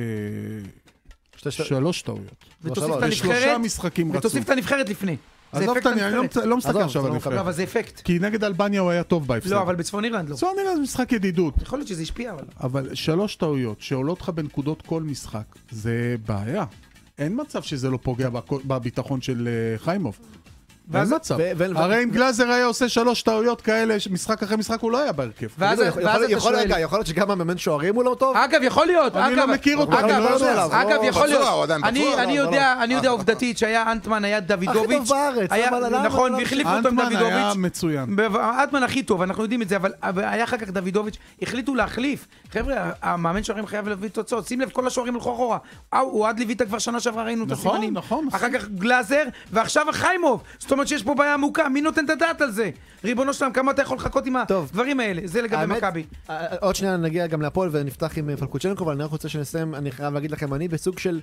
3 טעויות. ושלושה משחקים רצו. ותוסיף את הנבחרת לפני. עזוב אותי, אני לא מסתכל עכשיו על הנבחרת. אבל זה אפקט. כי נגד אלבניה הוא היה טוב בהפסד. לא, אבל בצפון אירלנד לא. צפון אירלנד זה משחק ידידות. יכול להיות שזה השפיע, אבל 3 טעויות שעולות לך בנקודות כל משחק, זה בעיה. אין מצב שזה לא פוגע בביטחון של חיימוב. אין מצב. הרי אם גלאזר היה עושה 3 טעויות כאלה, משחק אחרי משחק הוא לא היה בהרכב. יכול להיות שגם המאמן שוערים הוא לא טוב? אגב, יכול להיות. אני לא מכיר אותו. אגב, יכול להיות. אני יודע עובדתית שהיה אנטמן, היה דוידוביץ'. הכי טוב בארץ. נכון, והחליפו אותו עם דוידוביץ'. אנטמן היה מצוין. אנטמן הכי טוב, אנחנו יודעים את זה, אבל היה אחר כך דוידוביץ', החליטו להחליף. חבר'ה, המאמן שוערים חייב להביא תוצאות. שים לב, כל השוערים הלכו אחורה. הוא עד לויטה כבר שנה שעברה ראינו את הסימנים. אחר כך גלאזר, ועכשיו חיימוב. זאת אומרת שיש פה בעיה עמוקה, מי נותן את הדעת על זה? ריבונו שלם, כמה אתה יכול לחכות עם הדברים האלה? זה לגבי מכבי. עוד שנייה נגיע גם להפועל ונפתח עם פלקוצ'נקו, אבל אני רק רוצה שנסיים, אני חייב להגיד לכם, אני בסוג של...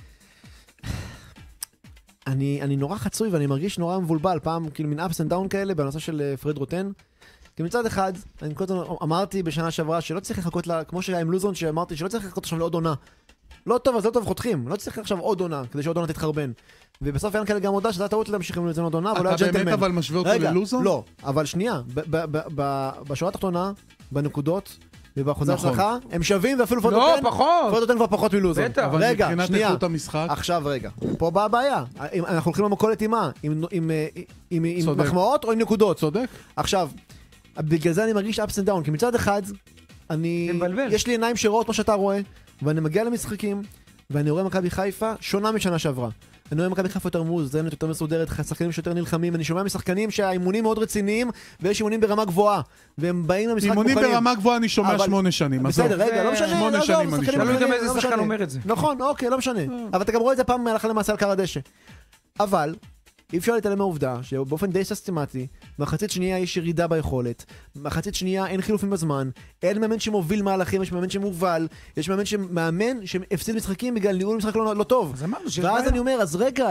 אני נורא חצוי ואני מרגיש נורא מבולבל, פעם כאילו מין ups and down כאלה בנושא של פרד רוטן. כי מצד אחד, אני אמרתי בשנה שעברה שלא צריך לחכות לה, כמו שהיה עם לוזון שאמרתי שלא צריך לחכות עכשיו לעוד עונה. לא טוב, אז לא טוב חותכים, לא צריך עכשיו עוד עונה, כדי שעוד עונה תתחרבן. ובסוף ינקל גם הודע שזה טעות להמשיך עם עוד עונה, אבל לא היה ג'נטלמן. אתה באמת אבל משווה אותו ללוזון? לא, אבל שנייה, בשורה התחתונה, בנקודות, ובאחוזי הצלחה, הם שווים ואפילו פרד רוטן כבר פחות מלוזון. רגע, שנייה, עכשיו רגע, פה באה הבעיה. אנחנו הולכים למכולת עם מה? עם מחמאות או עם נקודות? צודק. עכשיו, בגלל זה אני מרגיש ups and down, כי מצד אחד, יש לי עיניים שרואות מה שאתה רואה, ואני מגיע למשחקים, ואני רואה מכבי חיפה שונה משנה שעברה. אני רואה מכבי חיפה יותר מאוזנת, יותר מסודרת, שחקנים שיותר נלחמים, ואני שומע משחקנים שהאימונים מאוד רציניים, ויש אימונים ברמה גבוהה, והם באים למשחק מוכנים. אימונים ברמה גבוהה אני שומע 8 שנים. בסדר, רגע, לא משנה. 8 שנים אני שומע. לא גם איזה שחקן אומר את זה. נכון, אוקיי, לא משנה. אבל אתה גם רואה את זה פעם מהלכה למעשה על קר הדשא. אבל אי אפשר להתעלם מהעובדה שבאופן די סיסטמטי, מחצית שנייה יש ירידה ביכולת, מחצית שנייה אין חילופים בזמן, אין מאמן שמוביל מהלכים, יש מאמן שמובל, יש מאמן שהפסיד משחקים בגלל ניהול משחק לא טוב. ואז אני אומר, אז רגע,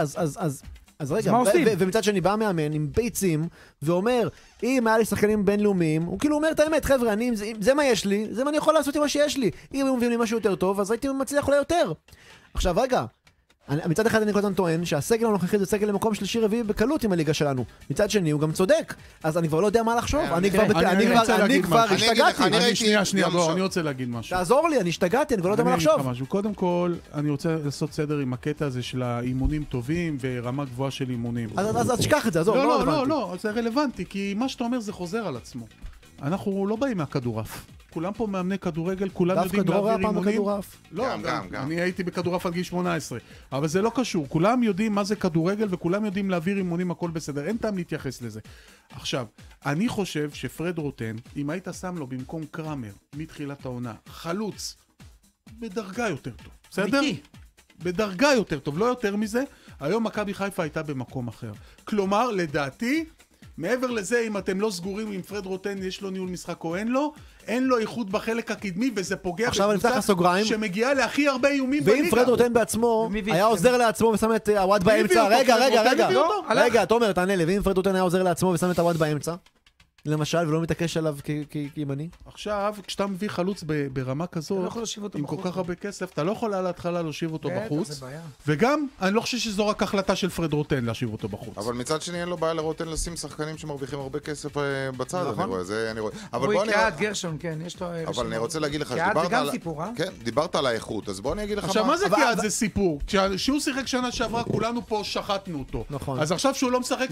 ומצד שני בא מאמן עם ביצים, ואומר, אם היה לי שחקנים בינלאומיים, הוא כאילו אומר את האמת, חבר'ה, זה מה יש לי, זה מה אני יכול לעשות עם מה שיש לי. אם הם מביאים לי משהו יותר טוב, אז הייתי מצליח אולי יותר. עכשיו, רגע, מצד אחד אני כל הזמן טוען שהסגל הנוכחי זה סגל למקום שלישי רביעי בקלות עם הליגה שלנו. מצד שני הוא גם צודק, אז אני כבר לא יודע מה לחשוב. אני כבר השתגעתי. שנייה, אני רוצה להגיד משהו. תעזור לי, אני השתגעתי, אני כבר לא יודע מה לחשוב. קודם כל, אני רוצה לעשות סדר עם הקטע הזה של האימונים טובים ורמה גבוהה של אימונים. אז תשכח את זה, עזור, לא רלוונטי. לא, זה רלוונטי, כי מה שאתה אומר זה חוזר על עצמו. אנחנו לא באים מהכדורעף. כולם פה מאמני כדורגל, כולם יודעים להעביר אימונים. לא, גם. אני הייתי בכדורעף עד גיל 18, אבל זה לא קשור. כולם יודעים מה זה כדורגל וכולם יודעים להעביר אימונים, הכל בסדר. אין טעם להתייחס לזה. עכשיו, אני חושב שפרד רוטן, אם היית שם לו במקום קרמר מתחילת העונה, חלוץ בדרגה יותר טוב. בסדר? בדרגה יותר טוב, לא יותר מזה. היום מכבי חיפה הייתה במקום אחר. כלומר, לדעתי, מעבר לזה, אם אתם לא סגורים עם פרד רוטן, יש לו ניהול משחק או אין לו איכות בחלק הקדמי, וזה פוגע בקבוצה שמגיעה להכי הרבה איומים בליגה. ואם פרד רוטן בעצמו היה עוזר לעצמו ושם את הוואט באמצע, רגע, תומר, תענה לי, ואם פרד רוטן היה עוזר לעצמו ושם את הוואט באמצע, למשל, ולא מתעקש עליו כימני. עכשיו, כשאתה מביא חלוץ ברמה כזאת, עם כל כך הרבה כסף, אתה לא יכול על ההתחלה להושיב אותו בחוץ. וגם, אני לא חושב שזו רק החלטה של פרד רוטן להשיב אותו בחוץ. אבל מצד שני, אין לו בעיה לרוטן לשים שחקנים שמרוויחים הרבה כסף בצד, אני רואה. הוא יקראת גרשון, כן, יש לו... אבל אני רוצה להגיד לך, דיברת על האיכות, אז בוא אני אגיד לך מה... עכשיו, מה זה קראת? זה סיפור. כשהוא שיחק שנה שעברה, כולנו פה שחטנו אותו. אז עכשיו שהוא לא משחק,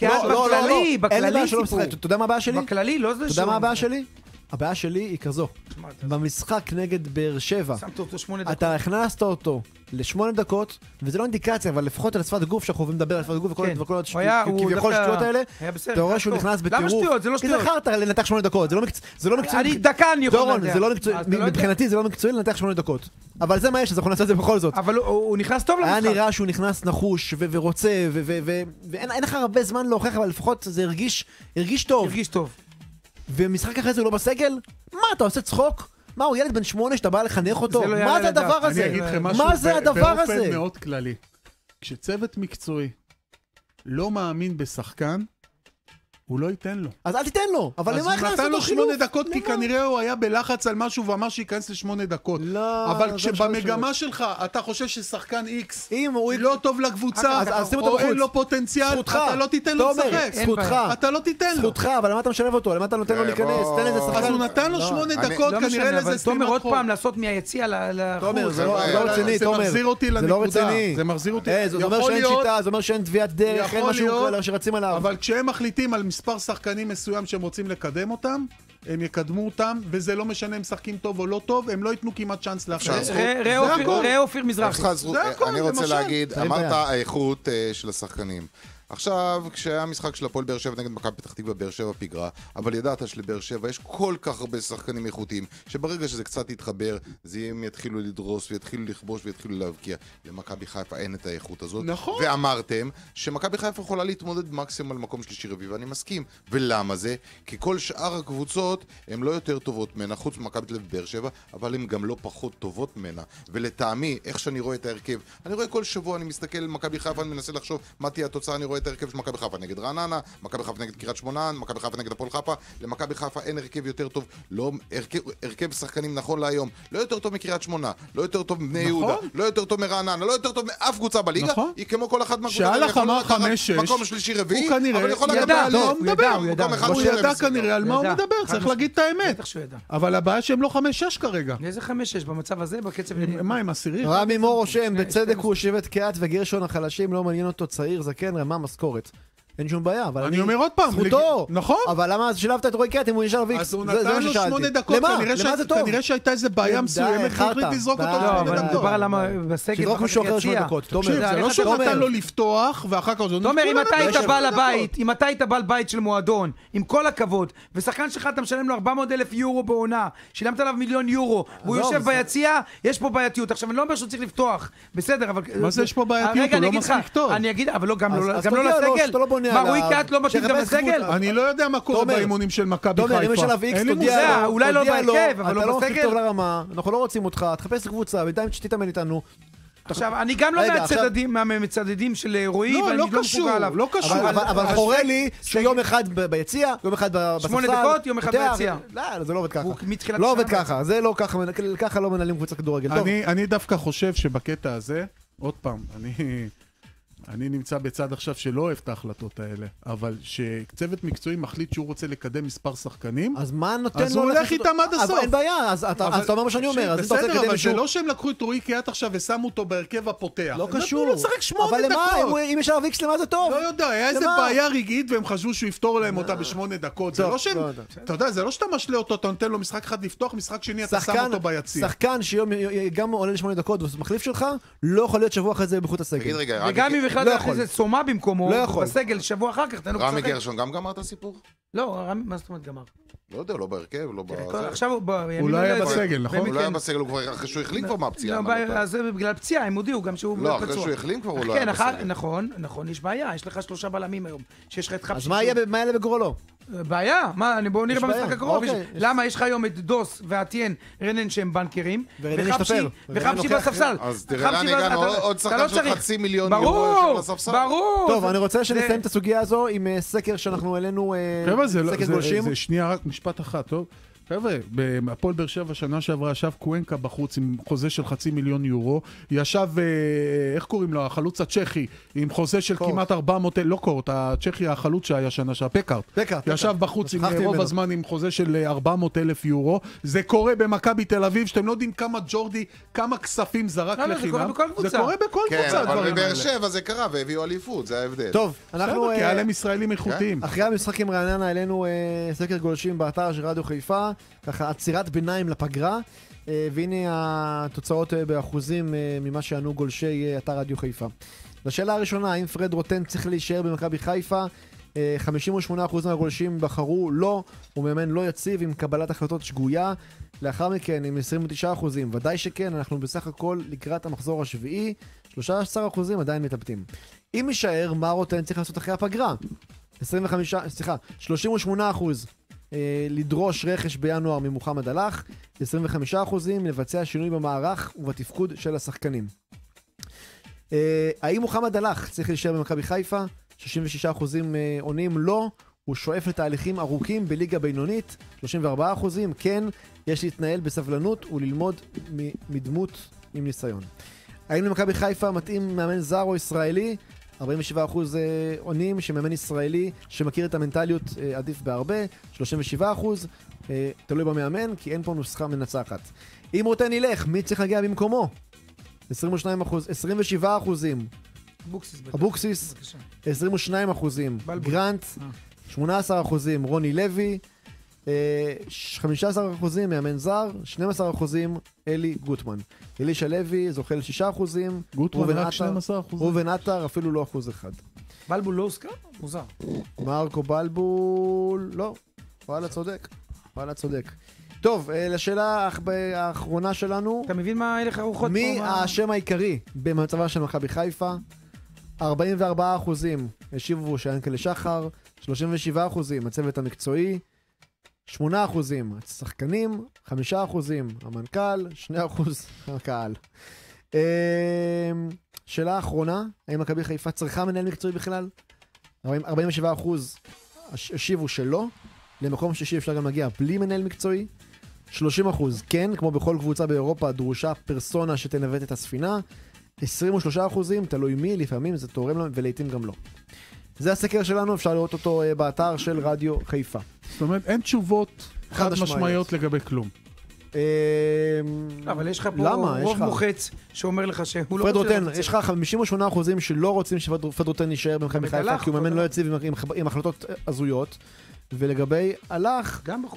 בכללי, לא זה אתה יודע מה הבעיה שלי? הבעיה שלי היא כזו. במשחק נגד באר שבע, אתה הכנסת אותו ל8 דקות, וזה לא אינדיקציה, אבל לפחות על שפת גוף, שאנחנו לדבר על שפת גוף וכל כביכול שטויות האלה, אתה רואה שהוא נכנס בטירוף. למה שטויות? זה לא שטויות. כי זכרת לנתח 8 דקות, זה לא מקצועי. אני דקה אני יכול לנתח. דורון, מבחינתי זה לא מקצועי לנתח 8 דקות. אבל זה מה יש, אז אנחנו נעשה את זה בכל זאת. אבל הוא נכנס טוב למשחק. היה נראה שהוא נכנס נחוש ורוצה, ואין לך הרבה זמן להוכיח, אבל לפחות זה הרגיש טוב. ומשחק אחרי זה הוא לא בסגל? מה, אתה עושה צחוק? מה, הוא ילד בן 8 שאתה בא לחנך אותו? מה זה הדבר הזה? אני אגיד לכם משהו באופן מאוד כללי. כשצוות מקצועי לא מאמין בשחקן, הוא לא ייתן לו. אז אל תיתן לו, אבל למה הכנסת אותו חילוף? אז הוא נתן לו 8 דקות, כי כנראה הוא היה בלחץ על משהו ואמר שייכנס ל8 דקות. לא, אבל כשבמגמה שלך אתה חושב ששחקן X לא טוב לקבוצה, או אין לו פוטנציאל, אתה לא תיתן לו לשחק. זכותך. אתה לא תיתן לו. זכותך, אבל למה אתה משלב אותו? למה אתה נותן לו להיכנס? תן איזה שחקן. אז הוא נתן לו 8 דקות, כנראה לזה סתימת תומר, עוד חור. פעם לעשות מהיציע לחוץ. זה לא רציני, תומר. זה מחזיר אותי לנקודה. זה מחזיר אותי. זה אומר שאין שיטה, זה אומר שאין תביעת דרך, אין משהו שרצים עליו. אבל כשהם מחליטים על מספר שחקנים מסוים שהם רוצים לקדם אותם, הם יקדמו אותם, וזה לא משנה אם משחקים טוב או לא טוב, הם לא ייתנו כמעט צ'אנס לאחר. ראה אופיר מזרחי. אני רוצה להגיד, אמרת האיכות של השחקנים. עכשיו, כשהיה משחק של הפועל באר שבע נגד מכבי פתח תקווה, באר שבע פיגרה, אבל ידעת שלבאר שבע יש כל כך הרבה שחקנים איכותיים, שברגע שזה קצת יתחבר, הם יתחילו לדרוס ויתחילו לכבוש ויתחילו להבקיע. למכבי חיפה אין את האיכות הזאת. נכון. ואמרתם שמכבי חיפה יכולה להתמודד מקסימום על מקום שלישי רביעי, ואני מסכים. ולמה זה? כי כל שאר הקבוצות הן לא יותר טובות ממנה, חוץ ממכבי תל אביב ובאר שבע, אבל הן גם לא פחות טובות ממנה. ולטעמי, איך שאני רואה את ההרכב, אני רואה כל שבוע, אני מסתכל על מכבי חיפה, אני מנסה לחשוב מה תהיה התוצאה, אני רואה את ההרכב של מכבי חיפה נגד רעננה, מכבי חיפה נגד קריית שמונה, מכבי חיפה נגד הפועל חיפה. למכבי חיפה אין הרכב יותר טוב, לא הרכב שחקנים נכון להיום, לא יותר טוב מקריית שמונה, לא יותר טוב מבני יהודה, לא יותר טוב מרעננה, לא יותר טוב מאף קבוצה בליגה, היא כמו כל אחת מהקבוצות, מקום שלישי רביעי, אבל יכול לדבר על הוא ידע כנראה על מה הוא מדבר, צריך להגיד את האמת. אבל הבעיה שהם לא 5-6 כרגע. איזה 5-6 במצב הזה, בקצב... מה עם עשירי? רמי מור רושם, בצדק הוא יושבת קהת וגרשון החלשים, לא מעניין אותו צעיר, זקן, רמה, משכורת. אין שום בעיה, אבל אני אומר עוד פעם, זכותו. נכון. אבל למה אז שילבת את רועי קהת אם הוא נשאר ויקס? אז הוא נתן לו 8 דקות, כנראה שהייתה איזה בעיה מסוימת, והחליט לזרוק אותו לא, אבל מדובר על למה בסגל, שזרוק מישהו אחר 8 דקות. תקשיב, זה לא שהוא נתן לו לפתוח, ואחר כך... תומר, אם אתה היית בעל בית של מועדון, עם כל הכבוד, ושחקן שלך אתה משלם לו 400,000 יורו בעונה, שילמת עליו 1,000,000 יורו, והוא יושב ביציע, יש פה בעייתיות. עכשיו, אני לא אומר שהוא צריך לפתוח, בסדר, אבל... מה זה יש פה בעייתיות? הוא לא מספיק טוב. אני אגיד, אבל לא, גם לא לסגל. מה, רועי קהת לא מתאים גם לסגל? אני לא יודע מה קורה באימונים של מכבי חיפה. תומר, אם יש עליו איקס, תודיע לו. אולי לא בהרכב, אבל אתה לא לא מספיק בסגל. טוב לרמה, אנחנו לא רוצים אותך, תחפש קבוצה, בינתיים שתתאמן איתנו. עכשיו, אני גם לא מהמצדדים של רועי, ואני לא קשור עליו. לא קשור. אבל חורה לי שיום אחד ביציע, יום אחד בספסל. 8 דקות, יום אחד ביציע. לא, זה לא עובד ככה. לא עובד ככה, זה לא ככה, ככה לא מנהלים קבוצת כדורגל. אני דווקא חושב שבקטע הזה, עוד פעם, אני נמצא בצד עכשיו שלא אוהב את ההחלטות האלה, אבל שצוות מקצועי מחליט שהוא רוצה לקדם מספר שחקנים, אז מה נותן לו? אז הוא הולך איתם עד הסוף. אין בעיה, אז אתה אומר מה שאני אומר. בסדר, אבל זה לא שהם לקחו את רועי קהת עכשיו ושמו אותו בהרכב הפותח. לא קשור. הם נתנו לשחק 8 דקות. אבל למה? אם יש עליו איקס למה זה טוב? לא יודע, היה איזה בעיה רגעית והם חשבו שהוא יפתור להם אותה ב8 דקות. זה לא שהם, אתה יודע, זה לא שאתה משלה אותו, אתה נותן לו משחק אחד לפתוח, משחק שני אתה שם אותו ביציע. שחקן שיום גם עולה ל8 דקות ומחליף שלך, לא יכול להיות שבוע אחרי זה בחוץ הסגל. וגם אם בכלל זה סומה במקומו, בסגל שבוע אחר כך, תנו רמי גרשון גם גמר את הסיפור? לא, מה זאת אומרת גמר? לא יודע, לא בהרכב, לא בזה. עכשיו הוא לא היה בסגל, נכון? הוא לא היה בסגל, הוא כבר אחרי שהוא החלים כבר מהפציעה. אז זה בגלל פציעה, הם הודיעו גם שהוא... לא, אחרי שהוא החלים כבר הוא לא היה בסגל. נכון, יש בעיה, יש לך 3 בלמים היום, שיש לך את חפשי. אז מה יהיה בגורלו? בעיה, בואו נראה במשחק הקרוב. למה? יש לך היום את דוס ועטיין רנן שהם בנקרים, וחפשי בספסל. אז תראה לאן הגענו, עוד שחקן של 500,000 יורו בספסל. ברור. טוב, אני רוצה שנסיים את הסוגיה הזו עם סקר שאנחנו העלינו, סקר גולשים. זה שנייה, רק משפט אחד, טוב? חבר'ה, בהפועל באר שבע שנה שעברה ישב קוונקה בחוץ עם חוזה של 500,000 יורו, ישב, איך קוראים לו, החלוץ הצ'כי, עם חוזה של כמעט 400,000, לא קורט, הצ'כי החלוץ שהיה שנה שעה, פקארט, ישב בחוץ עם רוב הזמן עם חוזה של 400,000 יורו, זה קורה במכבי תל אביב, שאתם לא יודעים כמה ג'ורדי, כמה כספים זרק לחינם, זה קורה בכל קבוצה. אבל בבאר שבע זה קרה והביאו אליפות, זה ההבדל. טוב, אנחנו... כי היה להם ישראלים איכותיים. אחרי המשחק עם רעננה העלינו סקר גולשים באתר של רדיו חיפה, ככה עצירת ביניים לפגרה, והנה התוצאות באחוזים ממה שענו גולשי אתר רדיו חיפה. לשאלה הראשונה, האם פרד רוטן צריך להישאר במכבי חיפה? 58% מהגולשים בחרו לא, הוא מאמן לא יציב עם קבלת החלטות שגויה. לאחר מכן עם 29%, ודאי שכן, אנחנו בסך הכל לקראת המחזור השביעי, 13% עדיין מתלבטים. אם יישאר, מה רוטן צריך לעשות אחרי הפגרה? 38% לדרוש רכש בינואר ממוחמד הלך, 25% לבצע שינוי במערך ובתפקוד של השחקנים. האם מוחמד הלך צריך להישאר במכבי חיפה? 66% עונים לא, הוא שואף לתהליכים ארוכים בליגה בינונית, 34%. כן, יש להתנהל בסבלנות וללמוד מדמות עם ניסיון. האם למכבי חיפה מתאים מאמן זר או ישראלי? 47% עונים שמאמן ישראלי שמכיר את המנטליות עדיף בהרבה, 37%. תלוי במאמן, כי אין פה נוסחה מנצחת. אם רוטן ילך, מי צריך להגיע במקומו? 27%. אבוקסיס, 22%. גרנט, 18%. רוני לוי, 15% מאמן זר, 12% אלי גוטמן. אלישע לוי זוכה ל6%. גוטמן רק 12%. רובן עטר אפילו לא 1%. בלבול לא הוזכר? מוזר. מרקו בלבול, לא. וואלה צודק. טוב, לשאלה האחרונה שלנו. אתה מבין מה הלך הרוחות פה? מי השם העיקרי במצבה של מכבי חיפה? 44% השיבו שיינקלה שחר, 37% הצוות המקצועי, 8% השחקנים, 5% המנכ"ל, 2% הקהל. שאלה האחרונה, האם מכבי חיפה צריכה מנהל מקצועי בכלל? 47% השיבו שלא, למקום שישי אפשר גם להגיע בלי מנהל מקצועי. 30% כן, כמו בכל קבוצה באירופה דרושה פרסונה שתנווט את הספינה. 23% תלוי מי, לפעמים זה תורם לו ולעיתים גם לא. זה הסקר שלנו, אפשר לראות אותו באתר של רדיו חיפה. זאת אומרת, אין תשובות חד משמעיות לגבי כלום. אבל יש לך פה רוב מוחץ שאומר לך שהוא לא... פרד רוטן, יש לך 58% שלא רוצים שפרד רוטן יישאר במכבי חיפה, כי הוא מאמן לא יציב עם החלטות הזויות. ולגבי הלך,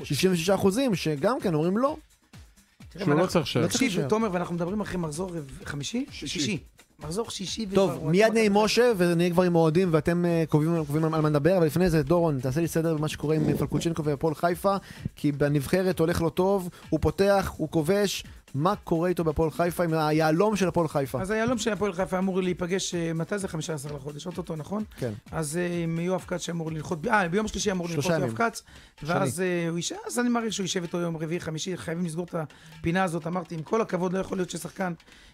66% שגם כן אומרים לא. שהוא לא צריך שער. תקשיב, תומר, ואנחנו מדברים אחרי מחזור חמישי? שישי. מחזור שישי. טוב, מיד נהיה עם משה, ונהיה כבר עם אוהדים, ואתם קובעים על מה נדבר, אבל לפני זה, דורון, תעשה לי סדר במה שקורה עם פלקוצ'נקו והפועל חיפה, כי בנבחרת הולך לו טוב, הוא פותח, הוא כובש, מה קורה איתו בהפועל חיפה, עם היעלום של הפועל חיפה? אז היעלום של הפועל חיפה אמור להיפגש, מתי זה 15 לחודש? אותו, נכון? כן. אז עם יואב קץ שאמור לנחות, ביום שלישי אמור לנחות יואב קץ, ואז הוא יישב, אז אני מעריך שהוא יישב איתו יום רביעי, חמישי, חייבים לסגור את הפינה הזאת, אמרתי, עם כל הכבוד לא יכול להיות ששחקן,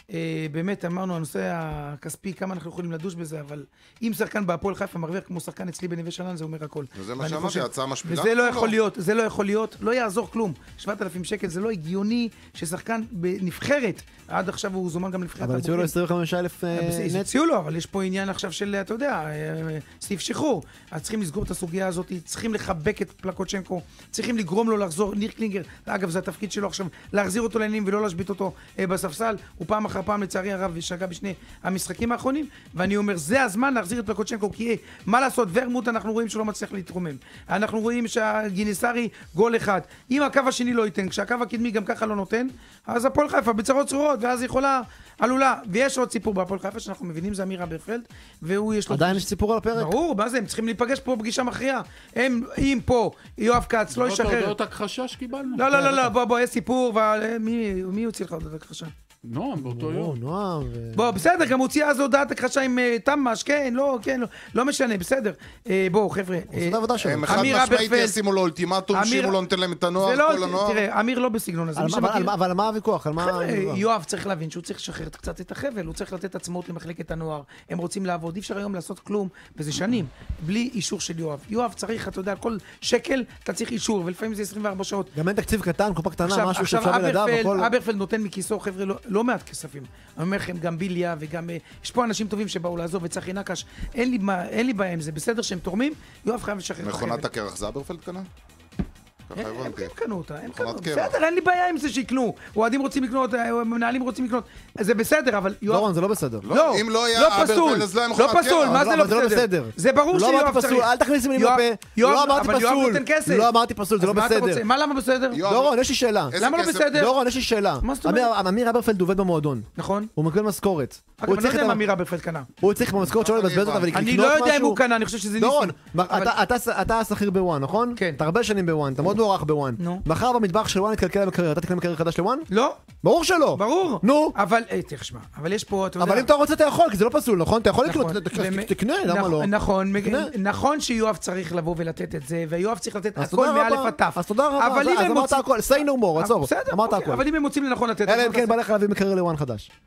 באמת אמרנו, הנושא הכספי, כמה אנחנו יכולים לדוש בזה, אבל אם שחקן בהפועל חיפה מרוויח כמו שחקן אצלי בנווה שאנן, זה אומר הכל. וזה מה שאמרתי, הצעה משפילה. וזה לא יכול להיות, זה לא יכול להיות, לא יעזור כלום. 7,000 שקל, זה לא הגיוני ששחקן בנבחרת, עד עכשיו הוא זומן גם לנבחרת. אבל הציעו לו 25,000 נט. הציעו לו, אבל יש פה עניין עכשיו של, אתה יודע, סעיף שחרור. אז צריכים לסגור את הסוגיה הזאת, צריכים לחבק את פלקוצ'נקו, צריכים לגרום לו לחזור, ניר קלינגר, אגב, זה התפקיד שלו עכשיו, להחזיר אותו לעניינים ולא להשבית אותו בספסל, הוא פעם אחר פעם לצערי הרב שגה בשני המשחקים האחרונים, ואני אומר, זה הזמן להחזיר את פלקוצ'נקו, כי מה לעשות, ורמוט אנחנו רואים שלא מצליח להתרומם. אנחנו רואים שהגיניסרי גול אחד. אם הקו השני לא ייתן, כשהקו הקדמי גם ככה לא נותן, אז הפועל חיפה בצרות צרורות, ואז יכולה, עלולה. ויש עוד סיפור בהפועל חיפה שאנחנו מבינים, זה אמיר אברפלד, והוא יש לו... עדיין יש סיפור על הפרק? ברור, מה זה? הם צריכים להיפגש פה פגישה מכריעה. אם פה יואב קץ לא ישחרר... הודעות הכחשה שקיבלנו. לא, בוא, יש סיפור, מי יוציא לך הודעות הכחשה? נועם, באותו יום. נועם. בוא, בסדר, גם הוציאה אז הודעת הכחשה עם תמש, כן, לא משנה, בסדר. בואו, חבר'ה. הם חד משמעית ישימו לו אולטימטום, שימו לו נותן להם את הנוער, כל הנוער. תראה, אמיר לא בסגנון הזה. אבל מה הוויכוח? יואב צריך להבין שהוא צריך לשחרר קצת את החבל, הוא צריך לתת עצמאות למחלקת הנוער. הם רוצים לעבוד, אי אפשר היום לעשות כלום, וזה שנים, בלי אישור של יואב. יואב צריך, אתה יודע, כל שקל אתה צריך אישור, ולפעמים זה 24 שעות. גם אין תקציב קטן, קופה קטנה, משהו שאפשר בלעדיו, הכל... אברפלד נותן מכיסו, חבר'ה, לא מעט כספים. אני אומר לכם, גם ביליה וגם... יש פה אנשים טובים שבאו לעזוב, וצחי נקש, אין לי בעיה עם זה, בסדר שהם תורמים, יואב חייב לשחרר את החבל. מכונת הקרח זה אברפלד קנה? הם קנו אותה, בסדר, אין לי בעיה עם זה שיקנו, אוהדים רוצים לקנות, מנהלים רוצים לקנות, זה בסדר, אבל דורון, זה לא בסדר. לא, אם לא היה אברפלד, אז לא היה מכונת קרח. לא פסול, מה זה לא בסדר? זה ברור שיואב צריך. אל תכניס לי בפה, לא אמרתי פסול, זה לא בסדר. מה למה בסדר? דורון, יש לי שאלה. למה לא בסדר? דורון, יש לי שאלה. אמיר אברפלד עובד במועדון. נכון. הוא מקבל משכורת. אני לא יודע אם אמיר אברפלד קנה. הוא צריך במשכורת שלו לבזבז אותה ולקנות משהו. אני לא יודע אם הוא קנה, אני חושב שזה ניסים. דורון, אתה שכיר בוואן, נכון? כן. אתה הרבה שנים בוואן, אתה מאוד מוערך בוואן. מחר במטבח של וואן יתקלקל המקרר, אתה תקנה מקרר חדש לוואן? לא. ברור שלא. ברור. נו. אבל, תשמע, אבל יש פה, אתה יודע... אבל אם אתה רוצה אתה יכול, כי זה לא פסול, נכון? אתה יכול לקנות, תקנה, למה לא? נכון שיואב צריך לבוא ולתת את זה, ויואב צריך לתת הכל מאלף עטף. אז תודה רבה, אז אמרת הכל, say no more, עצור, אמרת הכל. אבל אם הם מוצאים לנכון לתת... אלא אם כן בא לך להביא מקרר לוואן חדש.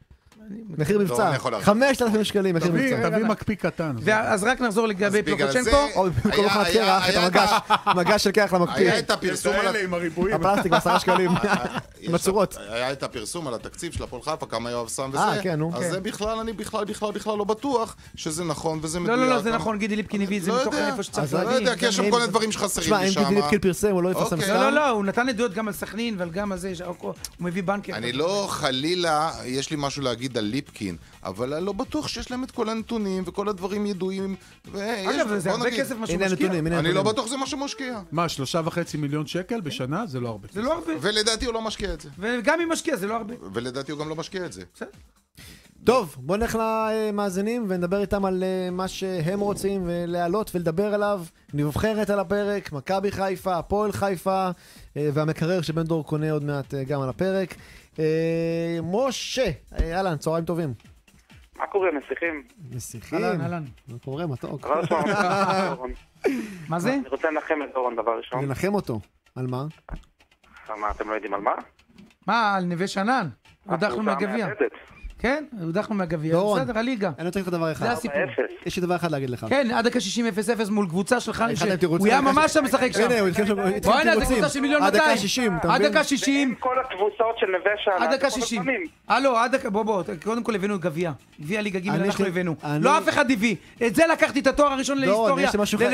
מחיר מבצע, 5,000 שקלים, מחיר מבצע. תביא מקפיא קטן. אז רק נחזור לגבי פלוחצ'נקו. או במקום מכונת קרח, את המגש של קרח למקפיא. היה את הפרסום על הפלסטיק ב10 שקלים, עם הצורות. היה את הפרסום על התקציב של הפועל חיפה, כמה יואב שם וזה. אז זה בכלל, אני בכלל לא בטוח שזה נכון וזה מדויק. לא, זה נכון, גידי ליפקין הביא את זה מתוך איפה שצריך להגיד. לא יודע, כי יש שם כל מיני דברים שחסרים לי שם. אם גידי ליפקין פרסם, הוא לא יפרסם סתם. לא, הוא נתן עדויות גם על סכנין ועל גם על זה, הוא מביא בנקר. אני לא חלילה, יש לי משהו להגיד על ליפקין, אבל אני לא בטוח שיש להם את כל הנתונים וכל הדברים ידועים. אגב, זה הרבה כסף מה שמשקיע. אני לא בטוח זה מה שמשקיע. מה, 3.5 מיליון שקל בשנה? זה לא הרבה. זה לא הרבה. ולדעתי הוא לא משקיע את זה. וגם אם משקיע זה לא הרבה. ולדעתי הוא גם לא משקיע את זה. טוב, בוא נלך למאזינים ונדבר איתם על מה שהם רוצים ולהעלות ולדבר עליו. נבחרת על הפרק, מכבי חיפה, הפועל חיפה והמקרר שבן דור קונה עוד מעט גם על הפרק. משה, אהלן, צהריים טובים. מה קורה, נסיכים? נסיכים? אהלן. מה קורה, מתוק? מה זה? אני רוצה לנחם את דורון דבר ראשון. לנחם אותו. על מה? מה, אתם לא יודעים על מה? מה, על נווה שאנן? הודחנו מהגביע. כן, הודחנו מהגביע. בסדר, הליגה. אני רוצה לך דבר אחד. זה הסיפור. יש לי דבר אחד להגיד לך. כן, עד דקה 60-0-0 מול קבוצה שלך. הוא היה ממש שם משחק שם. הנה, הוא התחיל שם. בוא הנה, זה קבוצה של 1,200,000. עד דקה 60, אתה מבין? עד דקה 60. כל הקבוצות של נווה שאנן. עד דקה 60. הלו, עד דקה, בוא, קודם כל הבאנו גביע. גביע ליגה ג' אנחנו הבאנו. לא אף אחד הביא. את זה לקחתי את התואר הראשון להיסטוריה.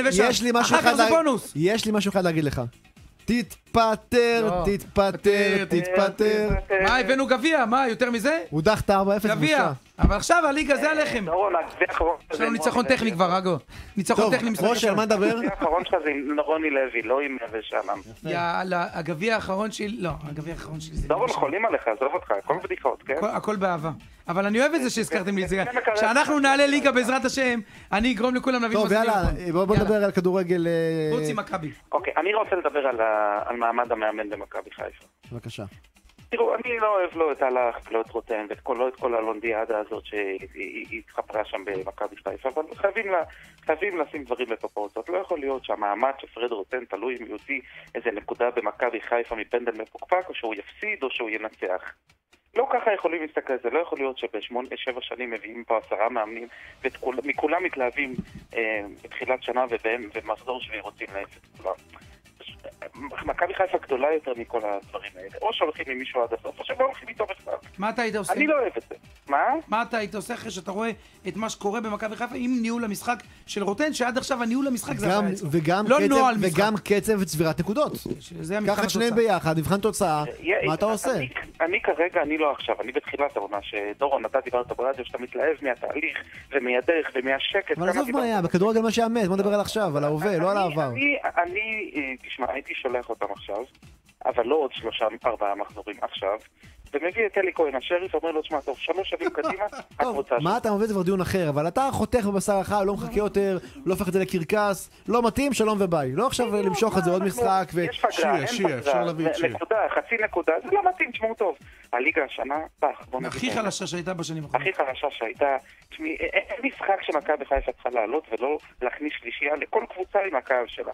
יש לי משהו אחד להגיד לך. תתפטר. מה, הבאנו גביע? מה, יותר מזה? הודחת 4-0 גביע. אבל עכשיו הליגה זה הלחם. יש לנו ניצחון טכני כבר, רגו. ניצחון טכני. טוב, משה, על מה נדבר? הגביע האחרון שלך זה עם רוני לוי, לא עם נווה שאנן. יאללה, הגביע האחרון שלי, לא, הגביע האחרון שלי זה... דורון, חולים עליך, עזוב אותך, הכל בדיחות, כן? הכל באהבה. אבל אני אוהב את זה שהזכרתם לי את זה. כשאנחנו נעלה ליגה בעזרת השם, אני אגרום לכולם להבין מה זה טוב, יאללה, בוא נדבר על כדורגל... רוצי מכבי. אוקיי, אני רוצה לדבר על מעמד המאמן במכבי חיפה. בבקשה. תראו, אני לא אוהב לו את הלך ולא את רוטן ואת כל הלונדיאדה הזאת שהיא התחפרה שם במכבי חיפה, אבל חייבים לשים דברים בפרופורציות. לא יכול להיות שהמעמד של פרד רוטן תלוי אם יוציא איזה נקודה במכבי חיפה מפנדל מפוקפק, או שהוא יפסיד או שהוא ינצח. לא ככה יכולים להסתכל, זה לא יכול להיות שב7 שנים מביאים פה 10 מאמנים ומכולם מתלהבים בתחילת שנה ובמחזור שביעי רוצים להפך את כולם. מכבי חיפה גדולה יותר מכל הדברים האלה. או שהולכים עם מישהו עד הסוף, או שלא הולכים איתו בכלל. מה אתה היית עושה? אני לא אוהב את זה. מה אתה היית עושה אחרי שאתה רואה את מה שקורה במכבי חיפה עם ניהול המשחק של רוטן, שעד עכשיו הניהול המשחק זה וגם קצב צבירת נקודות. ככה שניהם ביחד, מבחן תוצאה, מה אתה עושה? אני כרגע, אני לא עכשיו, אני בתחילת העונה שדורון, אתה דיברת ברדיו שאתה מתלהב מהתהליך ומהדרך ומהשקט. אבל עזוב מה היה, בכדורגל מה שהאמת, בוא נדבר על עכשיו, על ההווה, לא על העבר. תשמע, הייתי שולח אותם עכשיו, אבל לא עוד 3-4 מחזורים עכשיו, ומביא את אלי כהן השריף, אומר לו, תשמע, טוב, 3 שנים קדימה, הקבוצה מה אתה מבין? זה כבר דיון אחר, אבל אתה חותך בבשר החי, לא מחכה יותר, לא הופך את זה לקרקס, לא מתאים, שלום וביי. לא עכשיו למשוך את זה עוד משחק ו... יש פגרה, אפשר להביא את שיר. נקודה, חצי נקודה, זה לא מתאים, תשמעו טוב. הליגה השנה, הכי חלשה שהייתה בשנים האחרונות. הכי חלשה שהייתה, תשמעי, אין משחק שמכבי חיפה צריכה לעלות ולא להכניס שלישייה לכל קבוצה עם הקהל שלה.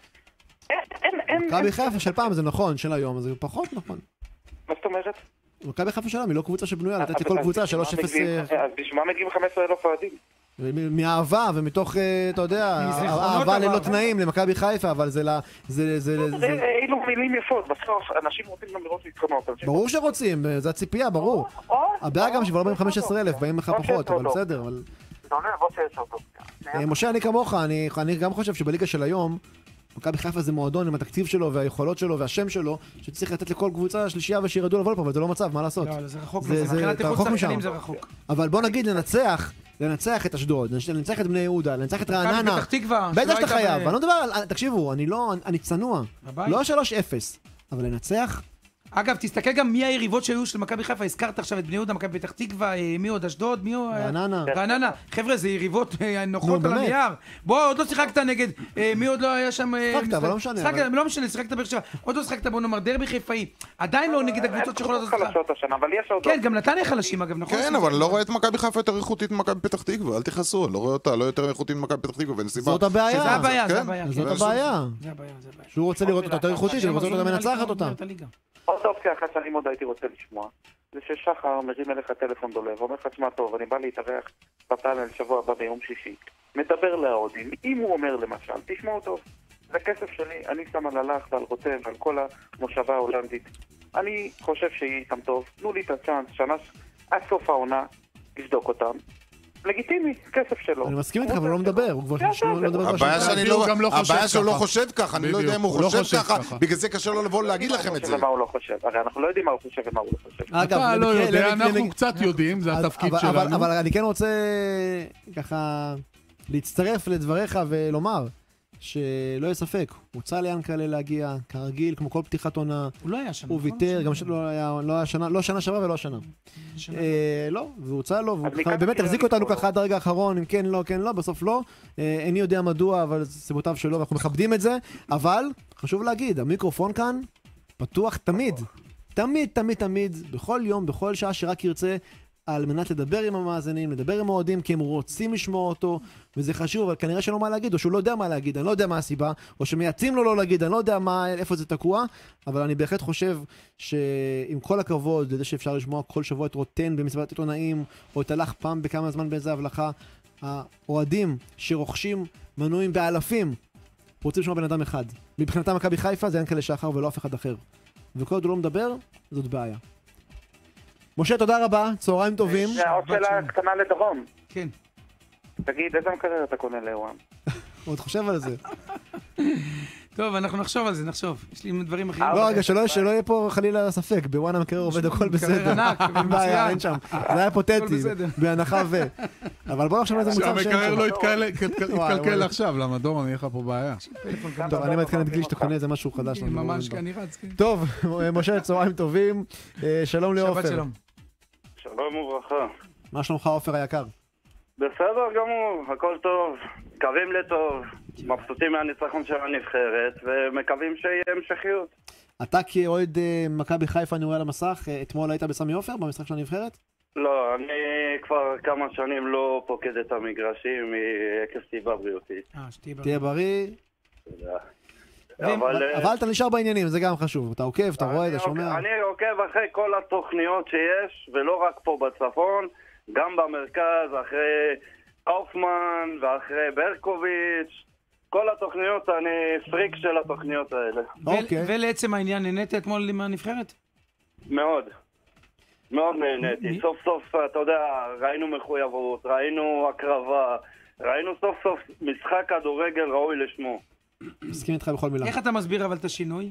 מכבי חיפה של פעם זה נכון, של היום זה פחות נכון. מה זאת אומרת? מכבי חיפה שלנו היא לא קבוצה שבנויה, לתת לכל קבוצה 3-0... אז בשביל מה מגיעים 15,000 אוהדים? מאהבה ומתוך, אתה יודע, אהבה ללא תנאים למכבי חיפה, אבל זה... אילו מילים יפות, בסוף אנשים רוצים גם לראות ניצחונות. ברור שרוצים, זה הציפייה, ברור. הבעיה גם שכבר לא באים 15,000, באים לך פחות, אבל בסדר. משה, אני כמוך, אני גם חושב שבליגה של היום מכבי חיפה זה מועדון עם התקציב שלו והיכולות שלו והשם שלו, שצריך לתת לכל קבוצה שלישייה ושירדו לבוא לפה, אבל זה לא מצב, מה לעשות? לא, זה רחוק, מבחינת איכות שחקנים זה רחוק. אבל בוא נגיד לנצח את אשדוד, לנצח את בני יהודה, לנצח את רעננה. בטח שאתה חייב, אני לא מדבר על, תקשיבו, אני צנוע, לא 3-0, אבל לנצח... אגב, תסתכל גם מי היריבות שהיו של מכבי חיפה, הזכרת עכשיו את בני יהודה, מכבי פתח תקווה, מי עוד אשדוד, מי עוד... רעננה. חבר'ה, זה יריבות נוחות על הנייר. בוא, עוד לא שיחקת נגד, מי עוד לא היה שם... שיחקת, אבל לא משנה. לא משנה, שיחקת באר שבע. עוד לא שיחקת, בוא נאמר, דרבי חיפאי. עדיין לא נגד הקבוצות שיכולות לעשות חלשות השנה, אבל יש עוד... כן, גם נתניה חלשים, אגב, נכון? כן, אבל אני לא רואה את מכבי חיפה יותר איכותית ממכבי פתח תקווה, אל תכעסו, אני לא רואה אותה, לא יותר איכותית ממכבי פתח תקווה, ואין סיבה. זאת הבעיה. זאת הבעיה. שהוא רוצה לראות אותה יותר איכותית, הוא רוצה אותה מנצחת אותה. עוד אופציה אחת שאני מאוד הייתי רוצה לשמוע, זה ששחר מרים אליך טלפון דולב, אומר לך, תשמע טוב, אני בא להתארח בפאנל שבוע הבא ביום שישי. מדבר לאוהדים, אם הוא אומר למשל, תשמעו טוב, זה כסף שלי, אני שם על הלך ועל רוטב ועל כל המושבה ההולנדית. אני חושב שיהיה איתם טוב, תנו לי את הצ'אנס, שנה עד סוף העונה, תבדוק אותם. לגיטימי, כסף שלו. אני מסכים איתך, אבל הוא לא מדבר, הוא כבר לא מדבר. הבעיה שהוא לא חושב ככה, אני לא יודע אם הוא חושב ככה, בגלל זה קשה לו לבוא להגיד לכם את זה. מה הוא לא חושב, הרי אנחנו לא יודעים מה הוא חושב ומה הוא לא חושב. אתה לא יודע, אנחנו קצת יודעים, זה התפקיד שלנו. אבל אני כן רוצה ככה להצטרף לדבריך ולומר שלא יהיה ספק, הוצא ליענקל'ה להגיע כרגיל, כמו כל פתיחת עונה. הוא לא היה שנה. הוא ויתר, גם לא שנה שעברה ולא שנה. לא, והוא הוצא לו, והוא באמת החזיק אותנו ככה עד הרגע האחרון, אם כן, לא, כן, לא, בסוף לא. איני יודע מדוע, אבל זה סיבותיו שלו, ואנחנו מכבדים את זה. אבל, חשוב להגיד, המיקרופון כאן פתוח תמיד. תמיד, תמיד, תמיד, בכל יום, בכל שעה שרק ירצה, על מנת לדבר עם המאזינים, לדבר עם האוהדים, כי הם רוצים לשמוע אותו, וזה חשוב, אבל כנראה שלא מה להגיד, או שהוא לא יודע מה להגיד, אני לא יודע מה הסיבה, או שמייעצים לו לא להגיד, אני לא יודע איפה זה תקוע, אבל אני בהחלט חושב שעם כל הכבוד, לזה שאפשר לשמוע כל שבוע את רוטן במסיבת עיתונאים, או את הלך פעם בכמה זמן באיזה הבלחה, האוהדים שרוכשים מנויים באלפים, רוצים לשמוע בן אדם אחד. מבחינתם מכבי חיפה זה יענקל'ה שחר ולא אף אחד אחר. וכל עוד הוא לא מדבר, זאת בעיה. משה, תודה רבה, צהריים טובים. עוד שאלה קטנה לדרום. כן. תגיד, איזה מקרר אתה קונה לאירואן? הוא עוד חושב על זה. טוב, אנחנו נחשוב על זה, נחשוב. יש לי דברים אחרים. לא, רגע, שלא יהיה פה חלילה ספק. בוואן המקרר עובד הכל בסדר. מקרר ענק, בעיה, אין שם. זה היה פותטי, בהנחה ו... אבל בוא נחשוב על זה מוצר שאין שם. שהמקרר לא יתקלקל עכשיו, למה דורון, יהיה לך פה בעיה. טוב, אני מתכוון את גיל שאתה קונה איזה משהו חדש. ממש, אני רץ, כן. טוב, משה, צהריים טובים. שלום לעופר. שבת שלום. שלום וברכה. מה שלומך, עופר היקר? בסדר גמור, הכל טוב, מקווים לטוב, מבסוטים מהניצחון של הנבחרת ומקווים שיהיה המשכיות. אתה כאוהד מכבי חיפה אני רואה על המסך, אתמול היית בסמי עופר במשחק של הנבחרת? לא, אני כבר כמה שנים לא פוקד את המגרשים מעקב סיבה בריאותית. תהיה בריא. תודה. אבל אתה נשאר בעניינים, זה גם חשוב. אתה עוקב, אתה רואה, אתה שומע. אני עוקב אחרי כל התוכניות שיש, ולא רק פה בצפון, גם במרכז, אחרי קאופמן ואחרי ברקוביץ'. כל התוכניות, אני פריק של התוכניות האלה. ולעצם העניין, נהנית אתמול עם הנבחרת? מאוד. מאוד נהניתי. סוף סוף, אתה יודע, ראינו מחויבות, ראינו הקרבה, ראינו סוף סוף משחק כדורגל ראוי לשמו. מסכים איתך בכל מילה. איך אתה מסביר אבל את השינוי?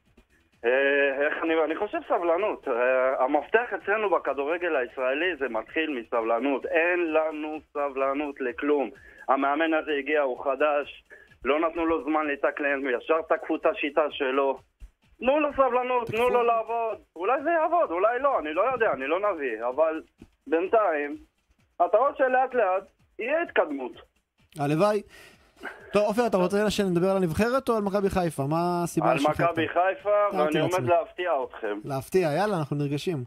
אני חושב סבלנות. המפתח אצלנו בכדורגל הישראלי זה מתחיל מסבלנות. אין לנו סבלנות לכלום. המאמן הזה הגיע, הוא חדש, לא נתנו לו זמן להתאקלם, ישר תקפו את השיטה שלו. תנו לו סבלנות, תנו לו לעבוד. אולי זה יעבוד, אולי לא, אני לא יודע, אני לא נביא. אבל בינתיים, אתה רואה שלאט לאט יהיה התקדמות. הלוואי. טוב, עופר, אתה רוצה שנדבר על הנבחרת או על מכבי חיפה? מה הסיבה שחקת? על מכבי חיפה, ואני עומד להפתיע אתכם. להפתיע, יאללה, אנחנו נרגשים.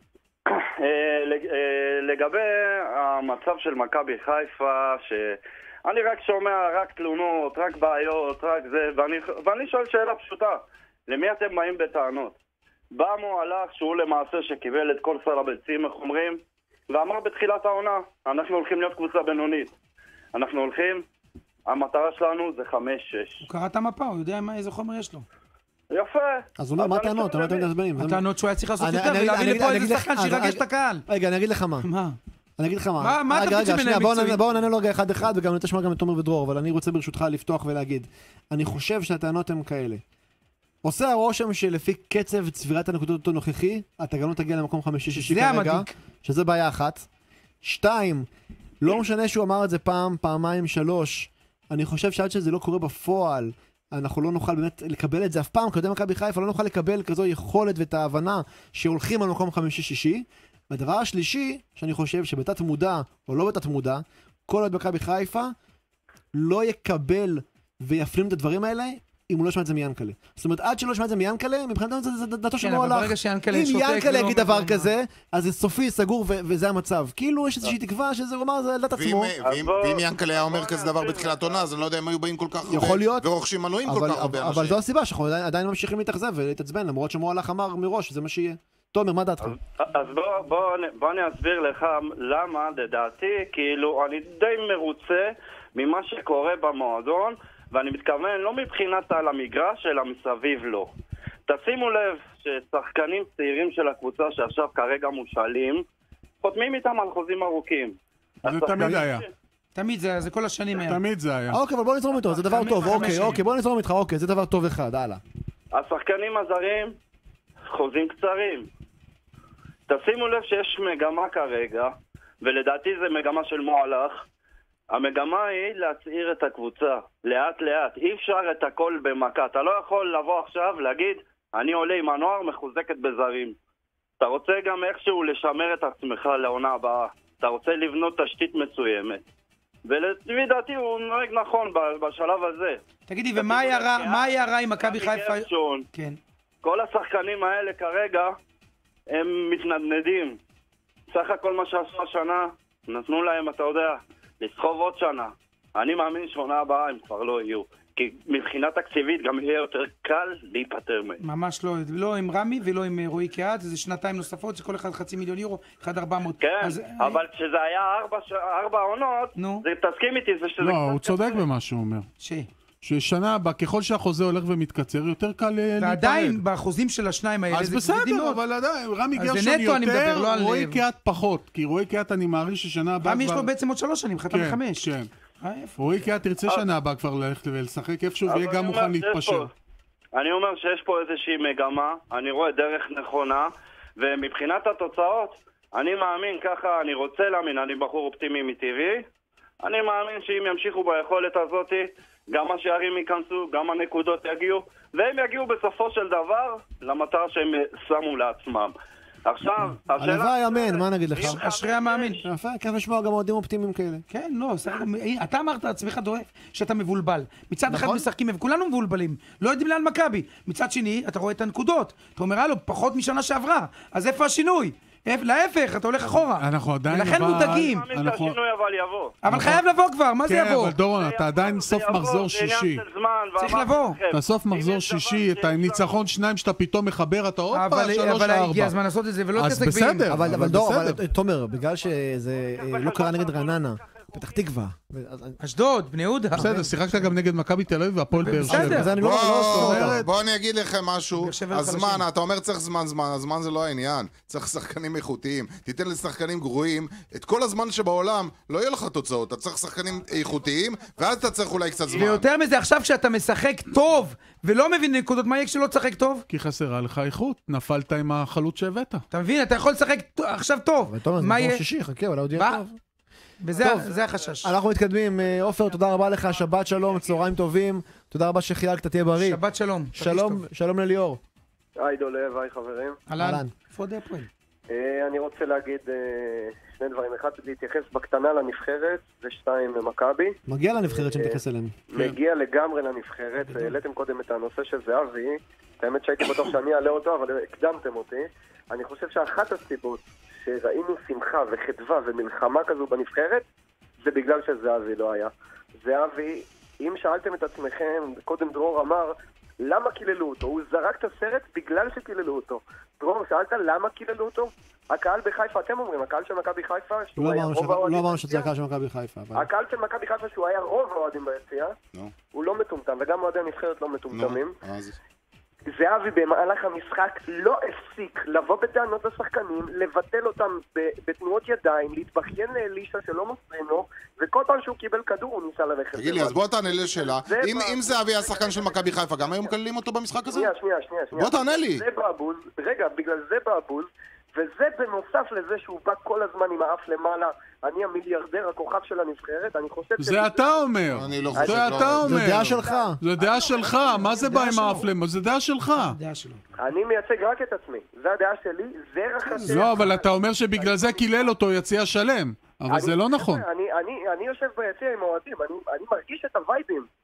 לגבי המצב של מכבי חיפה, שאני רק שומע רק תלונות, רק בעיות, רק זה, ואני שואל שאלה פשוטה, למי אתם באים בטענות? בא מועלך שהוא למעשה שקיבל את כל שר הביצים, איך אומרים, ואמר בתחילת העונה, אנחנו הולכים להיות קבוצה בינונית. אנחנו הולכים, המטרה שלנו זה 5-6. הוא קרא את המפה, הוא יודע איזה חומר יש לו. יפה. אז הוא אומר, מה הטענות? הטענות שהוא היה צריך לעשות יותר, ולהביא לפה איזה שחקן שירגש את הקהל. רגע, אני אגיד לך מה. מה? אני אגיד לך מה. מה אתה רוצה מנהל מקצועי? בואו נענה לו רגע אחד, וגם נתשמע גם את תומר ודרור, אבל אני רוצה ברשותך לפתוח ולהגיד. אני חושב שהטענות הן כאלה. עושה הרושם שלפי קצב צבירת הנקודות הנוכחי, אתה גם לא תגיע למקום 5-6 כרגע, שזה בעיה אחת. 2, לא משנה שהוא אמר את זה פעם, פעמיים, 3, אני חושב שעד שזה לא קורה בפועל, אנחנו לא נוכל באמת לקבל את זה אף פעם, כדי מכבי חיפה לא נוכל לקבל כזו יכולת ואת ההבנה שהולכים על מקום 5-6. והדבר השלישי, שאני חושב שבתת מודע או לא בתת מודע, כל עוד מכבי חיפה לא יקבל ויפנים את הדברים האלה, אם הוא לא שמע את זה מיענקל'ה. זאת אומרת, עד שלא שמע את זה מיענקל'ה, מבחינתנו זה דעתו שלא הלך. אם יענקל'ה יגיד דבר כזה, אז זה סופי, סגור, וזה המצב. כאילו יש איזושהי תקווה שזה אומר, זה על דעת עצמו. ואם יענקל'ה היה אומר כזה דבר בתחילת עונה, אז אני לא יודע אם היו באים כל כך הרבה, ורוכשים מנויים כל כך הרבה אנשים. אבל זו הסיבה שאנחנו עדיין ממשיכים להתאכזב ולהתעצבן, למרות שמועלך אמר מראש שזה מה שיהיה. תומר, מה דעתך? אז בוא אני אסביר לך למה, לדעתי, כאילו, אני די מרוצה ממה שקורה במועדון, ואני מתכוון לא מבחינת על המגרש, אלא מסביב לו. תשימו לב ששחקנים צעירים של הקבוצה שעכשיו כרגע מושאלים, חותמים איתם על חוזים ארוכים. זה תמיד היה. תמיד זה כל השנים היה. תמיד זה היה. אוקיי, אבל בוא נזרום איתו, זה דבר טוב. אוקיי, בוא נזרום איתך, אוקיי, זה דבר טוב אחד, הלאה. השחקנים הזרים, חוזים קצרים. תשימו לב שיש מגמה כרגע, ולדעתי זה מגמה של מועלך. המגמה היא להצעיר את הקבוצה, לאט לאט. אי אפשר את הכל במכה. אתה לא יכול לבוא עכשיו להגיד, אני עולה עם הנוער מחוזקת בזרים. אתה רוצה גם איכשהו לשמר את עצמך לעונה הבאה. אתה רוצה לבנות תשתית מסוימת. ולפי דעתי הוא נוהג נכון בשלב הזה. תגידי, ומה היה רע עם מכבי חיפה? כן. כל השחקנים האלה כרגע הם מתנדנדים. סך הכל מה שעשו השנה, נתנו להם, אתה יודע, לסחוב עוד שנה. אני מאמין שעונה הבאה הם כבר לא יהיו. כי מבחינה תקציבית גם יהיה יותר קל להיפטר מהם. ממש לא, לא עם רמי ולא עם רועי קיאט, זה שנתיים נוספות, זה כל אחד 500,000 יורו, 1.400. כן, אבל כשזה היה 4 עונות, זה תסכים איתי, זה שזה... לא, הוא צודק במה שהוא אומר. ששנה הבאה, ככל שהחוזה הולך ומתקצר, יותר קל להיפרד. ועדיין, בחוזים של השניים האלה, אז בסדר, אבל עדיין, רמי גרשון יותר, רועי קיאט פחות, כי רועי קיאט אני מעריך ששנה הבאה... רמי יש לו בעצם עוד 3 שנים, חתם 5. כן. רועי קיאט תרצה שנה הבאה כבר ללכת ולשחק איפשהו ויהיה גם מוכן להתפשר. אני אומר שיש פה איזושהי מגמה, אני רואה דרך נכונה, ומבחינת התוצאות, אני מאמין ככה, אני רוצה להאמין, אני בחור אופטימי מטבעי, אני מאמין שאם ימשיכו ביכולת הזאת, גם השערים ייכנסו, גם הנקודות יגיעו, והם יגיעו בסופו של דבר למטרה שהם שמו לעצמם. עכשיו, הלוואי אמן, מה נגיד לך? אשרי המאמין. יפה, כיף לשמוע גם אוהדים אופטימיים כאלה. כן, לא, אתה אמרת לעצמך דורף שאתה מבולבל. מצד אחד משחקים, כולנו מבולבלים, לא יודעים לאן מכבי. מצד שני, אתה רואה את הנקודות. אתה אומר, הלו, פחות משנה שעברה. אז איפה השינוי? להפך, אתה הולך אחורה. אנחנו עדיין... ולכן מותגים. אבל חייב לבוא כבר, מה זה יבוא? כן, אבל דורון, אתה עדיין סוף מחזור שישי. צריך לבוא. אתה סוף מחזור שישי, את הניצחון 2 שאתה פתאום מחבר, אתה עוד פעם 3-4. אבל הגיע הזמן לעשות את זה ולא תעסק אז בסדר. אבל דור, תומר, בגלל שזה לא קרה נגד רעננה, פתח תקווה. אשדוד, בני יהודה. בסדר, שיחקת גם נגד מכבי תל אביב והפועל באר שבע. בוא אני אגיד לכם משהו. הזמן, אתה אומר צריך זמן, הזמן זה לא העניין. צריך שחקנים איכותיים. תיתן לשחקנים גרועים. את כל הזמן שבעולם לא יהיה לך תוצאות. אתה צריך שחקנים איכותיים, ואז אתה צריך אולי קצת זמן. ויותר מזה, עכשיו כשאתה משחק טוב, ולא מבין נקודות, מה יהיה כשלא תשחק טוב? כי חסרה לך איכות. נפלת עם החלוץ שהבאת. אתה מבין, אתה יכול לשחק עכשיו טוב. מה יהיה? וזה החשש. אנחנו מתקדמים. עופר, תודה רבה לך, שבת שלום, צהריים טובים. תודה רבה שחיילת, תהיה בריא. שבת שלום. שלום לליאור. היי דולב, היי חברים. אהלן. איפה די הפועל? אני רוצה להגיד 2 דברים. 1, להתייחס בקטנה לנבחרת, ו2 למכבי. מגיע לנבחרת שמתייחס אליהם. מגיע לגמרי לנבחרת. העליתם קודם את הנושא של זהבי. האמת שהייתי בטוח שאני אעלה אותו, אבל הקדמתם אותי. אני חושב שאחת הסיבות שראינו שמחה וחדווה ומלחמה כזו בנבחרת, זה בגלל שזהבי לא היה. זהבי, אם שאלתם את עצמכם, קודם דרור אמר, למה קיללו אותו? הוא זרק את הסרט בגלל שקיללו אותו. דרור, שאלת למה קיללו אותו? הקהל בחיפה, אתם אומרים, הקהל של מכבי חיפה, לא אמרנו שזה הקהל של מכבי חיפה. הקהל של מכבי חיפה שהוא היה רוב האוהדים ביציאה, הוא לא מטומטם, וגם אוהדי הנבחרת לא מטומטמים. זהבי במהלך המשחק לא הפסיק לבוא בטענות לשחקנים, לבטל אותם בתנועות ידיים, להתבכיין לאלישה שלא מוסרים לו, וכל פעם שהוא קיבל כדור הוא ניסה ללכת. תגיד לי, אז בוא תענה לי לשאלה, אם זהבי היה שחקן של מכבי חיפה, גם היו מקללים אותו במשחק הזה? שנייה. בוא תענה לי. זה בעבוז, רגע, בגלל זה בעבוז, וזה בנוסף לזה שהוא בא כל הזמן עם האף למעלה, אני המיליארדר, הכוכב של הנבחרת, אני חושב... זה אתה אומר. אני לא חושב. זה אתה אומר. זה דעה שלך. זה דעה שלך. מה זה בא עם האף למעלה? זה דעה שלך. אני מייצג רק את עצמי. זה הדעה שלי, זה רחתי. לא, אבל אתה אומר שבגלל זה קילל אותו יציע שלם. אבל זה לא נכון. אני יושב ביציע עם האוהדים, אני מרגיש את הווייבים.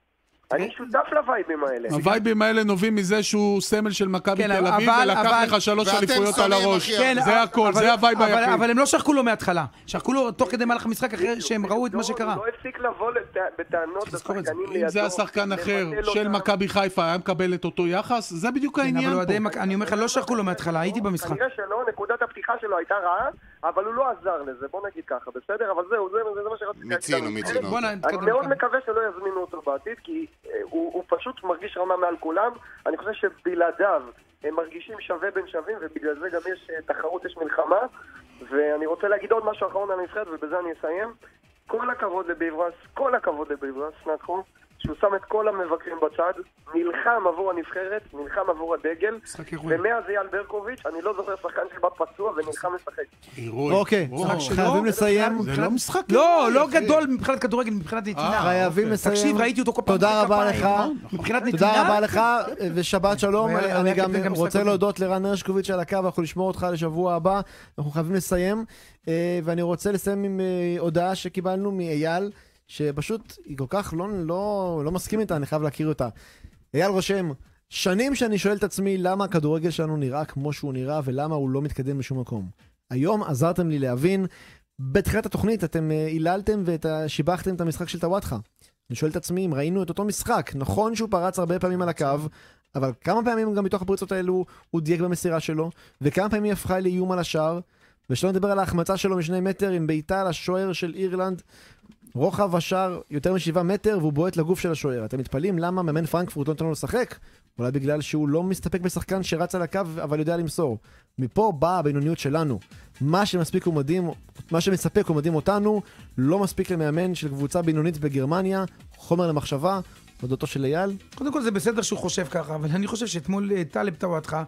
אני שותף לווייבים האלה. הווייבים האלה נובעים מזה שהוא סמל של מכבי תל אביב, ולקח לך 3 אליפויות על הראש. זה הכל, זה הווייב היחיד. אבל הם לא שרקו לו מההתחלה. שרקו לו תוך כדי מהלך המשחק אחרי שהם ראו את מה שקרה. הוא לא הפסיק לבוא בטענות לשחקנים לידו. אם זה השחקן אחר של מכבי חיפה היה מקבל את אותו יחס, זה בדיוק העניין פה. אני אומר לך, לא שרקו לו מההתחלה, הייתי במשחק. כנראה שלא, נקודת הפתיחה שלו הייתה רעה, אבל הוא לא עזר לזה, בוא נגיד ככה, בסדר? אבל זהו, זה מה שרציתי. מיצינו. אני מאוד מקווה שלא יזמינו אותו בעתיד, כי הוא פשוט מרגיש רמה מעל כולם. אני חושב שבלעדיו הם מרגישים שווה בין שווים, ובגלל זה גם יש תחרות, יש מלחמה. ואני רוצה להגיד עוד משהו אחרון על הנבחרת, ובזה אני אסיים. כל הכבוד לביברס, נכון? שהוא שם את כל המבקרים בצד, נלחם עבור הנבחרת, נלחם עבור הדגל, ומאז אייל ברקוביץ', אני לא זוכר שחקן שבא פצוע ונלחם לשחק. אוקיי, חייבים לסיים. זה לא משחק. לא גדול מבחינת כדורגל, מבחינת נתינה. חייבים לסיים. תקשיב, ראיתי אותו כל פעם. תודה רבה לך. מבחינת נתינה. תודה רבה לך, ושבת שלום. אני גם רוצה להודות לרן הרשקוביץ' על הקו, אנחנו נשמור אותך לשבוע הבא. אנחנו חייבים לסיים, ואני רוצה לסיים עם הודעה שקיבלנו מאייל, שפשוט היא כל כך לא מסכים איתה, אני חייב להכיר אותה. אייל רושם, שנים שאני שואל את עצמי למה הכדורגל שלנו נראה כמו שהוא נראה, ולמה הוא לא מתקדם בשום מקום. היום עזרתם לי להבין, בתחילת התוכנית אתם היללתם ושיבחתם את המשחק של טוואטחה. אני שואל את עצמי אם ראינו את אותו משחק, נכון שהוא פרץ הרבה פעמים על הקו, אבל כמה פעמים גם מתוך הפריצות האלו הוא דייק במסירה שלו, וכמה פעמים היא הפכה לאיום על השער, ושלא נדבר על ההחמצה שלו מ2 מטר עם בעיטה לשוער של אירלנד, רוחב השער יותר מ7 מטר והוא בועט לגוף של השוער. אתם מתפלאים למה מאמן פרנקפורט לא נותן לו לשחק? אולי בגלל שהוא לא מסתפק בשחקן שרץ על הקו אבל יודע למסור. מפה באה הבינוניות שלנו. מה שמספק ומדהים אותנו לא מספיק למאמן של קבוצה בינונית בגרמניה. חומר למחשבה. תודתו של אייל. קודם כל זה בסדר שהוא חושב ככה, אבל אני חושב שאתמול טלב טוואטחה,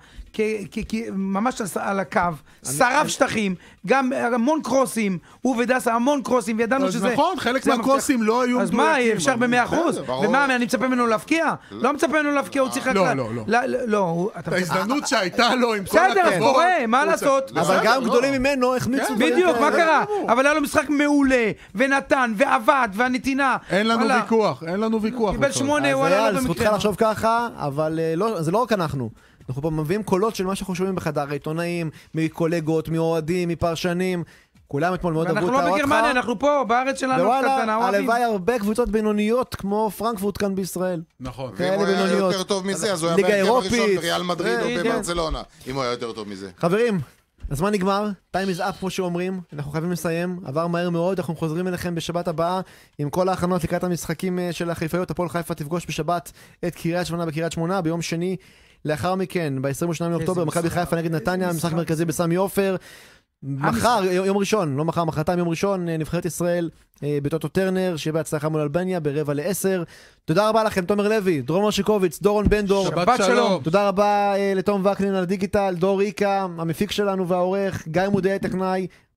ממש על הקו, שרף שטחים, גם המון קרוסים, הוא ודסה המון קרוסים, וידענו שזה... נכון, חלק מהקרוסים לא היו... אז מה, אפשר ב100%? ומה, אני מצפה ממנו להפקיע? לא מצפה ממנו להפקיע, הוא צריך... לא. ההזדמנות שהייתה לו עם כל הכבוד... בסדר, קורה, מה לעשות? אבל גם גדולים ממנו החמיצו... בדיוק, מה קרה? אבל היה לו משחק מעולה, ונתן, ועבד, והנתינה. אין לנו ויכוח. 8, הוא עלה לו במקרה. זכותך לחשוב ככה, אבל זה לא רק אנחנו. אנחנו פה מביאים קולות של מה שאנחנו שומעים בחדר, עיתונאים, מקולגות, מאוהדים, מפרשנים. כולם אתמול מאוד אהבו את אנחנו לא בגרמניה, אנחנו פה, בארץ שלנו. ווואלה, הלוואי הרבה קבוצות בינוניות, כמו פרנקפורט כאן בישראל. נכון. ואם הוא היה יותר טוב מזה, אז הוא היה בהרכב הראשון בריאל מדריד או בברצלונה. אם הוא היה יותר טוב מזה. חברים, הזמן נגמר, time is up כמו שאומרים, אנחנו חייבים לסיים, עבר מהר מאוד, אנחנו חוזרים אליכם בשבת הבאה עם כל ההכנות לקראת המשחקים של החיפאיות. הפועל חיפה תפגוש בשבת את קריית שמונה בקריית שמונה, ביום שני לאחר מכן, ב-22 לאוקטובר, מכבי חיפה נגד נתניה, משחק מרכזי בסמי עופר. מחר, יום ראשון, לא מחר, מחרתיים יום ראשון, נבחרת ישראל בטוטו טרנר, שיהיה בהצלחה מול אלבניה ב9:45. תודה רבה לכם, תומר לוי, דרור מרשיקוביץ, דורון בן דור. שבת שלום. תודה רבה לתום וקנין על הדיגיטל, דור ריקה, המפיק שלנו והעורך, גיא מודיעי טכנאי.